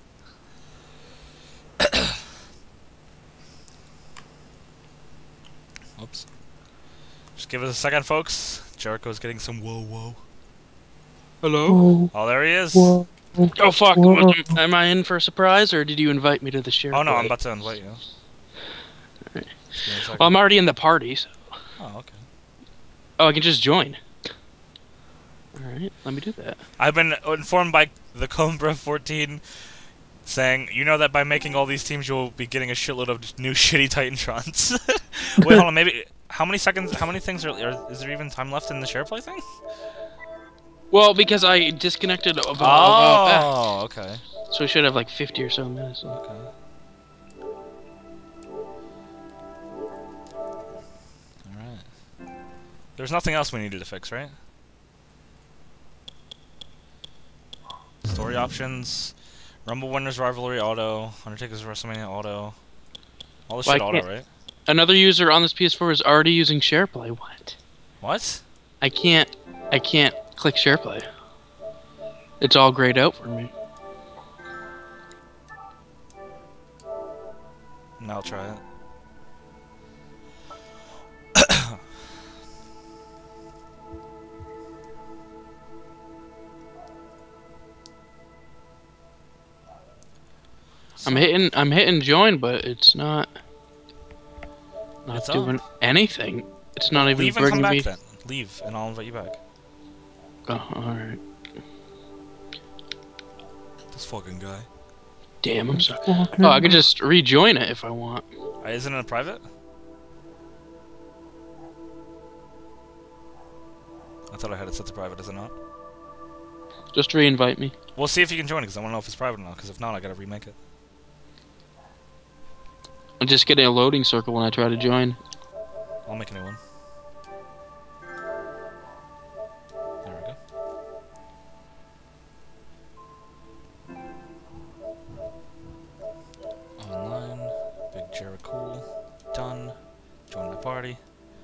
Oops. Just give us a second, folks. Jericho's getting some whoa. Hello? Oh, Oh, there he is. whoa. Oh fuck, Whoa. am I in for a surprise or did you invite me to the share? Oh no, I'm party? about to invite you. Just give me a second. Well, I'm already in the party, so... Oh, okay. Oh, I can just join. Alright, let me do that. I've been informed by the Combra 14 saying, you know that by making all these teams you'll be getting a shitload of new shitty Titantrons. Wait, hold on, maybe... How many seconds, how many things is there even time left in the share play thing? Well, because I disconnected a while back. Oh, okay. So we should have like 50 or so minutes. Okay. Alright. There's nothing else we needed to fix, right? Story options, Rumble Winners Rivalry Auto, Undertaker's WrestleMania Auto. All this Well, shit I auto, can't- right? Another user on this PS4 is already using SharePlay. What? What? I can't click SharePlay. It's all grayed out for me. I'll try it. I'm hitting join, but it's not It's doing anything. It's not even Leave and come bringing back me. then. Leave, and I'll invite you back. Oh, all right. This fucking guy. Damn, I'm sorry. Oh, I could just rejoin it if I want. Isn't it a private? I thought I had it set to private, is it not? Just re-invite me. We'll see if you can join it, because I want to know if it's private or not, because if not, I gotta remake it. I'm just getting a loading circle when I try to join. I'll make a new one. There we go. Online, Big Jericho, done. Join my party.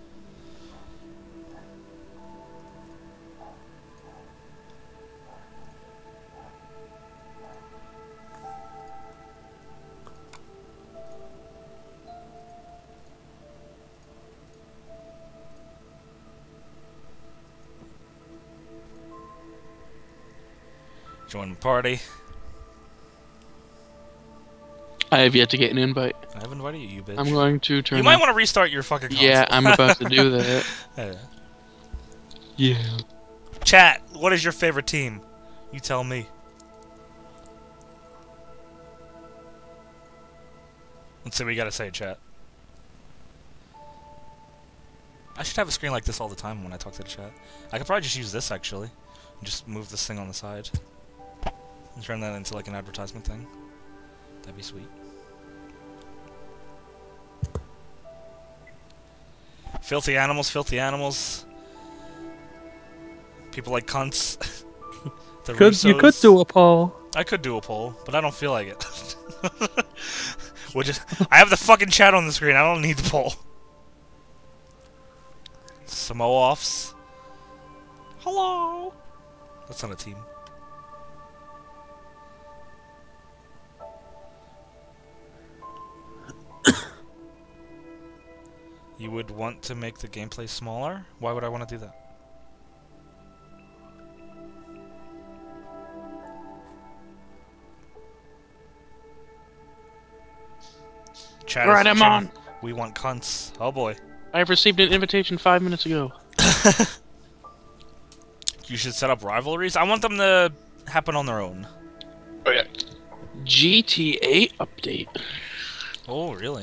Join the party. I have yet to get an invite. I have invited you, you bitch. I'm going to turn. You might off- want to restart your fucking console. Yeah, I'm about to do that. Yeah. Yeah. Chat, what is your favorite team? You tell me. Let's see what you gotta say, chat. I should have a screen like this all the time when I talk to the chat. I could probably just use this, actually. And just move this thing on the side. And turn that into like an advertisement thing. That'd be sweet. Filthy animals, filthy animals. People like cunts. The You could Russos. do a poll. I could do a poll, but I don't feel like it. I have the fucking chat on the screen. I don't need the poll. Samoa-offs. Hello. That's not a team. You would want to make the gameplay smaller? Why would I want to do that? Chat Right, is I'm chat- on. We want cunts. Oh boy. I've received an invitation 5 minutes ago. You should set up rivalries. I want them to happen on their own. Oh yeah. GTA update. Oh, really?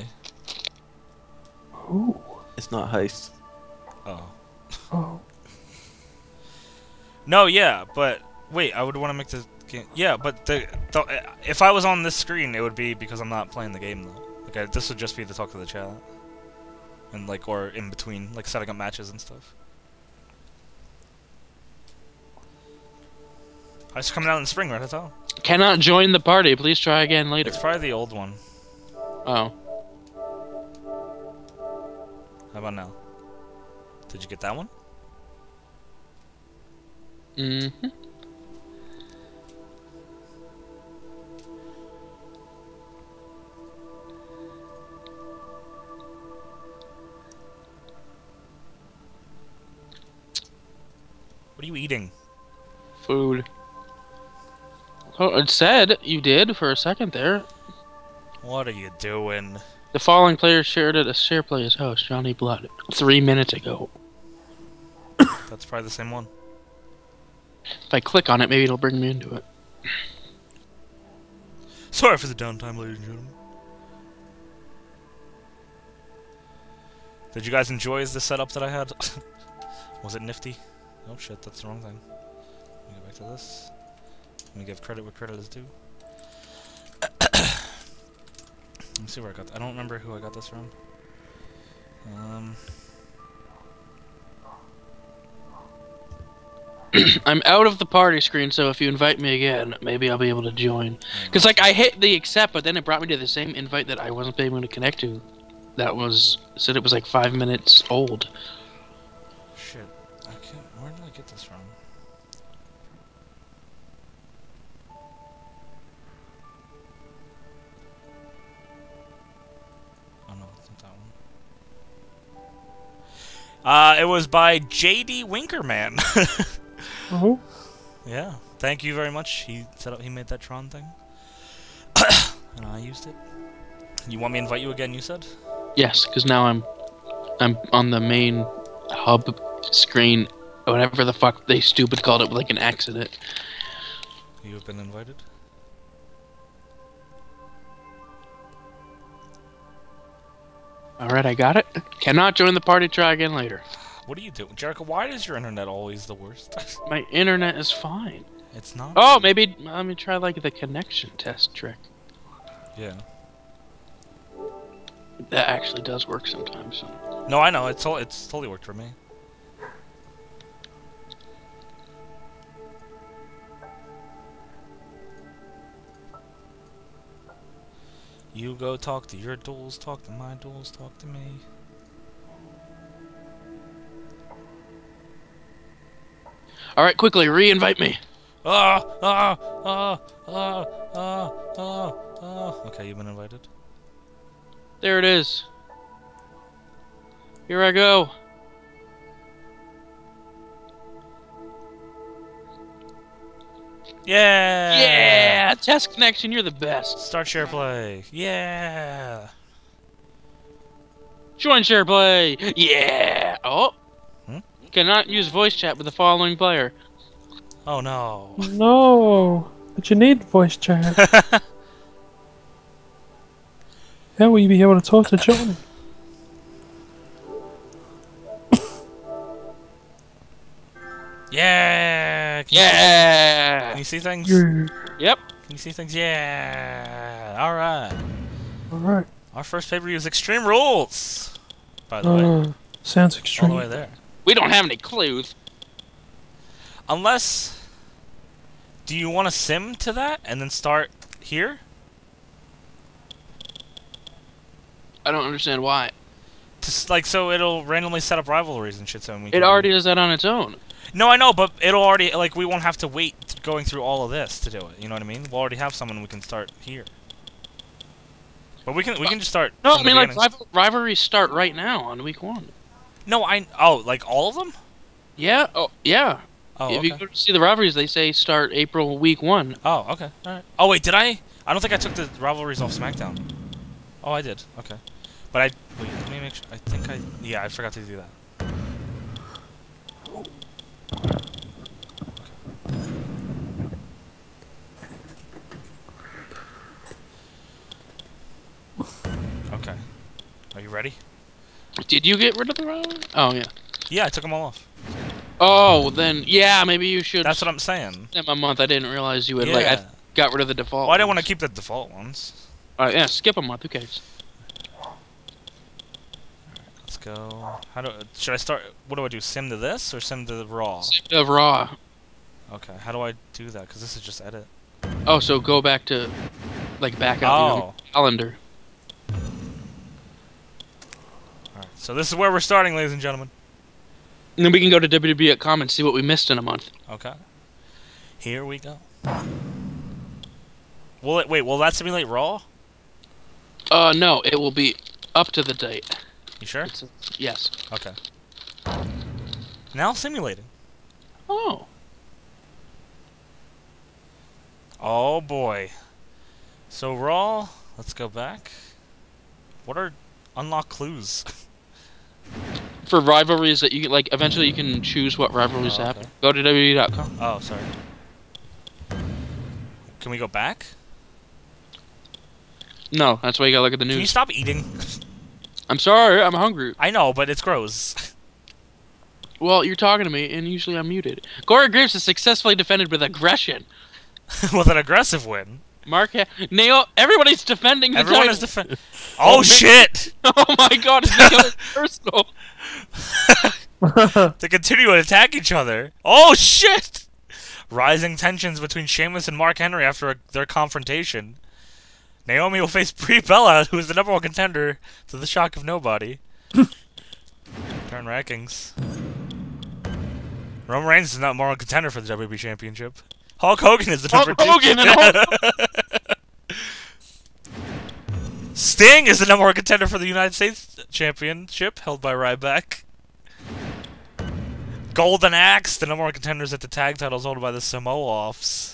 Ooh. It's not heist. Oh. Oh. No, yeah, but wait, I would want to make the game. Yeah, but if I was on this screen, it would be because I'm not playing the game though. Like this would just be to talk to the chat, and like or in between, like setting up matches and stuff. I was coming out in the spring, right? That's all. Cannot join the party. Please try again later. It's probably the old one. Oh. How about now? Did you get that one? Mm-hmm. What are you eating? Food. Oh, it said you did for a second there. What are you doing? The following player shared at a share player's house, Johnny Blood, 3 minutes ago. That's probably the same one. If I click on it, maybe it'll bring me into it. Sorry for the downtime, ladies and gentlemen. Did you guys enjoy the setup that I had? Was it nifty? Oh shit, that's the wrong thing. Let me go back to this. Let me give credit where credit is due. Let me see where I got I don't remember who I got this from. I'm out of the party screen, so if you invite me again, maybe I'll be able to join. Because, like, I hit the accept, but then it brought me to the same invite that I wasn't able to connect to. That was, said it was like 5 minutes old. Shit. I can't, where did I get this from? Oh no, it's not that one. It was by JD Winkerman. Oh. Yeah, thank you very much. He made that Tron thing. And I used it. You want me to invite you again, you said? Yes, because now I'm on the main hub screen, whatever the fuck they stupid called it with like an X in it. You have been invited? All right, I got it. Cannot join the party. Try again later. What are you doing, Jericho? Why is your internet always the worst? My internet is fine. It's not. Oh, maybe let me try like the connection test trick. Yeah. That actually does work sometimes. No, I know. It's totally worked for me. You go talk to your duels, talk to my duels, talk to me. All right, quickly re-invite me. Okay, you've been invited. There it is. Here I go. Yeah! Yeah, test connection. You're the best. Start share play. Yeah! Join share play. Yeah. Oh. Hmm? Cannot use voice chat with the following player. Oh no. No, but you need voice chat. How will you be able to talk to Johnny? Yeah! Yeah. Can you see things? Yeah. Yep. Can you see things? Yeah! Alright. Alright. Our first pay-per-view is Extreme Rules! By the way. Sounds All extreme. the way there. We don't have any clues. Unless... Do you want to sim to that and then start here? I don't understand why. Like, so it'll randomly set up rivalries and shit so we It can already does that on its own. No, I know, but it'll already... Like, we won't have to wait going through all of this to do it. You know what I mean? We'll already have someone we can start here. But we can just start No, from I the mean, like, beginning. rivalries start right now on week 1. No, Oh, like all of them? Yeah. Oh, yeah. Oh, If okay. you go to see the rivalries, they say start April week 1. Oh, okay. Alright. Oh, wait, did I? I don't think I took the rivalries off SmackDown. Oh, I did. Okay. But Wait, let me make sure. I think I... Yeah, I forgot to do that. Okay. Are you ready? Did you get rid of the rivalry? Oh, yeah. Yeah, I took them all off. Oh, then, yeah, maybe you should... That's what I'm saying. skip a month. I didn't realize you had, Yeah. like, I got rid of the default. Well, I didn't want to keep the default ones. Yeah, skip a month. Who cares? Let's go. Should I start? What do I do? Sim to this or sim to the Raw? Of Raw. Okay. How do I do that? Because this is just edit. Oh, so go back to, like, back out your calendar. Alright. So this is where we're starting, ladies and gentlemen. And then we can go to WWE.com and see what we missed in a month. Okay. Here we go. Will that simulate Raw? No, it will be up to the date. You sure? Yes. Okay. Now simulating. Oh. Oh boy. So Raw, let's go back. What are unlock clues? For rivalries that you can, like, eventually you can choose what rivalries Oh, okay. happen. Go to WWE.com. Oh, sorry. Can we go back? No, that's why you gotta look at the Can you news. stop eating? I'm sorry, I'm hungry. I know, but it's gross. Well, you're talking to me, and usually I'm muted. Corey Graves is successfully defended with aggression. With an aggressive win. Nail, everybody's defending the Everyone title. is defend. Oh shit! Oh my god, it's becoming personal. To continue to attack each other. Oh shit! Rising tensions between Sheamus and Mark Henry after their confrontation. Naomi will face Brie Bella, who is the #1 contender, to the shock of nobody. Current rankings. Roman Reigns is not #1 contender for the WWE Championship. Hulk Hogan is the Hulk #2. Hogan and Sting is the #1 contender for the United States Championship, held by Ryback. Golden Axe, the #1 contenders at the tag titles, held by the Samoa-offs.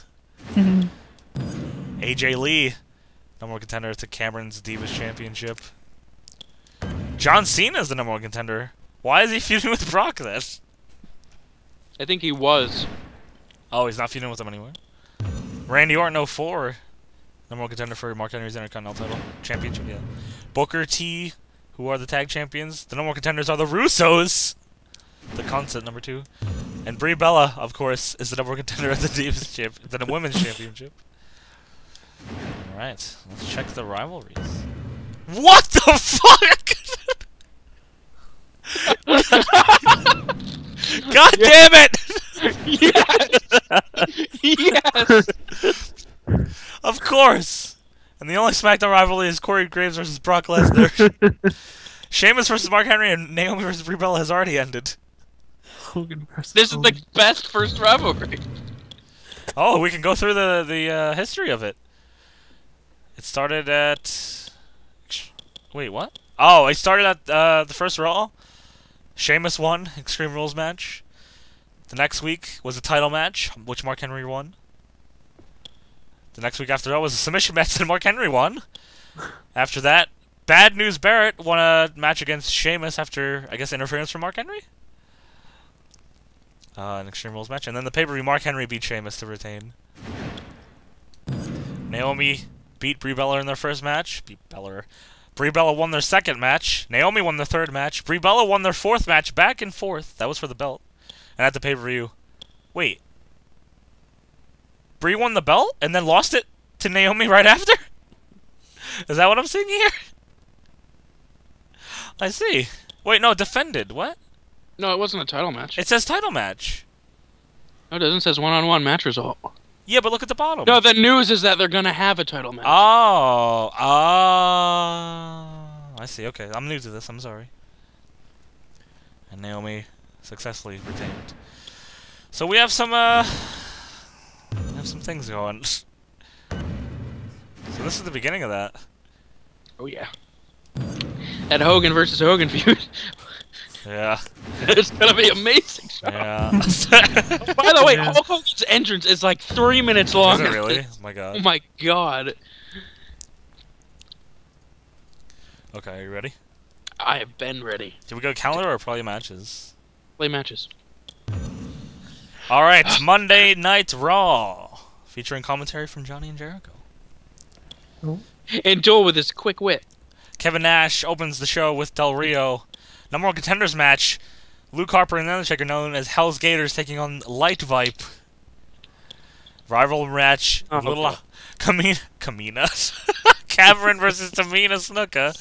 AJ Lee, #1 contender to Cameron's Divas Championship. John Cena is the #1 contender. Why is he feuding with Brock then? I think he was. Oh, he's not feuding with him anymore. Randy Orton 04, #1 contender for Mark Henry's Intercontinental title championship. Yeah. Booker T Who are the tag champions? The number one contenders are the Russos. The concept number 2. And Brie Bella, of course, is the number one contender of the Divas the Women's Championship. Alright, let's check the rivalries. What the fuck?! God damn it! Yes! Of course! And the only SmackDown rivalry is Corey Graves versus Brock Lesnar. Sheamus versus Mark Henry and Naomi versus Brie Bella has already ended. Hogan versus This is Hogan. the best first rivalry. Oh, we can go through the history of it. It started at... Wait, what? Oh, it started at the first Raw. Sheamus won, Extreme Rules match. The next week was a title match, which Mark Henry won. The next week after that was a submission match that Mark Henry won. After that, Bad News Barrett won a match against Sheamus after, I guess, interference from Mark Henry? An Extreme Rules match. And then the pay-per-view, Mark Henry beat Sheamus to retain. Naomi beat Brie Bella in their first match. Brie Bella won their second match. Naomi won their third match. Brie Bella won their fourth match, back and forth. That was for the belt. And at the pay-per-view... Wait. Brie won the belt and then lost it to Naomi right after? Is that what I'm seeing here? I see. Wait, no, defended. What? No, it wasn't a title match. It says title match. No, it doesn't. It says one-on-one match result. Yeah, but look at the bottom. No, the news is that they're gonna have a title match. Oh. I see. Okay, I'm new to this. I'm sorry. And Naomi successfully retained. So we have some things going. So this is the beginning of that. Oh yeah. That Hogan versus Hogan feud. Yeah. It's gonna be amazing. Yeah. By the way, Hulk Hogan's entrance is like 3 minutes long. Is it really? Oh my god. Oh my god. Okay, are you ready? I have been ready. Did we go calendar or probably matches? Play matches. Alright, Monday Night Raw. Featuring commentary from Johnny and Jericho. And Duel with his quick wit. Kevin Nash opens the show with Del Rio. Number one contenders match. Luke Harper and the Undertaker, known as Hell's Gators, taking on Light Vipe. Rival match. Oh, Little okay. Kamina. Cameron versus Tamina Snuka.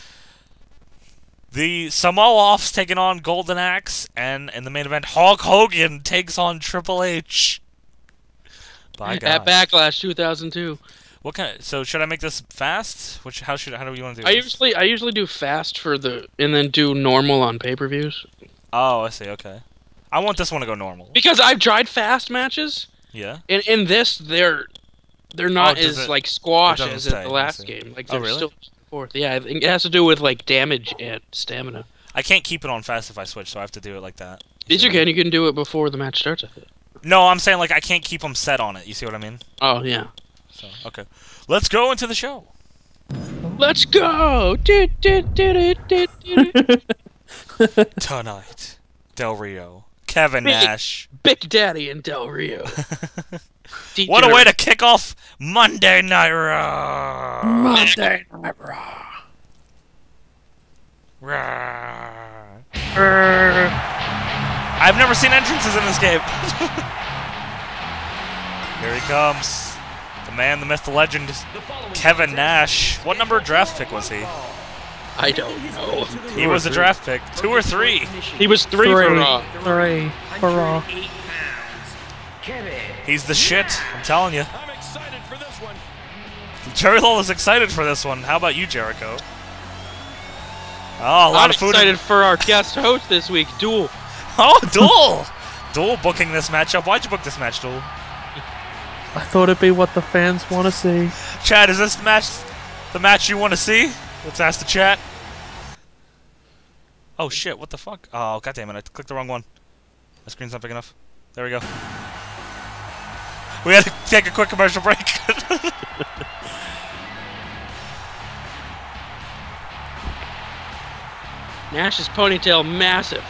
The Samoa Offs taking on Golden Axe, and in the main event, Hulk Hogan takes on Triple H. By God. At Backlash 2002. What kind of, so should I make this fast? How do we want to do I this? usually do fast for the and then do normal on pay-per-views. Oh, I see. Okay. I want this one to go normal. Because I've tried fast matches. Yeah. In this they're not does as it- like squash it doesn't as in say, the I last see. game. Like Oh, they're really? still forth. Yeah, I think it has to do with like damage and stamina. I can't keep it on fast if I switch, so I have to do it like that. Yes, you can. You can do it before the match starts. I think. No, I'm saying like I can't keep them set on it. You see what I mean? Oh yeah. So okay, let's go into the show. Let's go. Tonight, Del Rio, Kevin Nash. Big Daddy and Del Rio. What a way to kick off Monday Night Raw! Monday. Raw. I've never seen entrances in this game. Here he comes. The man, the myth, the legend, Kevin Nash. What number draft pick was he? I don't know. He was a draft pick. 2 or 3. He was three for Raw. 3 for Raw. He's the shit. I'm telling you. I'm excited for this one. Jerry Lowell is excited for this one. How about you, Jericho? Oh, a lot I'm of food. excited for our guest host this week, Duel. Oh, Duel! Duel booking this matchup. Why'd you book this match, Duel? I thought it'd be what the fans want to see. Chad, is this match the match you want to see? Let's ask the chat. Oh shit, what the fuck? Oh, goddammit, I clicked the wrong one. My screen's not big enough. There we go. We had to take a quick commercial break. Nash's ponytail massive.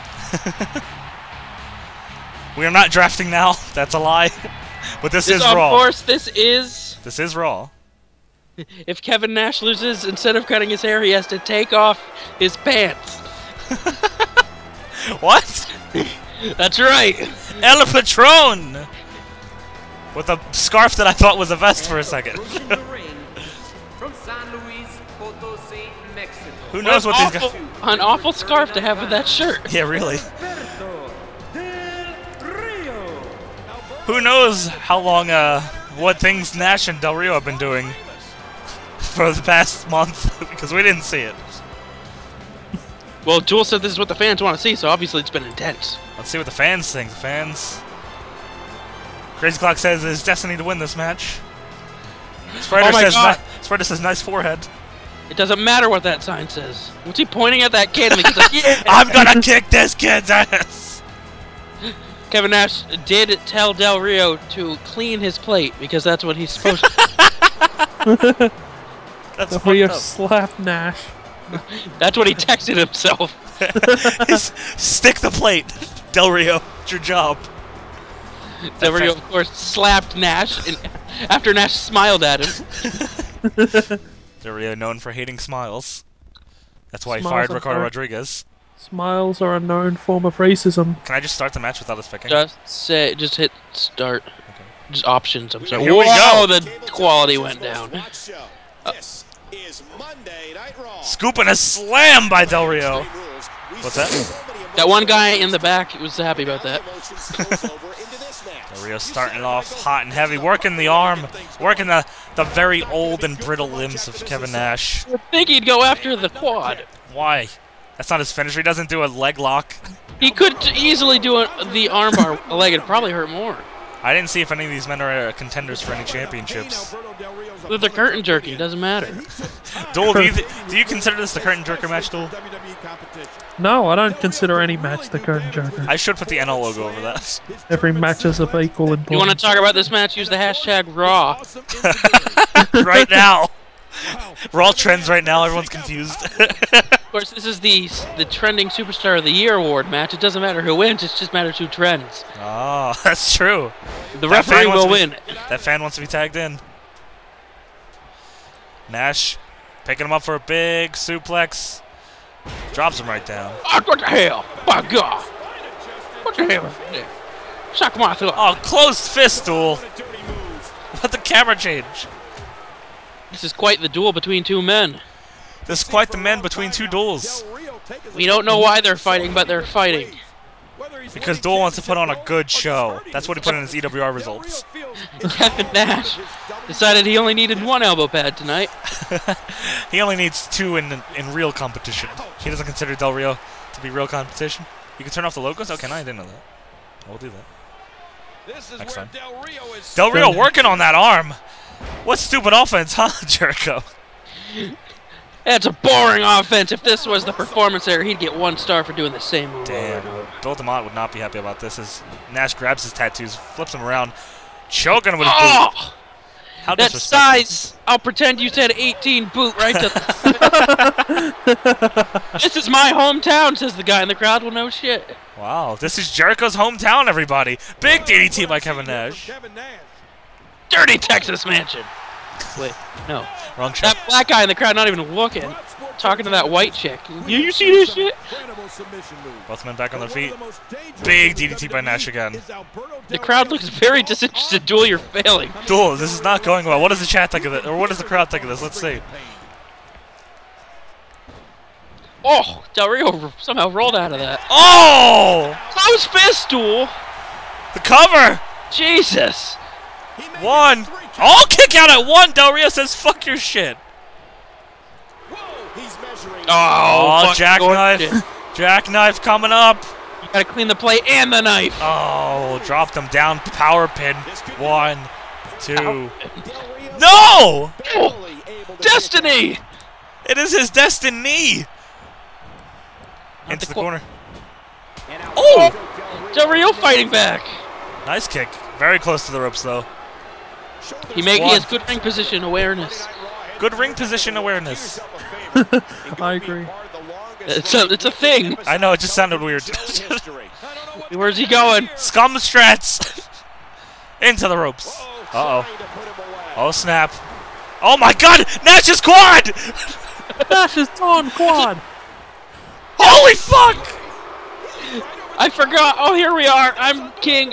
We are not drafting now. That's a lie. But this is Of Raw. course, this is This is Raw. If Kevin Nash loses, instead of cutting his hair, he has to take off his pants. What? That's right. El Patron! With a scarf that I thought was a vest for a second. Approaching the ring from San Luis Potosi, Mexico. Who knows what these guys... An awful scarf to have with that shirt. Yeah, really. Alberto Del Rio. Who knows how long, what things Nash and Del Rio have been doing for the past month, because we didn't see it. Well, Jewel said this is what the fans want to see, so obviously it's been intense. Let's see what the fans think. The fans... Crazy Clock says it's destiny to win this match. Spreader Oh my says God. Spreader says nice forehead. It doesn't matter what that sign says. What's he pointing at that kid? And he's like, yeah. I'm gonna kick this kid's ass. Kevin Nash did tell Del Rio to clean his plate because that's what he's supposed to. That's Del Rio fucked slapped Nash. That's what he texted himself. up. Stick the plate, Del Rio. It's your job. Del Rio, of course, slapped Nash and after Nash smiled at him. Del Rio known for hating smiles. That's why he Smiles fired are Ricardo fine. Rodriguez. Smiles are a known form of racism. Can I just start the match without us picking? Just hit start. Just options. I'm sorry. Here we Whoa, go. the quality went down. This is Monday Night Raw. Scoop and a slam by Del Rio. What's that? That one guy in the back was happy about that. Del Rio starting off hot and heavy, working the arm, working the very old and brittle limbs of Kevin Nash. I think he'd go after the quad. Why? That's not his finisher. He doesn't do a leg lock. He could easily do the armbar a leg. It'd probably hurt more. I didn't see if any of these men are contenders for any championships. With the curtain jerky, doesn't matter. Duel, do you consider this the curtain jerker match, Duel? No, I don't consider any match the curtain jerker. I should put the NL logo over that. Every match is of equal importance. You want to talk about this match? Use the hashtag Raw. Right now. Raw trends right now. Everyone's confused. Of course, this is the trending superstar of the year award match. It doesn't matter who wins; it just matters who trends. Oh, that's true. The That fan referee wants will to be- win. That fan wants to be tagged in. Nash picking him up for a big suplex. Drops him right down. Oh, what the hell? My God! What the hell? Suck my throat. Oh, closed fist duel. Let the camera change. This is quite the duel between two men. This is quite the men between two duels. We don't know why they're fighting, but they're fighting. Because Duel wants to put on a good show. That's what he put in his EWR results. Kevin Nash decided he only needed one elbow pad tonight. He only needs two in real competition. He doesn't consider Del Rio to be real competition. You can turn off the logos? Okay, no, I didn't know that. We'll do that. Next time. Del Rio working on that arm. What stupid offense, huh, Jericho? It's a boring offense. If this was the performance there, he'd get 1 star for doing the same move. Damn. Bill DeMott would not be happy about this as Nash grabs his tattoos, flips him around, choking him with a boot. Oh! How That disrespectful. size, I'll pretend you said 18 boot right to This is my hometown, says the guy in the crowd. Well, no shit. Wow, this is Jericho's hometown, everybody. Big DDT by Kevin Nash. Dirty Texas Mansion. Wait, no. Wrong shot. That black guy in the crowd not even looking. Talking to that white chick. You see this shit? Both men back on their feet. Big DDT by Nash again. The crowd looks very disinterested. Duel, you're failing. Duel, this is not going well. What does the chat think of this? Or what does the crowd think of this? Let's see. Oh, Del Rio somehow rolled out of that. Oh! Close fist duel. The cover! Jesus. 1. Oh, kick out at 1. Del Rio says, fuck your shit. Oh, fuck, jackknife. shit. Jackknife coming up. You gotta clean the plate and the knife. Oh, dropped him down. Power pin. 1, 2. No! Oh, Destiny. It is his destiny. Into the corner. Oh! Del Rio fighting back. Nice kick. Very close to the ropes, though. He has good ring position awareness. Good ring position awareness. I agree. It's a thing. I know, it just sounded weird. Where's he going? Scum strats. Into the ropes. Uh-oh. Oh, snap. Oh my God! Nash's quad! Nash's torn quad. Holy fuck! I forgot. Oh, here we are. I'm king.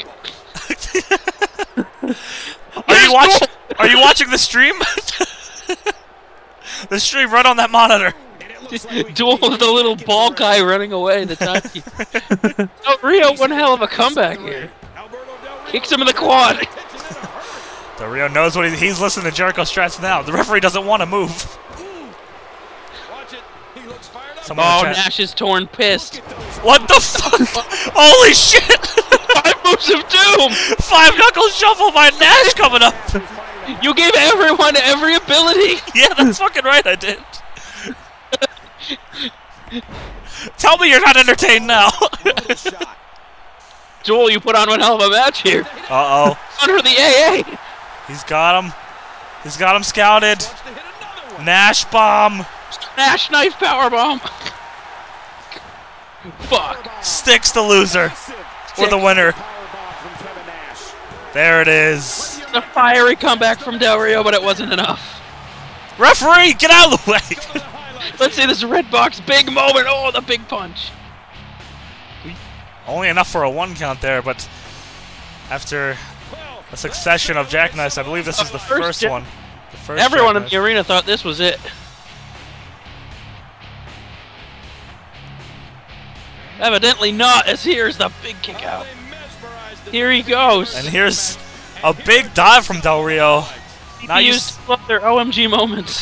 Are you watching the stream? The stream right on that monitor. Duel with the little ball guy running away. The time. Oh, Rio, one hell of a comeback here. Kicks him in the quad. Del Rio knows what he's listening to Jericho strats now. The referee doesn't want to move. Oh, Nash is torn pissed. What the fuck? Holy shit! 5 moves of doom! 5 knuckle shuffle by Nash coming up! You gave everyone every ability! Yeah, that's fucking right, I did. Tell me you're not entertained now. Joel, you put on one hell of a match here. Uh-oh. Under the AA! He's got him. He's got him scouted. Nash bomb. Nash knife powerbomb. Fuck. Sticks the loser. Or the winner. There it is. A fiery comeback from Del Rio, but it wasn't enough. Referee, get out of the way. Let's see this red box big moment. Oh, the big punch. Only enough for a 1 count there, but after a succession of jackknives, I believe this is the first one. The first Everyone in jackknife. the arena thought this was it. Evidently not, as here's the big kick out. Here he goes. And here's a big dive from Del Rio. He used their OMG moments.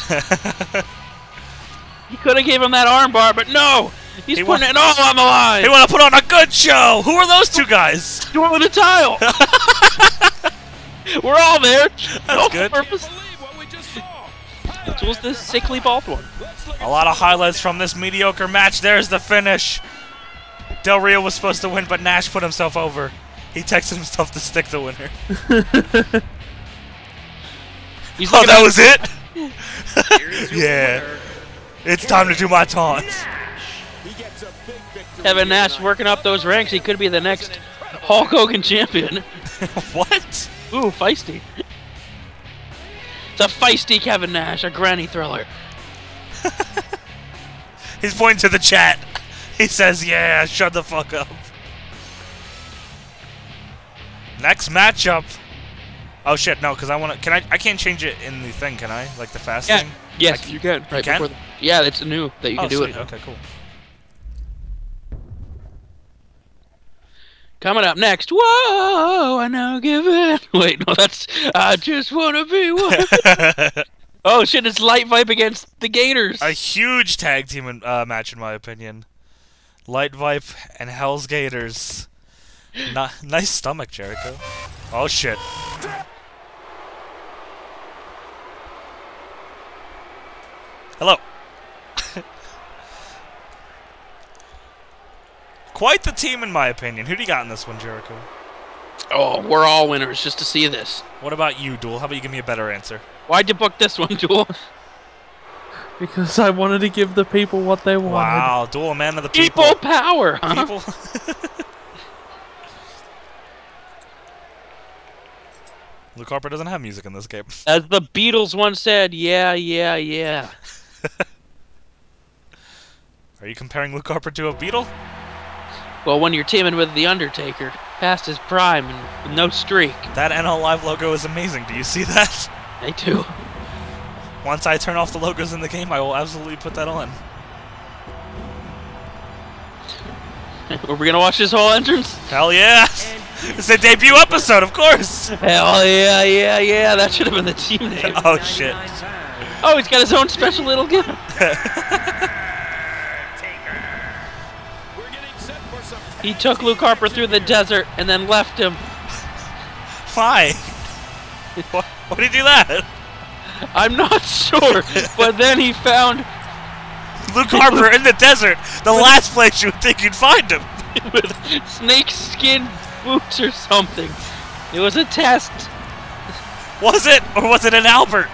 He could have gave him that armbar, but no! He's putting it all on the line! They want to put on a good show! Who are those 2 guys? Duel with a tile! We're all there! That's good. Purpose. This was the sickly bald one. A lot of highlights from this mediocre match. There's the finish. Del Rio was supposed to win, but Nash put himself over. He texted himself to stick the winner. Oh, that was it? Yeah. It's time to do my taunts. Kevin Nash working up those ranks. He could be the next Hulk Hogan champion. What? Ooh, feisty. It's a feisty Kevin Nash, a granny thriller. He's pointing to the chat. He says, yeah, shut the fuck up. Next matchup. Oh shit, no, because I want to. I can't change it in the thing, can I? Like the fast thing? Yes, you can. Right can? before yeah, it's new that you can do sweet. it. Okay, cool. Coming up next. Whoa, I now give it. Wait, no, that's. I just want to be one. Oh shit, it's Light Vibe against the Gators. A huge tag team match, in my opinion. Light Vibe and Hell's Gators. Nice stomach, Jericho. Oh shit. Hello. Quite the team, in my opinion. Who do you got in this one, Jericho? Oh, we're all winners just to see this. What about you, Duel? How about you give me a better answer? Why'd you book this one, Duel? Because I wanted to give the people what they wanted. Wow, Duel, man of the people. People power, huh? People. Luke Harper doesn't have music in this game. As the Beatles once said, yeah, yeah, yeah. Are you comparing Luke Harper to a Beatle? Well, when you're teaming with The Undertaker, past his prime and with no streak. That NL Live logo is amazing. Do you see that? They do. Once I turn off the logos in the game, I will absolutely put that on. Are we gonna watch this whole entrance? Hell yeah! It's a debut episode, of course! Hell yeah, yeah, yeah. That should have been the team name. Oh shit. Oh, he's got his own special little gimmick. He took Luke Harper through the desert and then left him. Why? Why did he do that? I'm not sure, but then he found Luke Harper in the desert, the last place you would think you'd find him. with snake skin boots or something. It was a test. Was it, or was it an Albert?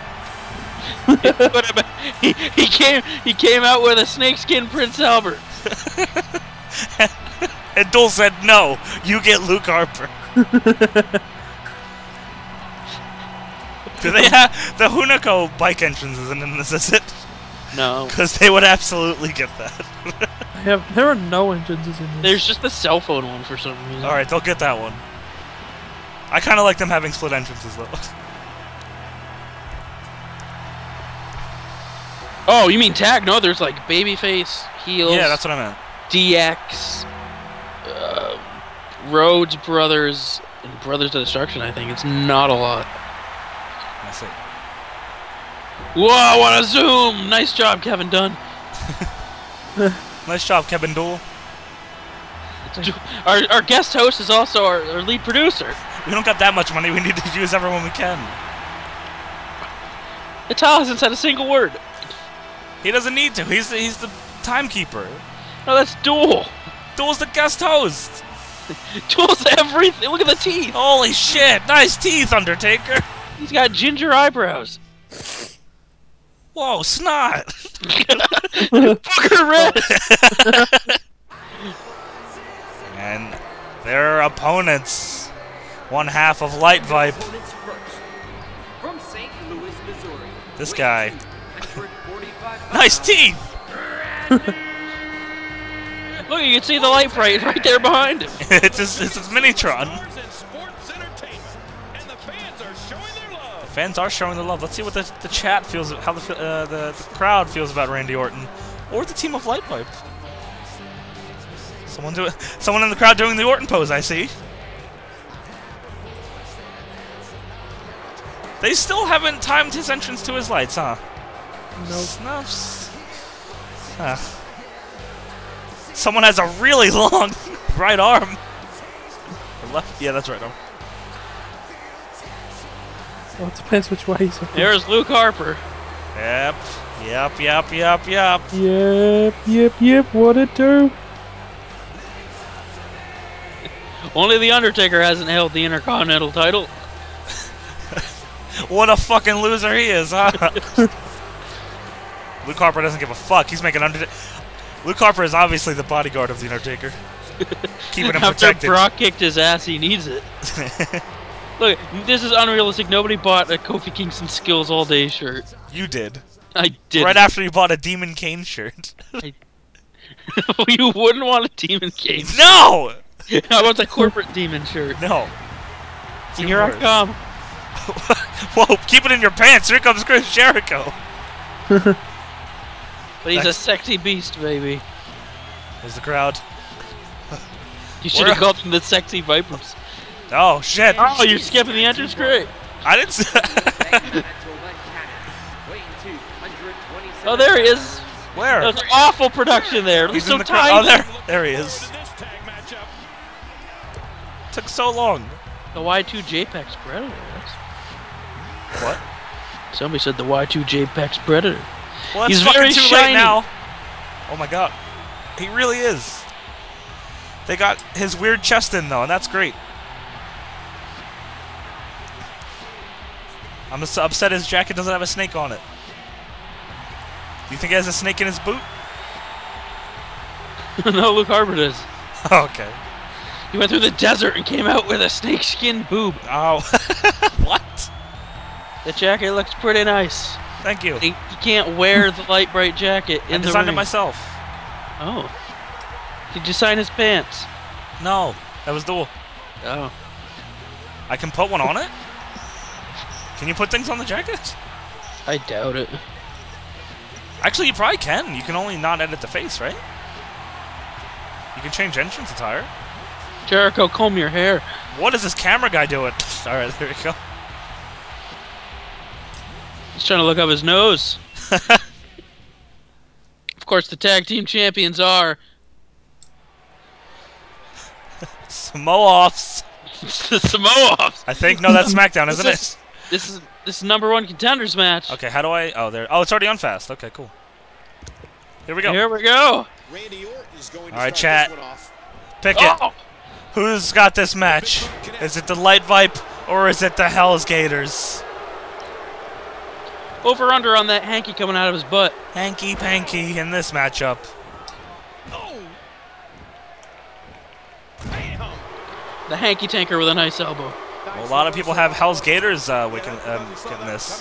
He came out with a snakeskin Prince Albert. And Dole said, no, you get Luke Harper. Do they have the Hunako bike entrance? Isn't in this, is it? No. Because they would absolutely get that. There are no entrances in this. There's just the cell phone one for some reason. All right, they'll get that one. I kind of like them having split entrances though. Oh, you mean tag? No, there's like babyface, heels. Yeah, that's what I meant. DX, Rhodes Brothers, and Brothers of Destruction. I think it's not a lot. I see. Whoa! What a zoom! Nice job, Kevin Dunn. Nice job, Kevin Dool. Our guest host is also our lead producer. We don't got that much money. We need to use everyone we can. Natal hasn't said a single word. He doesn't need to. He's the timekeeper. No, that's Duel. Dool's the guest host. Duel's everything. Look at the teeth. Holy shit! Nice teeth, Undertaker. He's got ginger eyebrows. Whoa, snot. Booker red. And their opponents, one half of Light Vibe. Opponents first. From St. Louis, Missouri. This guy. 145 Nice teeth. Look, you can see the light bright right there behind him. it's his Minitron. And sports entertainment. And the fans are showing their love. The fans are showing the love. Let's see what the chat feels, how the crowd feels about Randy Orton, or the team of Light Vibe. Someone in the crowd doing the Orton pose, I see. They still haven't timed his entrance to his lights, huh? No. Snuffs. Huh. Someone has a really long right arm. Or left? Yeah, that's right arm. Well, it depends which way he's looking. There's Luke Harper. Yep. Yep, yep, yep, yep. Yep, what it do? Only the Undertaker hasn't held the Intercontinental title. What a fucking loser he is, huh? Luke Harper doesn't give a fuck. He's making Undertaker. Luke Harper is obviously the bodyguard of the Undertaker. Keeping him After protected. Brock kicked his ass, he needs it. Look, this is unrealistic. Nobody bought a Kofi Kingston Skills All Day shirt. You did. I did. Right after you bought a Demon Kane shirt. You wouldn't want a Demon Kane. No! How about the corporate Demon shirt? No. Here I come. Whoa, keep it in your pants. Here comes Chris Jericho. But he's a sexy beast, baby. There's the crowd. You should have called them the Sexy Vipers. Oh, shit. Oh, you're skipping the entrance? Great. I didn't see. Oh, there he is. Where? That was awful production there. It was He's so in the crowd. tiny. Oh, there he is. Took so long. The Y2 JPEX Predator. What? Somebody said the Y2 JPEX Predator. Well, it's He's fucking very too shiny. late now. Oh my god. He really is. They got his weird chest in though, and that's great. I'm just upset his jacket doesn't have a snake on it. Do you think he has a snake in his boot? No, Luke Harper does. Okay. He went through the desert and came out with a snakeskin boob. Oh. What? The jacket looks pretty nice. Thank you. He can't wear the light bright jacket in I the designed it ring. myself. Oh. Did you sign his pants? No, that was Duel. Oh. I can put one on it? Can you put things on the jacket? I doubt it. Actually, you probably can. You can only not edit the face, right? You can change entrance attire. Jericho, comb your hair. What is this camera guy doing? Alright, there we go. He's trying to look up his nose. Of course, the tag team champions are Samoa-offs. the Samoa-offs. I think. No, that's SmackDown, isn't it? This is #1 contenders match. Okay, how do I... Oh, there... Oh, it's already on fast. Okay, cool. Here we go. Here we go. Randy Orton is going to All right, start chat. this one off. Pick it. Who's got this match? Is it the Light Vibe or is it the Hell's Gators? Over under on that hanky coming out of his butt. Hanky Panky in this matchup. The hanky tanker with a nice elbow. Oh, lot of people have Hell's Gators getting this.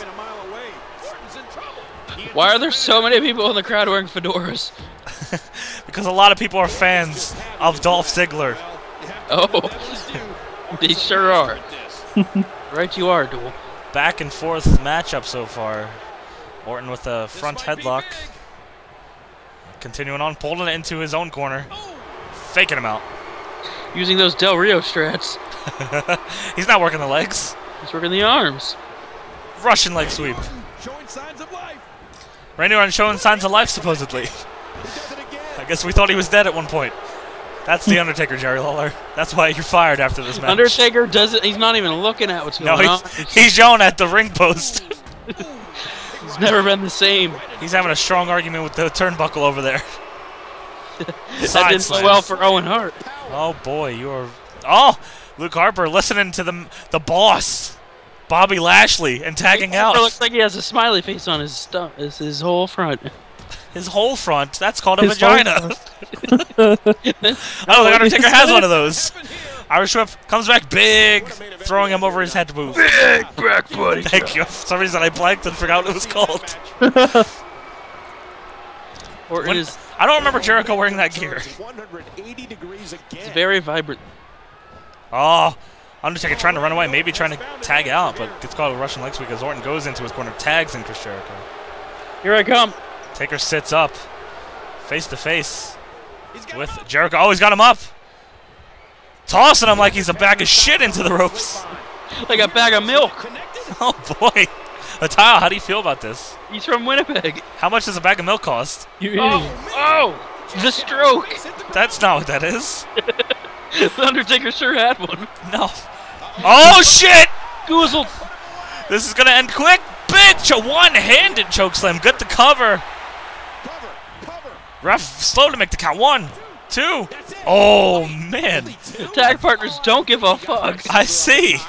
Why are there so many people in the crowd wearing fedoras? Because a lot of people are fans of Dolph Ziggler. Oh, they sure are. Right you are, Duel. Back and forth matchup so far. Orton with a front headlock. Continuing on, pulling it into his own corner. Faking him out. Using those Del Rio strats. He's not working the legs. He's working the arms. Russian leg sweep. Showing signs of life. Randy Orton showing signs of life, supposedly. I guess we thought he was dead at one point. That's the Undertaker, Jerry Lawler. That's why you're fired after this match. Undertaker doesn't. He's not even looking at what's going on. He's yelling at the ring post. He's never been the same. He's having a strong argument with the turnbuckle over there. That didn't go well for Owen Hart. Oh boy, you are. Oh, Luke Harper listening to the boss, Bobby Lashley, and tagging out. It looks like he has a smiley face on his stuff. It's his whole front. His whole front. That's called a His vagina. I don't think Undertaker has one of those. Irish Whip comes back big, throwing him over his head to move. Big back buddy. Thank you. For some reason I blanked and forgot what it was called. I don't remember Jericho wearing that gear. It's very vibrant. Oh, Undertaker trying to run away, maybe trying to tag out, but gets caught with a Russian leg sweep as Orton goes into his corner, tags in Chris Jericho. Here I come. Taker sits up, face to face with Jericho. Oh, he's got him up. Tossing him like he's a bag of shit into the ropes. Like a bag of milk. Oh, boy. Atile, how do you feel about this? He's from Winnipeg. How much does a bag of milk cost? You idiot. Oh, the stroke. That's not what that is. The Undertaker sure had one. No. Oh, shit! Goozled. This is going to end quick. Big one-handed chokeslam. Good to cover. Ref slow to make the count. 1, 2. Oh, man. Tag partners don't give a fuck. I see.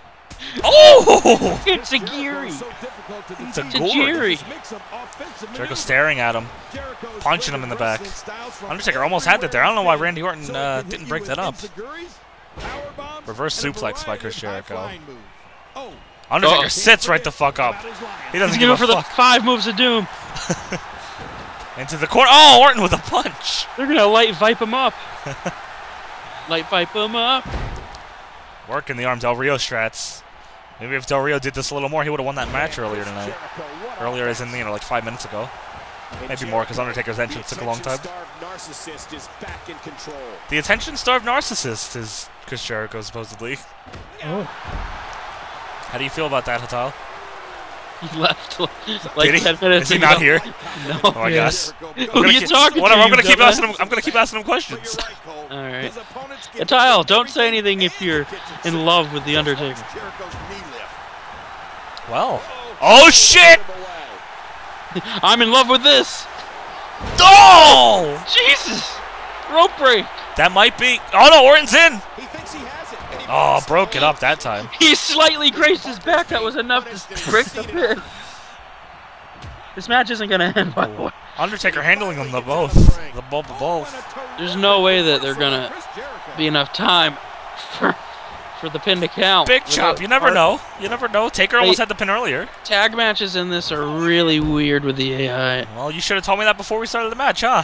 Oh! It's a Geary. It's a Geary. Jericho staring at him, punching him in the back. Undertaker almost had that there. I don't know why Randy Orton didn't break that up. Reverse suplex by Chris Jericho. Undertaker sits right the fuck up. He doesn't give a fuck. For the 5 moves of doom. Into the corner. Oh, Orton with a punch. They're gonna light vipe him up. Light vipe him up. Working the arm Del Rio strats. Maybe if Del Rio did this a little more, he would have won that match earlier tonight. Earlier as in, like 5 minutes ago. Maybe more, because Undertaker's entrance took a long time. The attention-starved narcissist is Chris Jericho, supposedly. Oh. How do you feel about that, Hatal? He left like Did he? 10 minutes Is he ago. not here? No. Oh my gosh. Who are you talking to? I'm gonna keep asking him. I'm gonna keep asking him questions. All right. Atile, don't say anything if you're in love with the Undertaker. Well. Oh shit! I'm in love with this. Oh! Jesus! Rope break. That might be. Oh no, Orton's in. Oh, broke it up that time. He slightly grazed his back. That was enough to break the pin. This match isn't gonna end, by the way. Undertaker handling them both. The both. There's no way that they're gonna be enough time for the pin to count. Big chop. You never know. You never know. Taker almost had the pin earlier. Tag matches in this are really weird with the AI. Well, you should have told me that before we started the match, huh?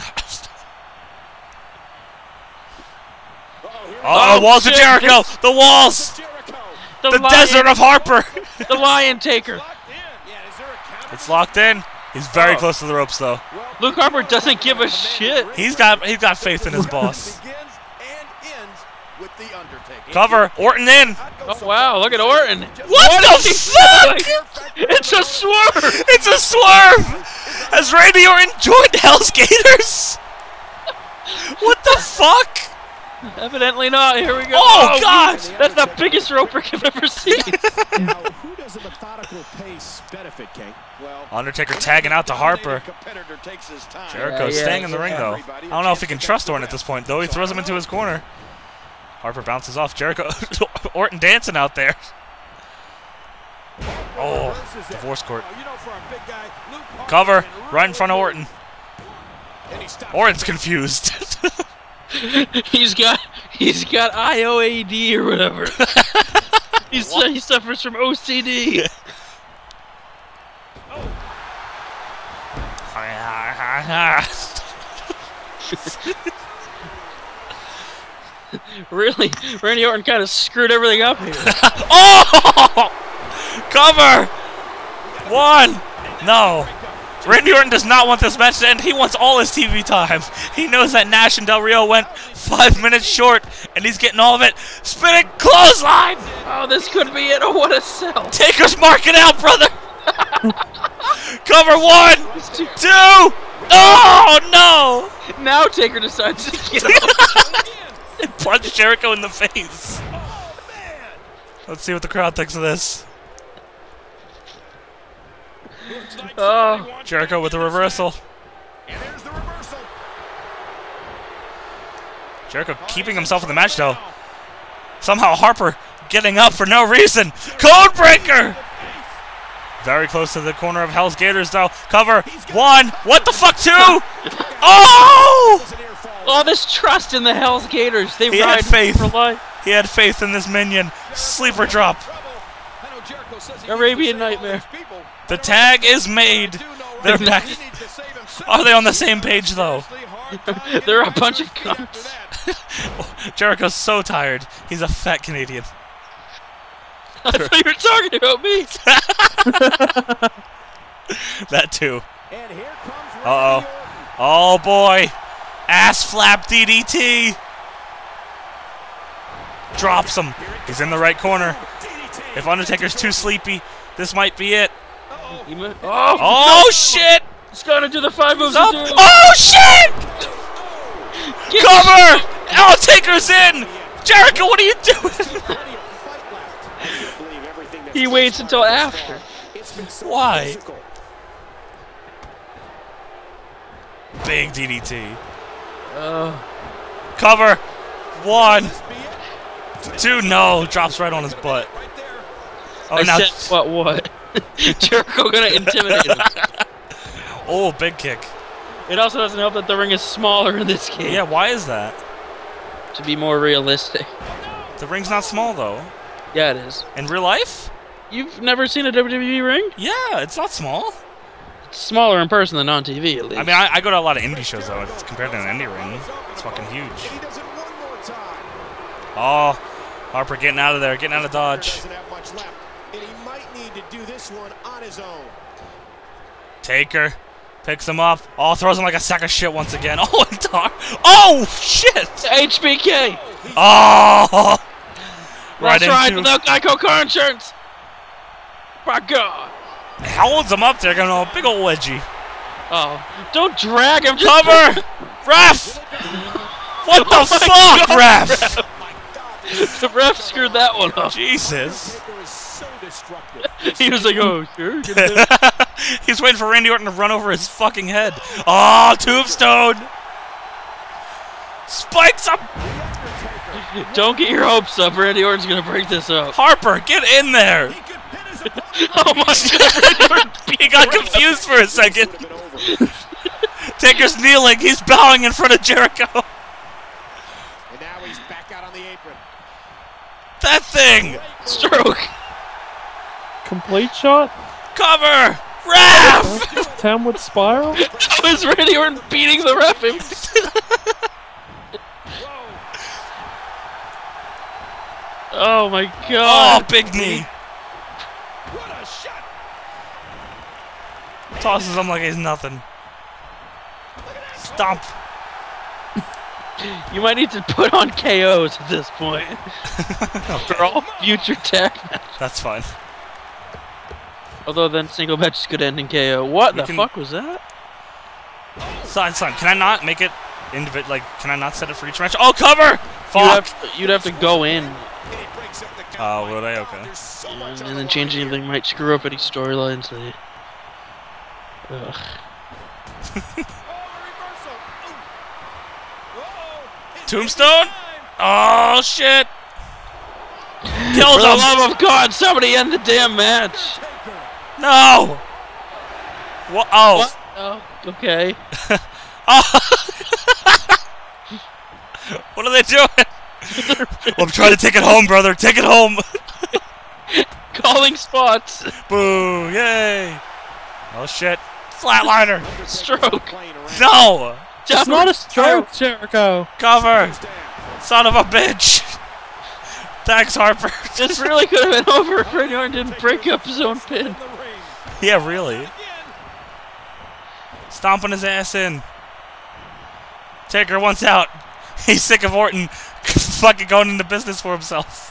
Oh, walls of Jericho! The walls! The desert of Harper! The Lion Taker! It's locked in. He's very close to the ropes, though. Luke Harper doesn't give a shit. He's got faith in his boss. Cover. Orton in. Oh, wow. Look at Orton. What the fuck? It's a swerve. It's a swerve. Has Randy Orton joined Hell's Gators? What the fuck? Evidently not. Here we go. Oh, God. That's the biggest rope break I've ever seen. Who does a methodical pace benefit, King? Well, Undertaker tagging out to Harper. Jericho's staying in the ring, though. I don't know if he can trust Orton at this point, though. He throws him into his corner. Harper bounces off. Jericho. Orton dancing out there. Oh, divorce court. Cover. Right in front of Orton. Orton's confused. He's got IOAD or whatever. He suffers from OCD. Really, Randy Orton kind of screwed everything up here. Oh! Cover! 1! No. Randy Orton does not want this match to end. He wants all his TV time. He knows that Nash and Del Rio went 5 minutes short, and he's getting all of it. Spinning clothesline! Oh, this could be it. Oh, what a sell. Taker's marking out, brother! Cover 1! 2! Oh, no! Now Taker decides to get up. And punch Jericho in the face. Let's see what the crowd thinks of this. Oh. Jericho with a reversal. And there's the reversal. Jericho keeping himself in the match, though. Somehow Harper getting up for no reason. Codebreaker! Very close to the corner of Hell's Gators, though. Cover 1. What the fuck, 2? Oh! All this trust in the Hell's Gators. They He ride had faith. for life. He had faith in this minion. Sleeper drop. Arabian Nightmare. The tag is made. They're back. Are they on the same page, though? They're a bunch of cunts. Jericho's so tired. He's a fat Canadian. I thought you were talking about me. That too. Uh-oh. Oh, boy. Ass flap DDT. Drops him. He's in the right corner. If Undertaker's too sleepy, this might be it. Oh, shit! He's gonna do the 5 moves. Oh, shit! Cover! Undertaker's in! Jericho, what are you doing? He waits until after. Why? Big DDT. Cover. 1. 2. No. Drops right on his butt. Oh, now. What? Jericho gonna intimidate him. Oh, big kick. It also doesn't help that the ring is smaller in this game. Yeah, why is that? To be more realistic. The ring's not small, though. Yeah, it is. In real life? You've never seen a WWE ring? Yeah, it's not small. It's smaller in person than on TV, at least. I mean, I go to a lot of indie shows, though. It's compared to an indie ring. It's fucking huge. Oh, Harper getting out of there, getting out of Dodge. Taker picks him up. Oh, throws him like a sack of shit once again. Oh, and oh, shit! HBK! Oh! That's right, without Geico car insurance! My God! Holds him up there, going a big old wedgie. Oh, don't drag him! Just Cover! Ref! What the fuck, God, ref? The ref screwed that one up. Jesus. He was like, oh, sure. He's waiting for Randy Orton to run over his fucking head. Oh, tombstone! Spikes up! Don't get your hopes up. Randy Orton's going to break this up. Harper, get in there! Oh my God. He got confused for a second. Taker's kneeling. He's bowing in front of Jericho. And now he's back out on the apron. That thing! Stroke. Complete shot? Cover! Ref! 10 with spiral? How is Randy Orton beating the ref? Oh my God. Oh, big knee. Tosses him like he's nothing. Stomp. You might need to put on KOs at this point. For all future tag matches. That's fine. Although then single matches could end in KO. What the fuck was that? Son, can I not make it individual? Like, can I not set it for each match? Oh, cover! Fuck! You'd have to go in. Oh, would I? Okay. And then changing anything might screw up any storylines. Ugh. Tombstone? Oh, shit! Killed For the him! love of God, somebody end the damn match! No! What? Oh. What? Oh, okay. Oh. What are they doing? Well, I'm trying to take it home, brother. Take it home. Calling spots. Boo! Yay! Oh shit! Flatliner! Stroke. No! It's not a stroke, Jericho. Cover! Son of a bitch! Thanks, Harper. This really could have been over if Randy Orton didn't break up his own pin. Yeah, really. Stomping his ass in. Taker wants out. He's sick of Orton fucking going into business for himself.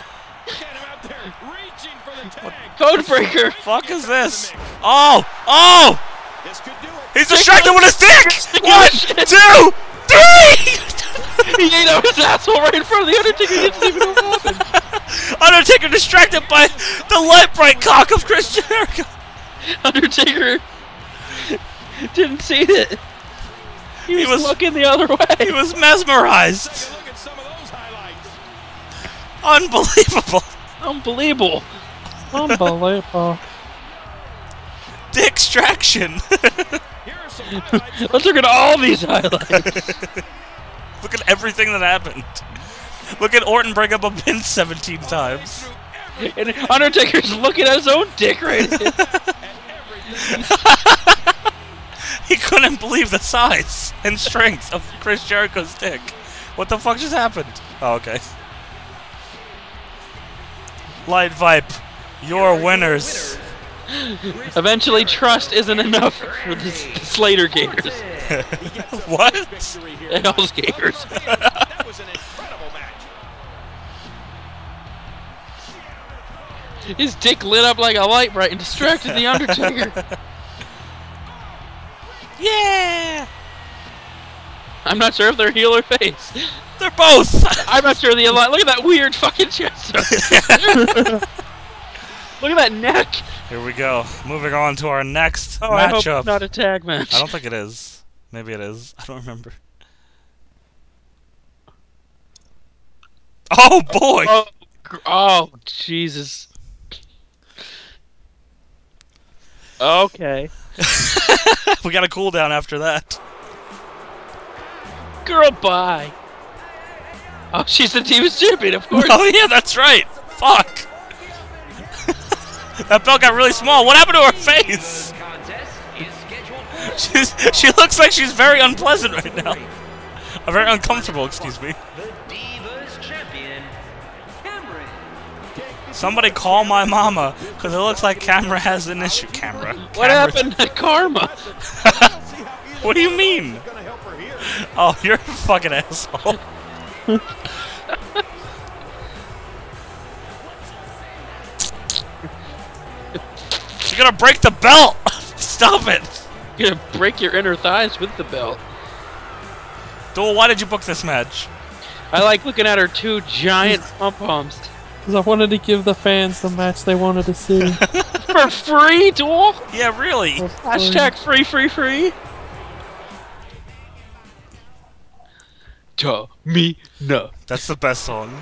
Codebreaker. Fuck is this? Oh! Oh! He's distracted with his dick! 1, 2, 3! He ate out his asshole right in front of the Undertaker. He didn't even know what happened. Undertaker distracted by the light bright cock of Chris Jericho. Undertaker didn't see it. He was looking the other way. He was mesmerized. Unbelievable. Unbelievable. Unbelievable. Dickstraction. Let's look at all these highlights. Look at everything that happened. Look at Orton bring up a pin 17 times. And Undertaker's looking at his own dick right here. He couldn't believe the size and strength of Chris Jericho's dick. What the fuck just happened? Oh, okay. Light Vipe, your winners. Eventually, trust isn't enough for the Slater Gators. What? The Hell's Gators. His dick lit up like a light bright and distracted the Undertaker. Yeah! I'm not sure if they're heel or face. They're both! I'm not sure the align. Look at that weird fucking chest. Look at that neck. Here we go. Moving on to our next Oh, I hope matchup. it's not a tag match. I don't think it is. Maybe it is. I don't remember. Oh boy! Oh, Jesus. Okay. We got a cooldown after that. Girl, bye. Oh, she's the Divas Champion, of course. Oh yeah, that's right. Fuck. That belt got really small. What happened to her face? She looks like she's very unpleasant right now. Very uncomfortable, excuse me. Somebody call my mama, because it looks like Camera has an issue. What happened to Karma? What do you mean? Oh, you're a fucking asshole. You're gonna break the belt! Stop it! You're gonna break your inner thighs with the belt. Duel, why did you book this match? I like looking at her two giant pom-poms. Because I wanted to give the fans the match they wanted to see. For free, Duel? Yeah, really? Hashtag free. Tamina. That's the best song.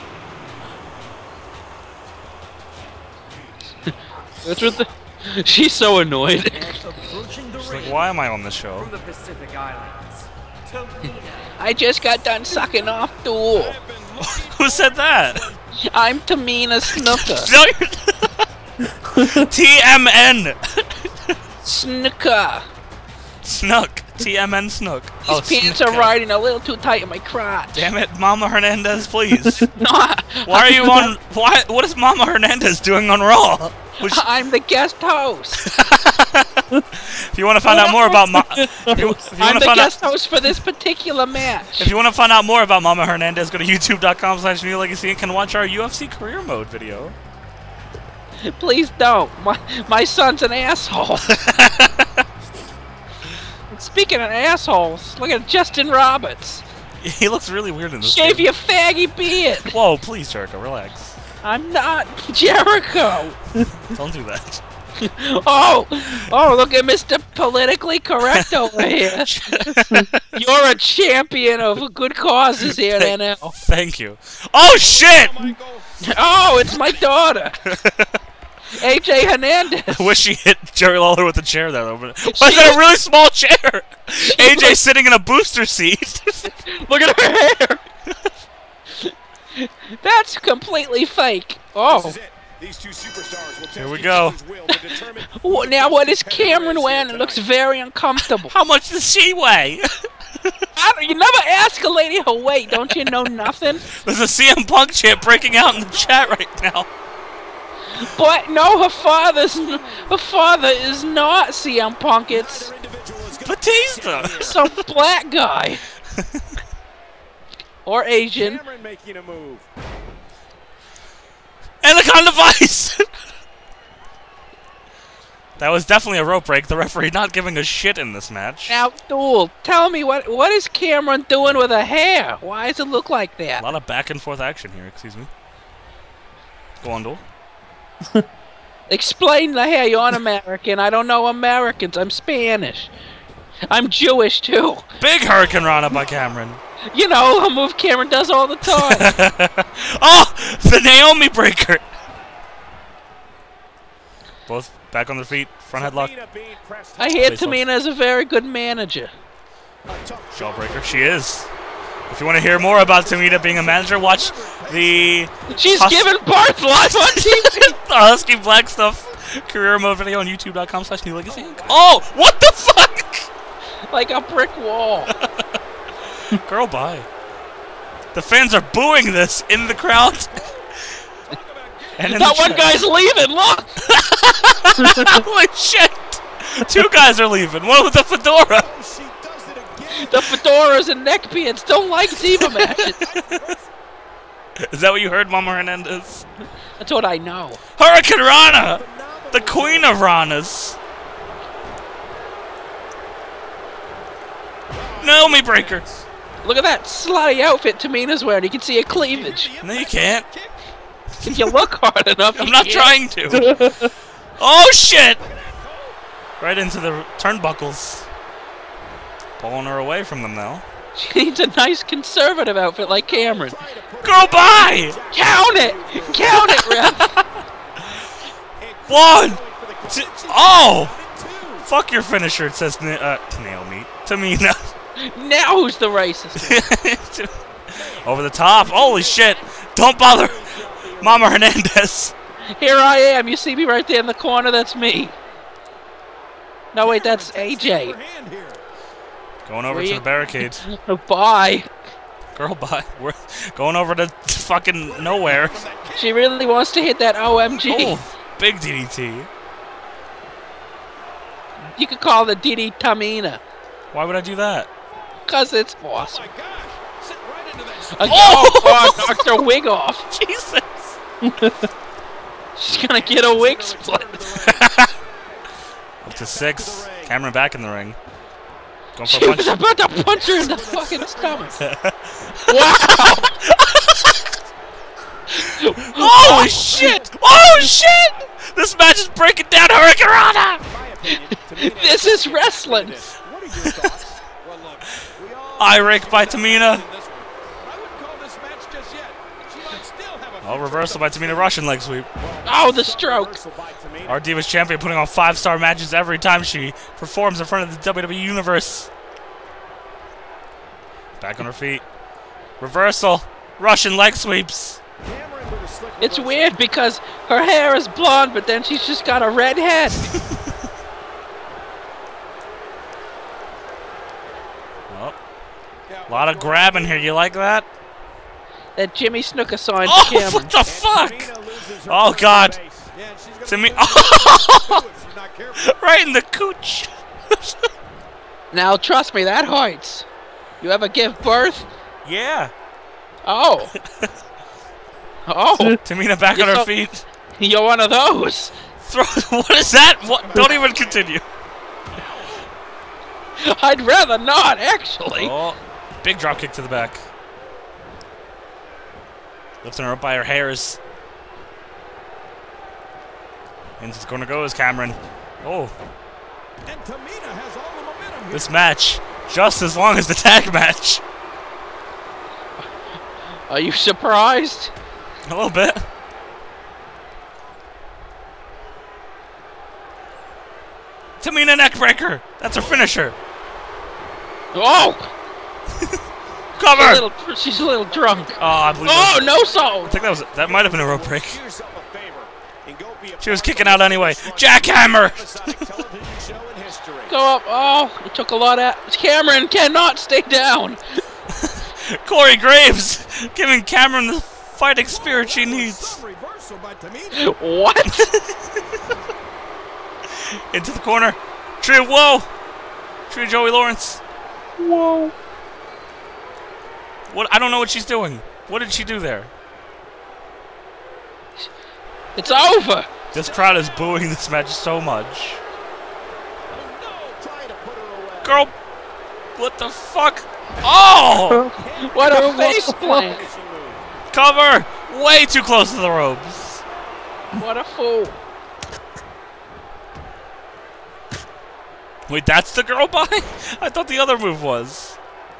That's what the... She's so annoyed. She's like, why am I on this show? The Pacific Islands. I just got done sucking off Duel. Who said that? I'm Tamina Snuka. No, you're... TMN! Snuka. Snook. TMN Snook. These pants are riding a little too tight in my crotch. Damn it, Mama Hernandez, please. No, Why are you on... Why? What is Mama Hernandez doing on Raw? I'm the guest host. If you want to find out more about I'm the guest host for this particular match. If you want to find out more about Mama Hernandez, go to youtube.com/NewLegacy and can watch our UFC career mode video. Please don't. My son's an asshole. Speaking of assholes, look at Justin Roberts. He looks really weird in this. Shave your faggy beard. Whoa, please, Jericho, relax. I'm not Jericho. Don't do that. Oh, look at Mr. Politically Correct over here. You're a champion of good causes here at NL. Thank you. Oh, shit! Oh, it's my daughter. AJ Hernandez. I wish she hit Jerry Lawler with a chair there, though. But why is that a really small chair? AJ sitting in a booster seat. Look at her hair. That's completely fake. Oh. These two superstars will Here we test each go. other's will to determine Now what is Cameron wearing? It looks very uncomfortable. How much does she weigh? You never ask a lady her weight. Don't you know nothing? There's a CM Punk chant breaking out in the chat right now. But no, her father is not CM Punk. It's Batista. some black guy or Asian. Cameron making a move. Anaconda Vice! That was definitely a rope break. The referee not giving a shit in this match. Now, Duel, tell me what is Cameron doing with her hair? Why does it look like A that? lot of back and forth action here, excuse me. Go on, Duel. Explain the hair. You're an American. I don't know Americans. I'm Spanish. I'm Jewish too. Big Hurricane Rana by Cameron. You know, a move Cameron does all the time. Oh! The Naomi breaker! Both back on their feet. Front headlock. Tamina being pressed I hear Face off. Tamina is a very good manager. Jawbreaker. She is. If you want to hear more about Tamina being a manager, watch the She's giving birth live on TV. the Husky Black Stuff career mode video on youtube.com/NewLegacy Inc. Oh! What the fuck? Like a brick wall. Girl, bye. The fans are booing this in the crowd. And in That the one chat. guy's leaving. Look. Holy shit! Two guys are leaving. One with a fedora. She does it again. The fedoras and neckbeards don't like Diva matches. Is that what you heard, Mama Hernandez? That's what I know. Hurricane Rana! The queen of Ranas. Naomi breaker. Look at that slutty outfit Tamina's wearing. You can see her cleavage. No, you can't. If you look hard enough, I'm you not can. trying to. Oh, shit! Right into the turnbuckles. Pulling her away from them now. She needs a nice conservative outfit like Cameron. Girl, bye! Count it! Count it, Ref! One! Two, oh! Fuck your finisher, it says Naomi. Tamina. Now who's the racist? Over the top. Holy shit. Don't bother Mama Hernandez. Here I am. You see me right there in the corner? That's me. No, wait, that's AJ. Going over to the barricade. Bye. Girl, bye. We're going over to fucking nowhere. She really wants to hit that OMG. Oh, big DDT. You could call the DD Tamina. Why would I do that? Because it's awesome. Oh! Knocked her wig off. Jesus. She's going to get a wig split. Up to 6. Cameron back in the ring. Going for She a was punch. about to punch her in the fucking stomach. Wow! Oh shit! Oh shit! This match is breaking down Hurricane Rana! This is wrestling. What are your thoughts? Well, look, we all Eye rake by Tamina. I wouldn't call this match just yet. She might still have a Oh, reversal by Tamina. Russian leg sweep. Oh, the stroke. reversal by Tamina. Our Divas champion putting on 5-star matches every time she performs in front of the WWE Universe. Back on her feet. Reversal. Russian leg sweeps. Cameron with a slick It's reversal. weird because her hair is blonde, but then she's just got a red head. Oh, a lot of grabbing here. You like that? That Jimmy Snuka sign Oh, to Cameron. what the fuck? Tamina loses her Oh, God. base. Yeah, and she's gonna To me. be if she's not careful. Right in the cooch. Now, trust me, that hurts. You ever give birth? Yeah. Oh. Oh, Tamina back on You're her so- feet. you're one of those. Throw. What is that? What? Don't even continue. I'd rather not, actually. Oh, big drop kick to the back. Lifting her up by her hairs. Into the corner goes Cameron. Oh, And Tamina has all the momentum here. this match just as long as the tag match. Are you surprised? A little bit. Tamina neckbreaker. That's her finisher. Oh, Cover. she's a little drunk. Oh, I believe. Oh, that. no I salt. think that might have been a rope break. Do yourself a favor. She was kicking out anyway. Jackhammer! Go up. Oh, it took a lot of... Cameron cannot stay down. Corey Graves giving Cameron the fighting spirit she needs. What? Into the corner. Tree, whoa! Tree Joey Lawrence. Whoa. What? I don't know what she's doing. What did she do there? It's over. This crowd is booing this match so much. Girl, what the fuck? Oh! What a face plant. Cover! Way too close to the ropes. What a fool. Wait, that's the girl by? I thought the other move was.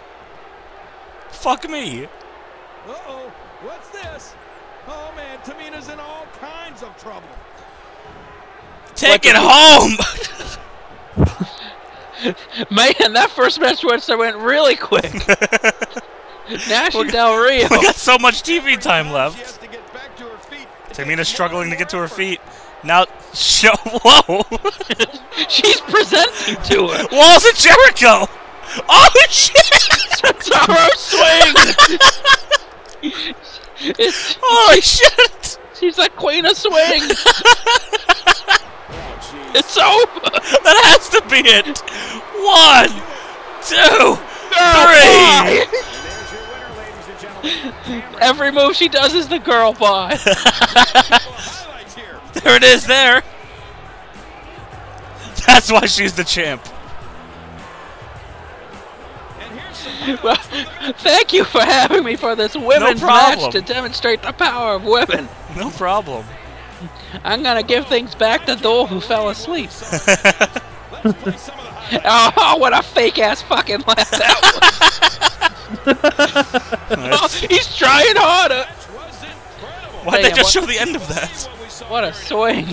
Fuck me. Uh-oh, what's this? Oh man, Tamina's in all kinds of trouble. Take it home! Man, that first match went really quick. Nash and Del Rio. We got so much TV time left. Tamina's struggling to get to her feet. Now, whoa! She's presenting to her. Walls of Jericho! Oh shit! Cesaro swing! Holy shit! She's the queen of swing! It's over! That has to be it! 1, 2, 3! Every move she does is the girl by. There it is there! That's why she's the champ. Well, thank you for having me for this women's problem. match to demonstrate the power of women. No problem. I'm gonna give things back to Dole who fell asleep. Oh, what a fake ass fucking laugh that was. Oh, he's trying harder. Why'd they just show the end of that? What a swing.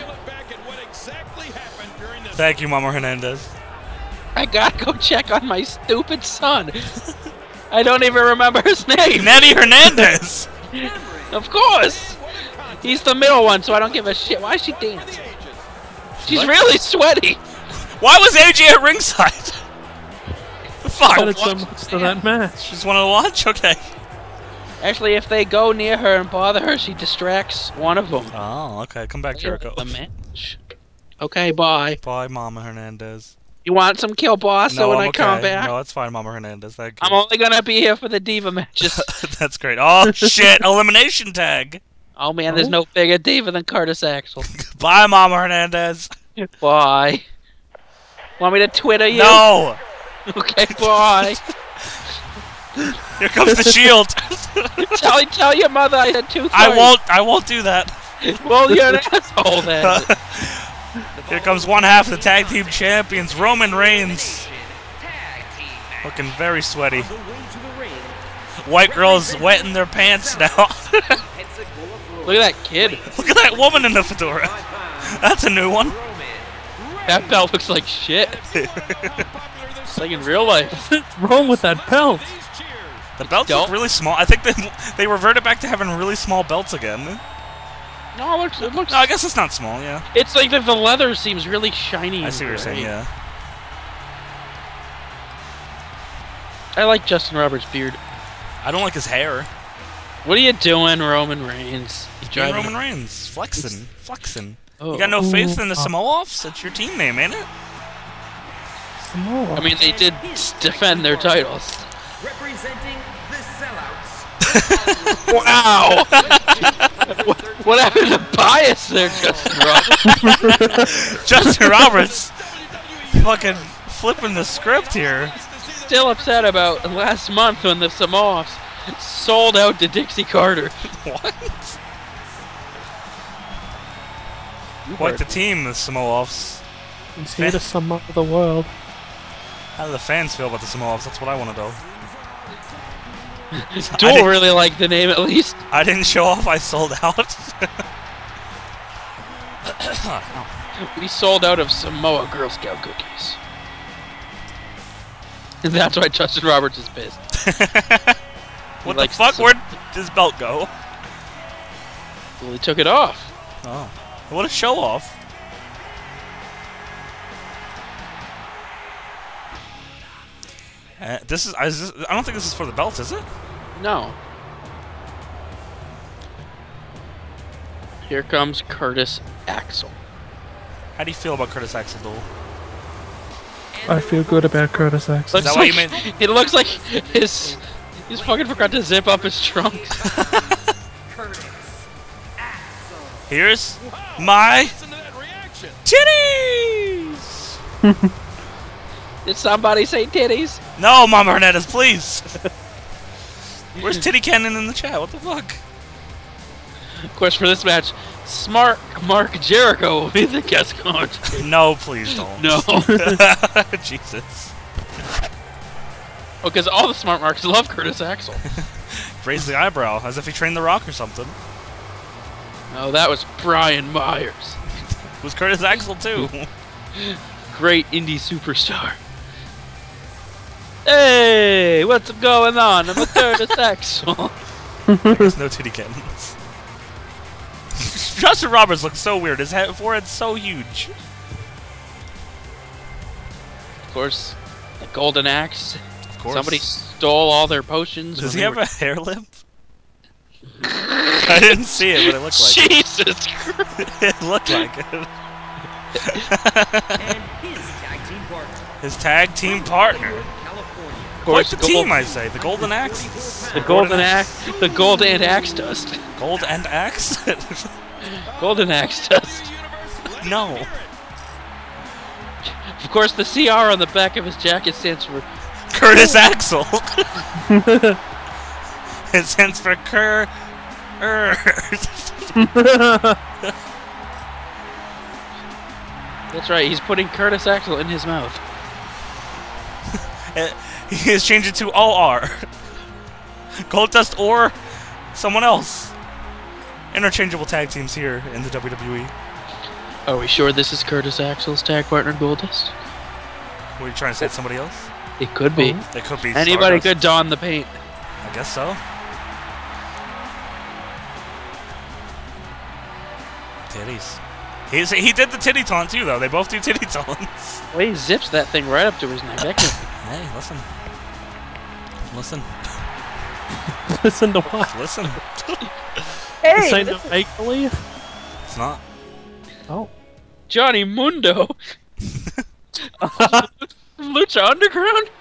Thank you, Mama Hernandez. I gotta go check on my stupid son. I don't even remember his name. Nettie Hernandez! Of course! He's the middle one, so I don't give a shit. Why is she dancing? She's really sweaty. Why was AJ at ringside? Fuck. Added so much to that match. Just wanted to watch? Okay. Actually, if they go near her and bother her, she distracts one of them. Oh, okay. Come back, Jericho. The match. Okay, bye. Bye, Mama Hernandez. You want some kielbasa No, when I'm I come okay. back? No, it's fine, Mama Hernandez. Thank you. I'm only gonna be here for the diva matches. That's great. Oh, shit. Elimination tag. Oh man, there's no bigger diva than Curtis Axel. Bye, Mama Hernandez. Bye. Want me to Twitter you? No. Okay, bye. Here comes the Shield. tell your mother I had 2 I won't do that. Well, you're an asshole then. Here comes one half of the tag team champions, Roman Reigns. Looking very sweaty. White girls wetting their pants now. Look at that kid. Look at that woman in the fedora. That's a new one. That belt looks like shit. It's like in real life. What's wrong with that belt? The belts look really small. I think they reverted back to having really small belts again. No, it looks. No, I guess it's not small. Yeah. It's like the leather seems really shiny. I see what you're saying. Yeah. I like Justin Roberts' beard. I don't like his hair. What are you doing, Roman Reigns? You're Roman Reigns, flexing. Oh. You got no faith in the Samoa-offs? It's your team name, ain't it? I mean, they did defend their titles. Representing the Sellouts. Wow! what happened to bias there, Justin Roberts? Justin Roberts fucking flipping the script here. Still upset about last month when the Samoans sold out to Dixie Carter. What? Quite the team, the Samoa-offs. He's here to sum up the world. How do the fans feel about the Samoa-offs? That's what I want to know. Duel really like the name, at least. I didn't show off. I sold out. We sold out of Samoa Girl Scout cookies. And that's why Justin Roberts is pissed. What the fuck? Where'd his belt go? Well, he took it off. Oh. What a show off. This is. I don't think this is for the belts, is it? No. Here comes Curtis Axel. How do you feel about Curtis Axel, Dole? I feel good about Curtis Axel. Is that what you mean? It looks like he's fucking forgot to zip up his trunk. Here's my titties! Did somebody say titties? No, Mama Hernandez, please! Where's Titty Cannon in the chat? What the fuck? Of course, for this match, Smart Mark Jericho will be the guest commentator. No, please don't. No. Jesus. Oh, because all the Smart Marks love Curtis Axel. Raise the eyebrow, as if he trained The Rock or something. Oh, that was Brian Myers. It was Curtis Axel, too. Great indie superstar. Hey, what's going on? I'm a Curtis Axel. There's no titty cannons. Justin Roberts looks so weird. His forehead's so huge. Of course, the Golden Axe. Of course. Somebody stole all their potions. Does he have a hair lip? I didn't see it, but it looked like it. Jesus Christ. It looked like it. And his tag team partner. His tag team partner. California. Quite the team, I say. The Golden Axes. The Golden Axe. The Gold and Axe Dust. Gold and Axe? Golden Axe Dust. No. Of course, the CR on the back of his jacket stands for Curtis Axel. It stands for That's right, he's putting Curtis Axel in his mouth. He has changed it to OR. Goldust or someone else. Interchangeable tag teams here in the WWE. Are we sure this is Curtis Axel's tag partner, Goldust? Were you trying to say it's somebody else? It could be. It could be Anybody Stardust. could don the paint. I guess so. Titties. He did the titty taunt too, though. They both do titty taunts. Well, he zips that thing right up to his neck. Hey, listen. Listen. Listen to what? Listen. This ain't no make-believe? It's not. Oh. Johnny Mundo. Lucha Underground?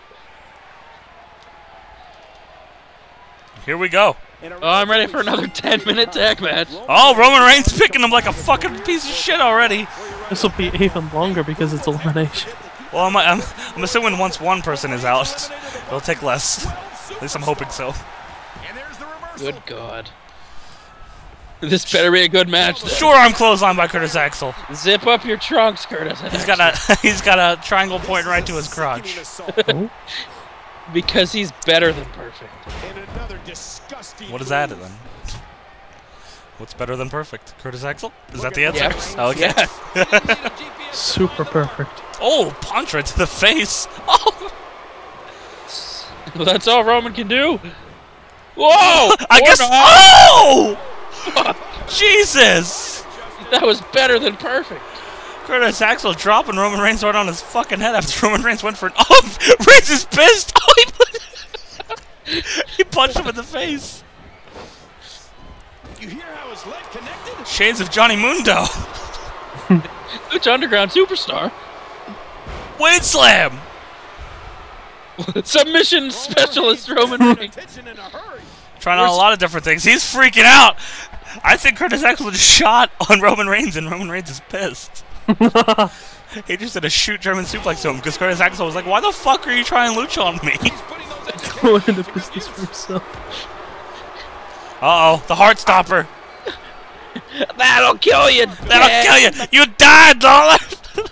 Here we go. Oh, I'm ready for another 10-minute tag match. Oh, Roman Reigns picking him like a fucking piece of shit already. This will be even longer because it's elimination. Well, I'm assuming once one person is out, it'll take less. At least I'm hoping so. Good God. This better be a good match. Then. Sure, I'm clotheslined by Curtis Axel. Zip up your trunks, Curtis. He's got a triangle pointing right to his crotch. Oh. Because he's better than perfect. What is that then? What's better than perfect? Curtis Axel? Is that the answer? Yes. Okay. Yeah. Super perfect. Oh, punch right to the face. Oh. Well, that's all Roman can do. Whoa! I guess. Oh! Jesus! That was better than perfect. Curtis Axel dropping Roman Reigns right on his fucking head after Roman Reigns went for an. Oh! Reigns is pissed! Oh, he punched him in the face. You hear how his leg connected? Shades of Johnny Mundo. Lucha Underground superstar. Weight slam! Submission specialist Roman Reigns. Trying on a lot of different things. He's freaking out. I think Curtis Axel just shot on Roman Reigns, and Roman Reigns is pissed. He just did a shoot German suplex to him because Curtis Axel was like, "Why the fuck are you trying lucha on me?" Going into business for himself. Uh-oh, the heart stopper. That'll kill you. That'll kill you. You died, dollar.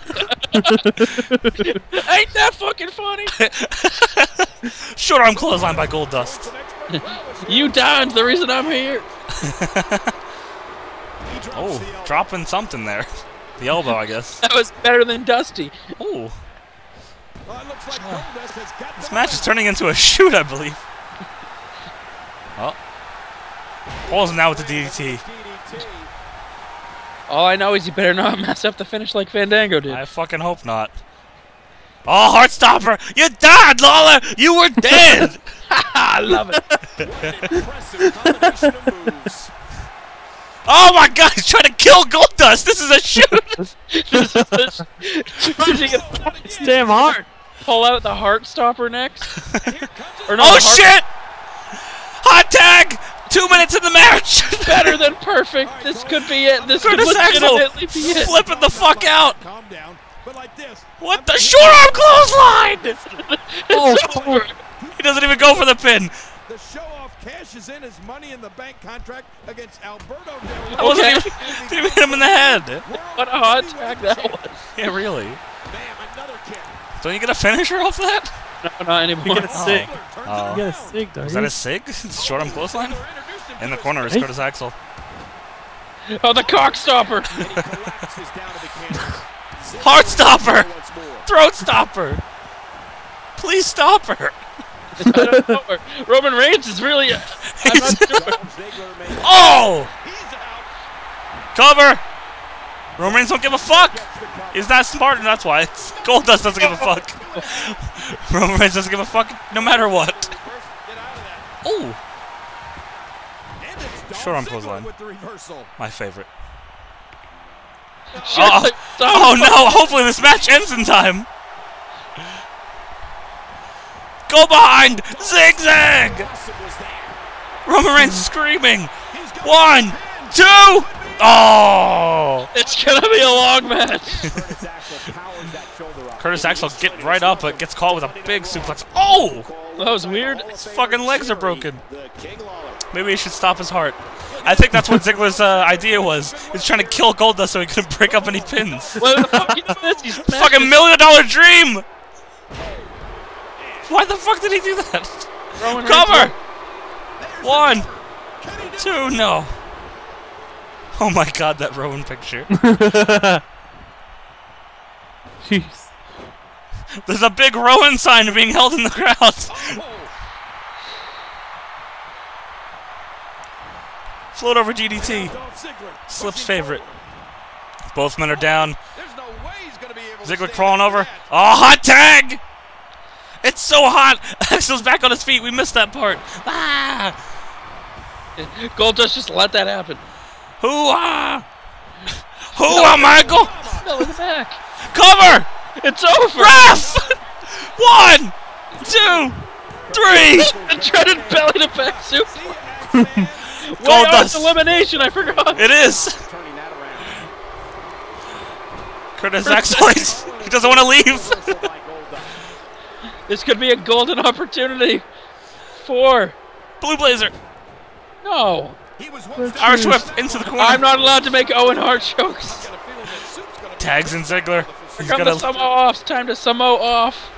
Ain't that fucking funny? Sure, I'm clotheslined by Goldust. You died's the reason I'm here. Oh, dropping something there. The elbow, I guess. That was better than Dusty. Oh. This match is turning into a shoot, I believe. Oh. Pulls him now with the DDT. All I know is you better not mess up the finish like Fandango did. I fucking hope not. Oh, Heartstopper! You died, Lawler! You were dead! I love it. Impressive combination of moves. Oh my god, he's trying to kill Goldust! This is a shoot! It's damn hard. Pull out the Heartstopper next. Or no, Oh the heart- shit! Hot tag! 2 minutes in the match! Better than perfect. This could be it. This could Curtis Axel legitimately be it. flipping the fuck out! Calm down. But like this. What the short arm clothesline! It's over. He doesn't even go for the pin. The show-off cashes in his Money in the Bank contract against Alberto Del I wasn't Okay. even, didn't even hit him in the head. What a hot tag that was. Yeah, really. Bam, another kick. Don't you get a finisher off that? No, not anymore. You get a sig. Oh. You get a sig, dog. Is that a sig? Short arm clothesline? In the corner is Curtis Axel. Oh, the cockstopper. And he collapses down to the canvas. Heartstopper! Once more. Throat stopper! Please stop her! I don't know. Roman Reigns is really. I'm not sure. Ziggler made Oh! He's out. Cover! Roman Reigns don't give a fuck! He's not smart, and that's why. Goldust doesn't give a fuck. Roman Reigns doesn't give a fuck no matter what. First, get out of that. Oh! And it's Dolph Short arm Ziggler clothesline. with the reversal. My favorite. Shit, Oh, like, oh no! Hopefully this match ends in time! Go behind! Zigzag! Dawson was there. Roman Reigns screaming! He's got 1, 2! Oh! It's gonna be a long match. Curtis Axel powers that shoulder up. Curtis Axel get right up, but gets caught with a big suplex. Oh! That was weird. His fucking legs are broken. The King Lawler. Maybe he should stop his heart. I think that's what Ziggler's idea was. He was trying to kill Goldust so he couldn't break up any pins. What the fuck is this? He smashed Fucking $1 his- million dream! Why the fuck did he do that? Roman Reigns Cover! won. 1, 2, no. Oh my god, that Rowan picture. Jeez. There's a big Rowan sign being held in the crowd. Float over DDT. Dolph Ziggler Slip's pushing favorite. forward. Both men are down. There's no way he's gonna be able to Ziggler stay crawling in over. that. Oh, hot tag! It's so hot! Axel's back on his feet. We missed that part. Ah! Goldust just let that happen. Hoo-ah! Hoo-ah, Michael! No, in the back. Cover! It's over. Ref! 1, 2, 3! The dreaded belly to back soup. See ya, X-Man. Wait, oh, Goldust. it's elimination. I forgot. It is! Turning that around. Curtis Axel, he doesn't want to leave. Reversal by Goldust. This could be a golden opportunity. 4. Blue Blazer. No. He was one step Irish ahead. whip into the corner. I'm not allowed to make Owen Hart jokes. Got a feeling that Soup's gonna be Tags in Ziggler. He's Come to gonna. Samo off. It's time to Samo off.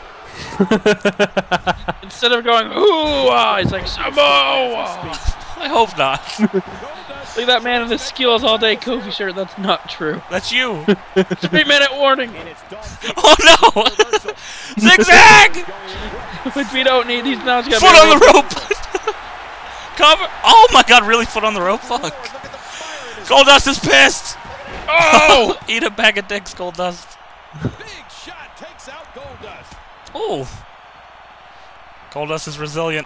Instead of going, ooh, he's like, Samo. I hope not. Goldust. Look at that man in his skills all day Kofi shirt. That's not true. That's you. 3-minute warning. And it's Dolph Ziggler. Oh no! Reversal. Zigzag! Which we don't need. He's now got Foot on the rope. Cover. Oh my god, really foot on the rope? Fuck. Look at the fire in his Goldust is pissed. Oh! Eat a bag of dicks, Goldust. big shot takes out Goldust. Oh. Goldust is resilient.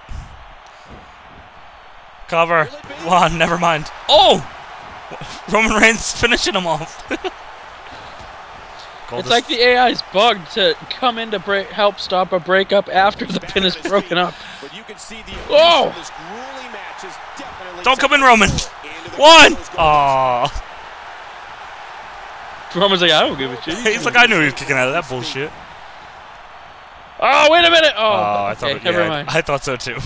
Cover. 1, never mind. Oh! Roman Reigns finishing him off. It's like the AI's bugged to come in to help stop a breakup after the pin is broken up. But you can see the Whoa! this grueling match is definitely Don't come in, Roman. into the 1! Goldust. Aww. Roman's like, I don't give a shit. He's like, I knew he was kicking out of that bullshit. Oh, wait a minute. Oh, I thought okay, it, never yeah, mind. I thought so too.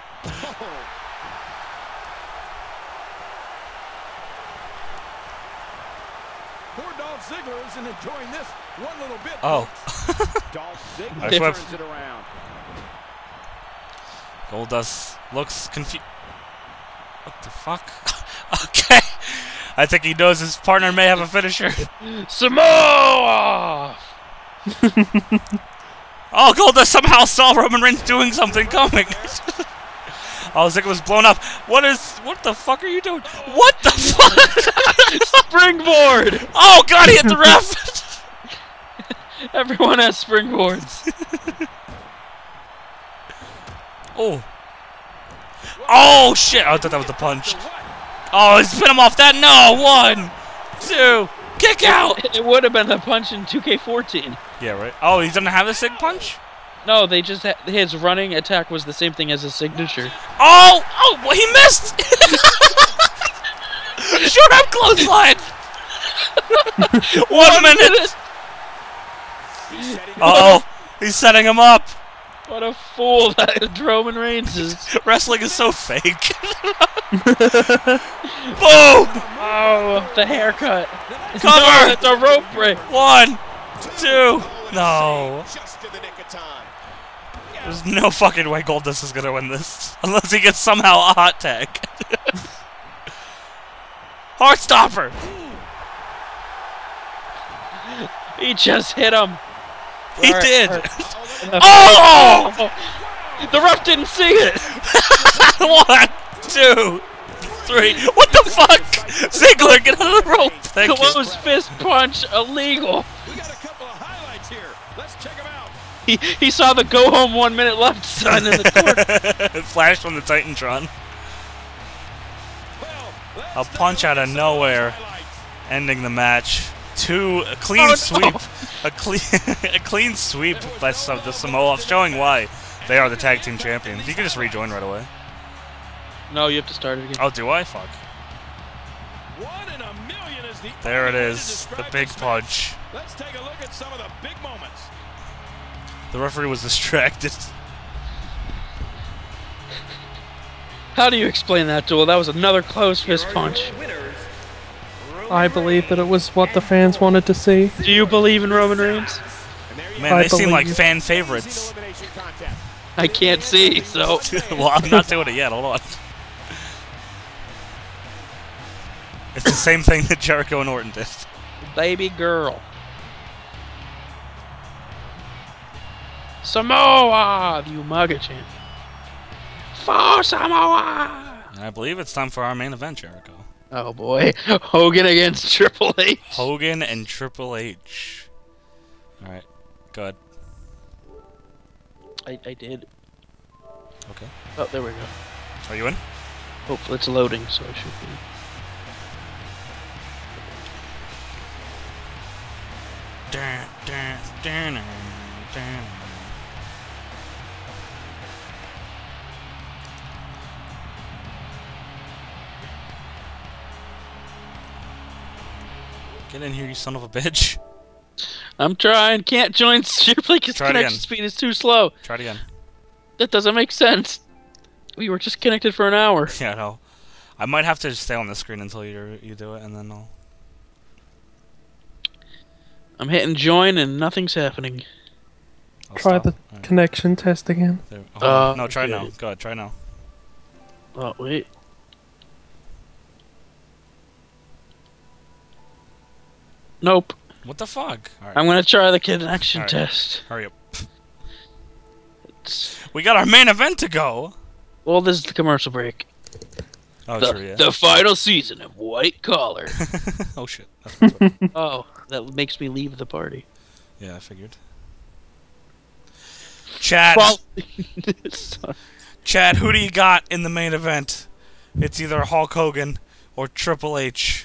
Poor Dolph Ziggler isn't enjoying this one little bit. Oh. folks. Dolph Ziggler Nice whip. turns it around. Goldust looks confused. What the fuck? Okay. I think he knows his partner may have a finisher. Samoa! Oh, Goldust somehow saw Roman Reigns doing something coming. Oh, Ziggler was blown up. What the fuck are you doing? What the fuck? Springboard! Oh god, he hit the ref! Everyone has springboards. Oh. Oh shit! I thought that was the punch. Oh, he spin him off that. No, 1, 2, kick out. It would have been the punch in 2K14. Yeah, right. Oh, he doesn't have a sig punch. No, they just his running attack was the same thing as his signature. Oh, well, he missed. Short up clothesline. 1 minute. Uh oh, he's setting him up. What a fool that Roman Reigns is. Wrestling is so fake. Boom! Oh, the haircut. Cover! No, it's a rope break. 1, 2. No. There's no fucking way Goldust is gonna win this. Unless he gets somehow a hot tag. Heartstopper! He just hit him. He did! Oh! The ref didn't see it! 1, 2, 3. What the fuck? Ziggler, get out of the rope! Thank you. Close fist punch illegal. We got a couple of highlights here. Let's check them out. He saw the go home 1 minute left sign in the court. It flashed from the Titantron. A punch out of nowhere, ending the match. A clean sweep. No. A clean sweep by the Samoa, showing why they are the tag team champions. You can just rejoin right away. No, you have to start it again. Oh, do I? Fuck. 1 in a million is the There it only way to is. The describe big this punch. match. Let's take a look at some of the big moments. The referee was distracted. How do you explain that, Duel? That was another close fist punch. I believe that it was what the fans wanted to see. Do you believe in Roman Reigns? Man, I they seem like believe- fan favorites. I can't see, so. Well, I'm not doing it yet. Hold on. It's the same thing that Jericho and Orton did. Baby girl. Samoa! The Umaga chant. For Samoa! And I believe it's time for our main event, Jericho. Oh boy. Hogan against Triple H. Hogan and Triple H. Alright, go ahead. I did. Okay. Oh, there we go. Are you in? Hopefully it's loading, so it should be. Dun, dun, dun, dun, dun. Get in here, you son of a bitch. I'm trying. Can't join Triple H's Try it connection again. speed is too slow. Try it again. That doesn't make sense. We were just connected for an hour. Yeah, no. I might have to stay on the screen until you do it, and then I'll... I'm hitting join and nothing's happening. Try stop. the Alright. connection test again. There. Oh, no, try it okay. now. Go ahead, try now. Oh, wait. Nope. What the fuck? Alright, I'm gonna try the connection Alright. test. hurry up. We got our main event to go! Well, this is the commercial break. Oh, the, true, yeah. the final season of White Collar. Oh, shit. That's what Oh, that makes me leave the party. yeah, I figured. Chad, Well, Chad, who do you got in the main event? It's either Hulk Hogan or Triple H.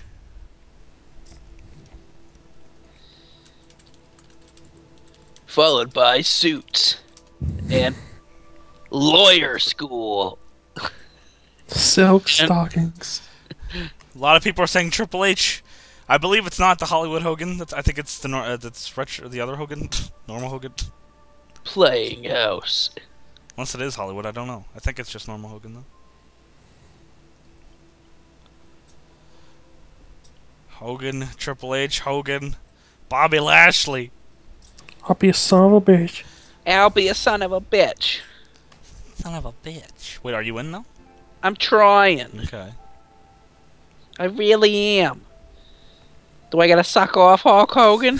followed by Suits and Lawyer School. Silk stockings. A lot of people are saying Triple H. I believe it's not the Hollywood Hogan. I think it's the other Hogan, normal Hogan. Playing House. Unless it is Hollywood, I don't know. I think it's just normal Hogan though. Hogan, Triple H, Hogan, Bobby Lashley. I'll be a son of a bitch. I'll be a son of a bitch. Son of a bitch. Wait, are you in now? I'm trying. Okay. I really am. Do I gotta suck off Hulk Hogan?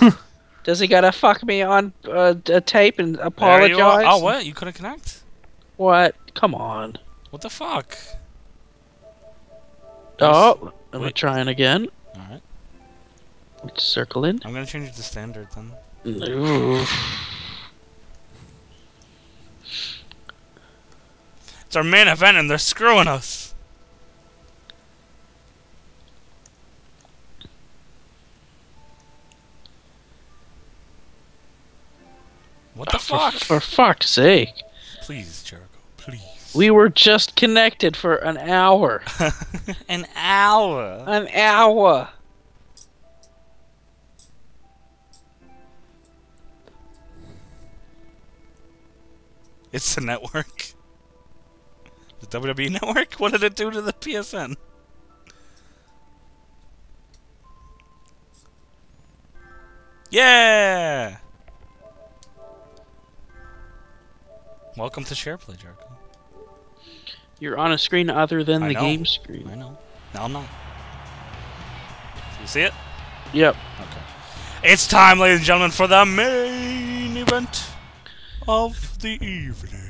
Does he gotta fuck me on a tape and There you apologize? are. Oh, what? You couldn't connect? What? Come on. What the fuck? Oh, I'm Wait. trying again. Alright. Circle in. I'm gonna change it to standard then. Ooh. It's our main event and they're screwing us. What the fuck? For fuck's sake. Please, Jericho, please. We were just connected for an hour. An hour. An hour. It's the network. The WWE network? What did it do to the PSN? Yeah! Welcome to SharePlay, Jericho. You're on a screen other than I the know. game screen. I know. Now I'm not. Do you see it? Yep. Okay. It's time, ladies and gentlemen, for the main event of the evening.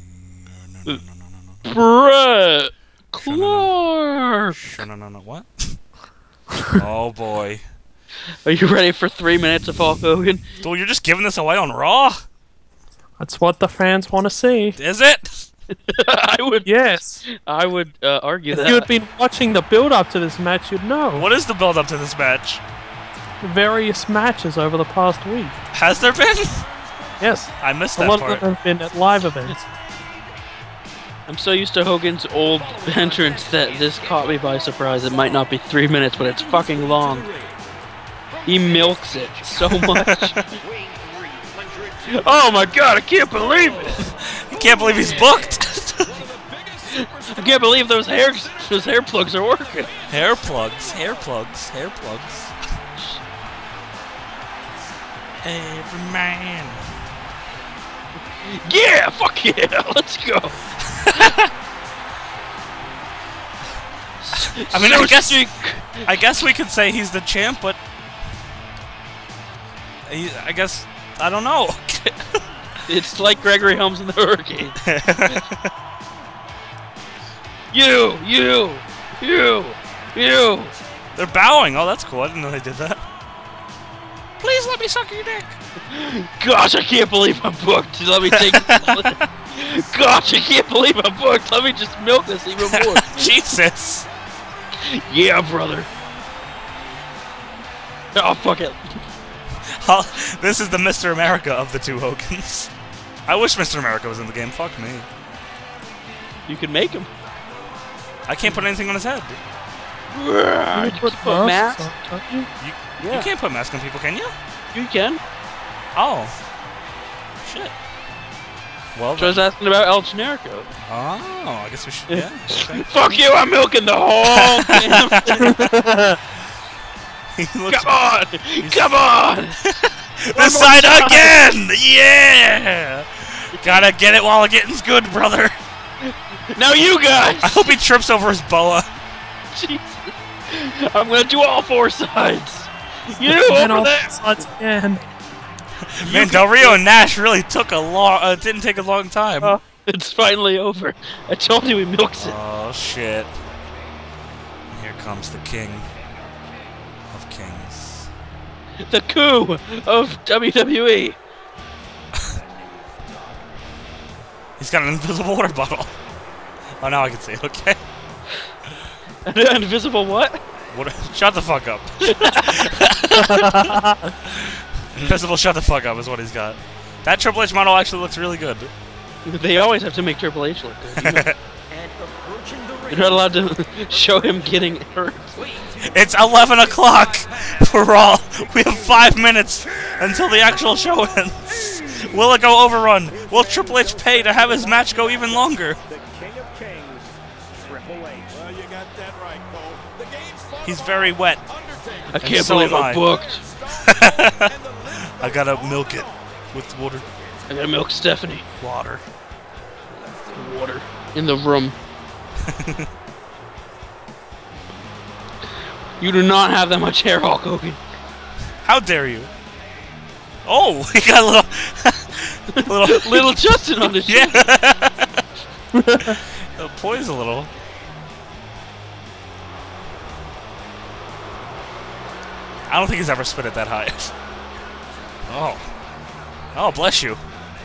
Brett Clark. No. What? Oh boy. Are you ready for 3 minutes of Hulk Hogan? Dude, you're just giving this away on Raw? That's what the fans want to see. Is it? I would. Yes. I would argue If that. you had been watching the build-up to this match, you'd know. What is the build-up to this match? Various matches over the past week. Has there been? Yes. I missed A that lot part. of them have been at live events. I'm so used to Hogan's old entrance that this caught me by surprise. It might not be 3 minutes, but it's fucking long. He milks it so much. Oh my god, I can't believe it! I can't believe he's booked. I can't believe those hair plugs are working. Hair plugs. Every man. Yeah, fuck yeah, let's go. I mean, I guess we could say he's the champ, but I guess I don't know. It's like Gregory Helms in the Hurricane. You. They're bowing. Oh, that's cool. I didn't know they did that. Please let me suck your dick. Gosh, I can't believe I'm booked. Let me take. Gosh, I can't believe I'm booked. Let me just milk this even more. Jesus. Yeah, brother. Oh, fuck it. This is the Mr. America of the two Hogans. I wish Mr. America was in the game. Fuck me. You can make him. I can't put anything on his head. You Put put masks masks? on, can't you? You can't put masks on people, can you? You can. Oh. Shit. Well, So I was asking about El Generico. oh, I guess we should. Yeah. Okay. Fuck you! I'm milking the whole damn thing. He looks- Come on! This side again! Yeah! Gotta get it while the getting's good, brother. Now you guys! I hope he trips over his boa. Jesus. I'm gonna do all four sides. You And over all there! sides again. Man, Del Rio and Nash really took a long. Didn't take a long time. Oh, it's finally over. I told you he milks it. Oh shit! Here comes the king of kings. The coup of WWE. He's got an invisible water bottle. Oh, now I can see it. Okay. An invisible what? What? Shut the fuck up. Invisible shut the fuck up is what he's got. That Triple H model actually looks really good. They always have to make Triple H look good. You're not allowed to show him getting hurt. It's 11 o'clock for Raw. We have 5 minutes until the actual show ends. Will it go overrun? Will Triple H pay to have his match go even longer? The King of Kings, Triple H. Well, you got that right, Cole. The game's fun. He's very wet. I can't so believe am I. I'm booked. I gotta milk it with water. I gotta milk Stephanie. Water. Water. In the room. You do not have that much hair, Hulk Hogan. How dare you? Oh, he got a little... Little Justin on the show. Yeah. It'll poise a little. I don't think he's ever spit it that high. Oh. Oh, bless you.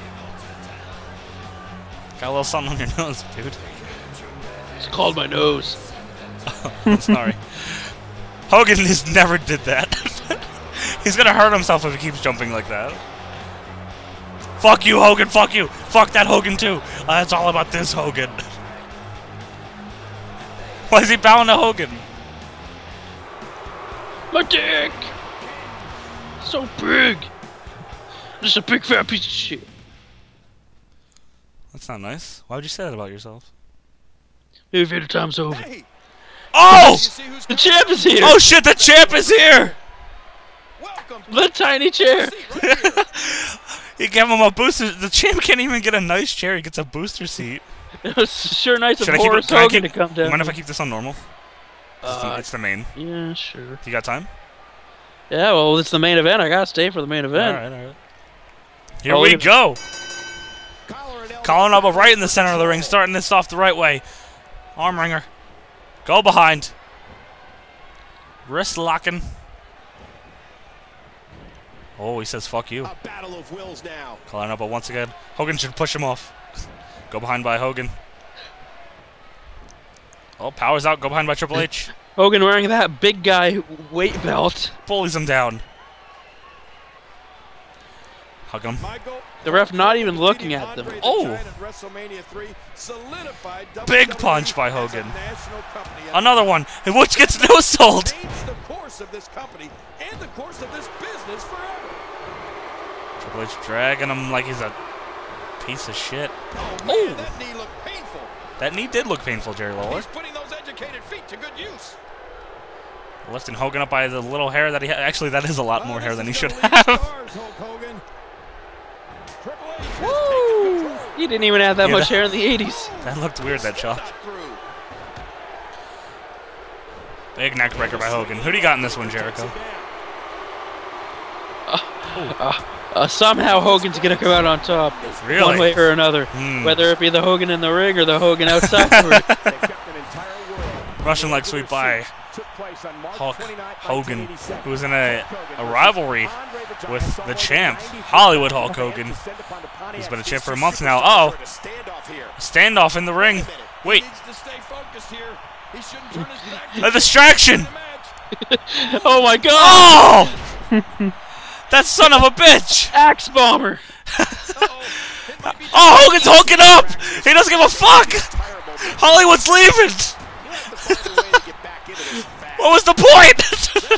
Got a little something on your nose, dude. It's called my nose. Oh, I'm sorry. Hogan just never did that. He's gonna hurt himself if he keeps jumping like that. Fuck you, Hogan, fuck you! Fuck that Hogan too! It's all about this Hogan. Why is he bowing to Hogan? My dick! So big! Just a big fat piece of shit. That's not nice. Why would you say that about yourself? Maybe the time's over. Hey, Oh! you see who's The champ is here! Oh shit, the champ is here! welcome to The tiny chair! seat right here. He gave him a booster. The champ can't even get a nice chair. He gets a booster seat. It was sure nice of Should I keep Horace it? Can I Hogan keep? to come down. Mind if I keep this on normal? It's the main. Yeah, sure. You got time? Yeah, well, it's the main event. I gotta stay for the main event. All right. Here we go. Collar elbow right in the center of the ring, starting this off the right way. Arm wringer. Go behind. Wrist locking. Oh, he says fuck you. A battle of wills now. Collar elbow once again. Hogan should push him off. Go behind by Hogan. Oh, powers out. Go behind by Triple H. Hogan wearing that big guy weight belt. Bullies him down. Hug him. The ref not even looking at them. Oh! Big punch by Hogan. Another one, which gets no sold. The course of this company and the course of this business forever. Triple H dragging him like he's a piece of shit. Oh, man, that knee looked painful. That knee did look painful, Jerry Lawler. He's putting those educated feet to good use. Lifting Hogan up by the little hair that he had. Actually, that is a lot more hair than he should have. Woo! He didn't even have that much hair in the 80s. That looked weird, that chop. Big neck breaker by Hogan. Who do you got in this one, Jericho? Somehow Hogan's gonna come out on top. Really? One way or another. Whether it be the Hogan in the ring or the Hogan outside the ring. Russian leg sweep by Hulk Hogan, who was in a rivalry with the champ, Hollywood Hulk Hogan, who's been a champ for a month now. Uh-oh. Standoff in the ring. Wait. A distraction! Oh my god! Oh! That son of a bitch! Axe bomber! Oh, Hogan's hulking up! He doesn't give a fuck! Hollywood's leaving! What was the point?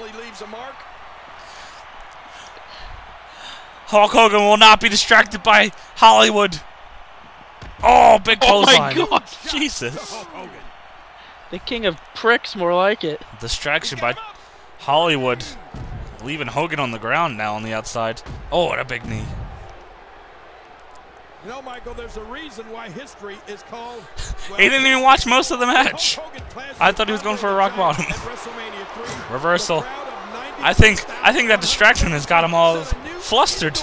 Hulk Hogan will not be distracted by Hollywood. Oh, big clothesline. Oh my god! Jesus. The king of pricks, more like it. Distraction by Hollywood. Leaving Hogan on the ground now on the outside. Oh, what a big knee. You know, Michael, there's a reason why history is called... Well, he didn't even watch most of the match. I thought he was going for a rock bottom. Reversal. I think that distraction has got him all flustered.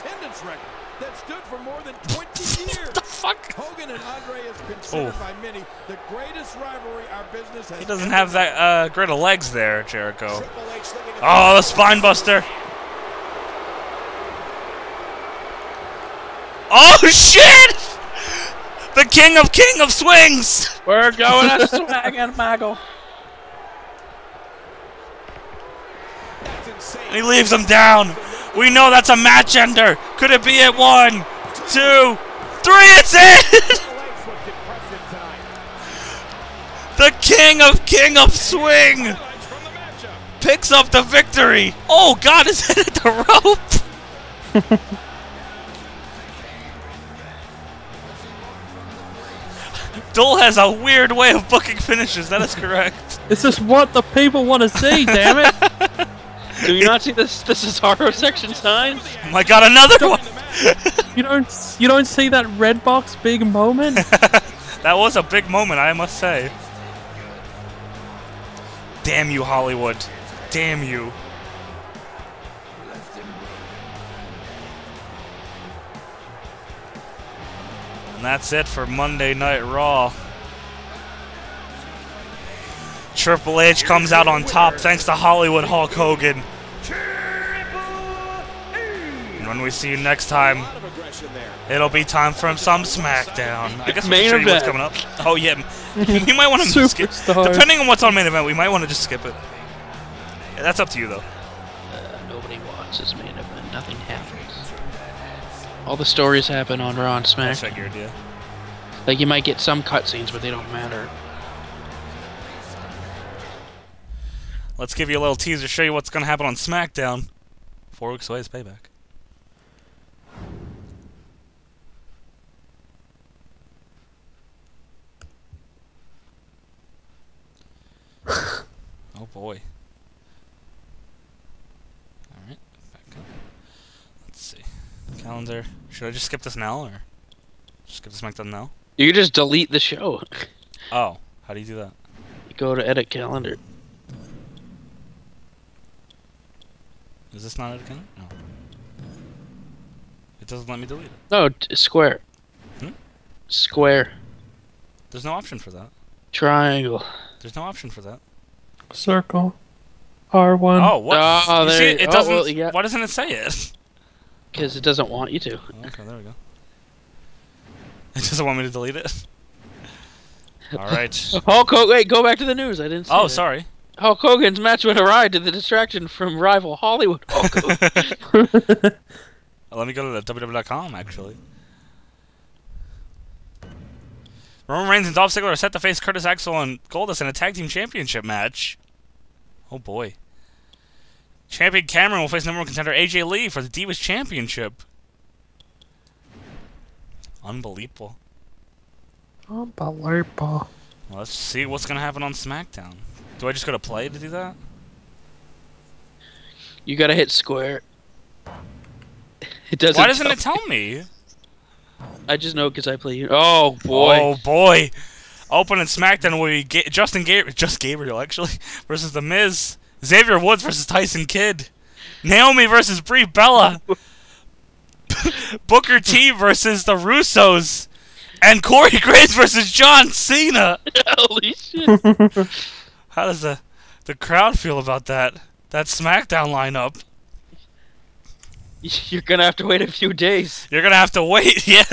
What the fuck? Hogan and Andre is considered by many the greatest rivalry our business has. He doesn't have that great of legs there, Jericho. Oh, the spine buster. Oh shit! The king of swings. We're going to swinging, Michael. And he leaves him down. We know that's a match ender. Could it be at 1, 2, 3? It's it! The king of swing picks up the victory. Oh God, is it at the rope? Dole has a weird way of booking finishes. That is correct. This is what the people want to see, damn it! Do you not see this Cesaro section signs? Oh my God, another one! You don't see that red box big moment? That was a big moment, I must say. Damn you, Hollywood. Damn you. And that's it for Monday Night Raw. Triple H comes out on top thanks to Hollywood Hulk Hogan. And when we see you next time, it'll be time for some SmackDown. I guess we'll show you what's coming up. Oh yeah, we might want to skip. Depending on what's on main event, we might want to just skip it. Yeah, that's up to you though. Nobody watches main event. Nothing happens. All the stories happen on Raw and I SmackDown. figured, yeah. Like you might get some cutscenes, but they don't matter. Let's give you a little teaser, show you what's going to happen on SmackDown. 4 weeks away is Payback. Oh boy. Alright, back up. Let's see. Calendar. Should I just skip this now, or just skip the SmackDown now? You can just delete the show. Oh, how do you do that? You go to edit calendar. Is this not it again? No. It doesn't let me delete it. No, square. Hmm? Square. There's no option for that. Triangle. There's no option for that. Circle. R1. Oh, what? Oh, You see, there- it oh, doesn't. well, yeah. Why doesn't it say it? Because it doesn't want you to. Okay, there we go. It doesn't want me to delete it. All right. Hulk Hogan, wait, go back to the news. I didn't see Oh, that. sorry. Hulk Hogan's match went awry to the distraction from rival Hollywood Hulk Hogan. Let me go to www.com, actually. Roman Reigns and Dolph Ziggler are set to face Curtis Axel and Goldust in a tag team championship match. Oh boy. Champion Cameron will face number 1 contender AJ Lee for the Divas Championship. Unbelievable. Unbelievable. Well, let's see what's going to happen on SmackDown. Do I just go to play to do that? You gotta hit square. It doesn't. Why doesn't it tell me? I just know because I play you. Oh boy. Oh boy. Opening SmackDown will be Gabriel actually versus The Miz. Xavier Woods versus Tyson Kidd. Naomi versus Brie Bella. Booker T versus the Russos. And Corey Graves versus John Cena. Holy shit. How does the crowd feel about that? That SmackDown lineup. You're gonna have to wait a few days. You're gonna have to wait, yeah.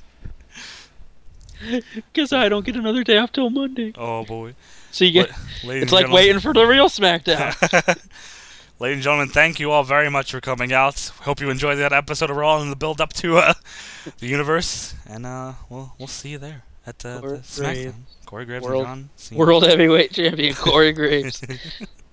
Because I don't get another day off till Monday. Oh boy. So you get. Ladies It's and like gentlemen- waiting for the real SmackDown. Ladies and gentlemen, thank you all very much for coming out. Hope you enjoyed that episode of Raw and the build up to the universe. And we'll see you there at the SmackDown. Corey Graves and John Cena. World Heavyweight Champion Corey Graves.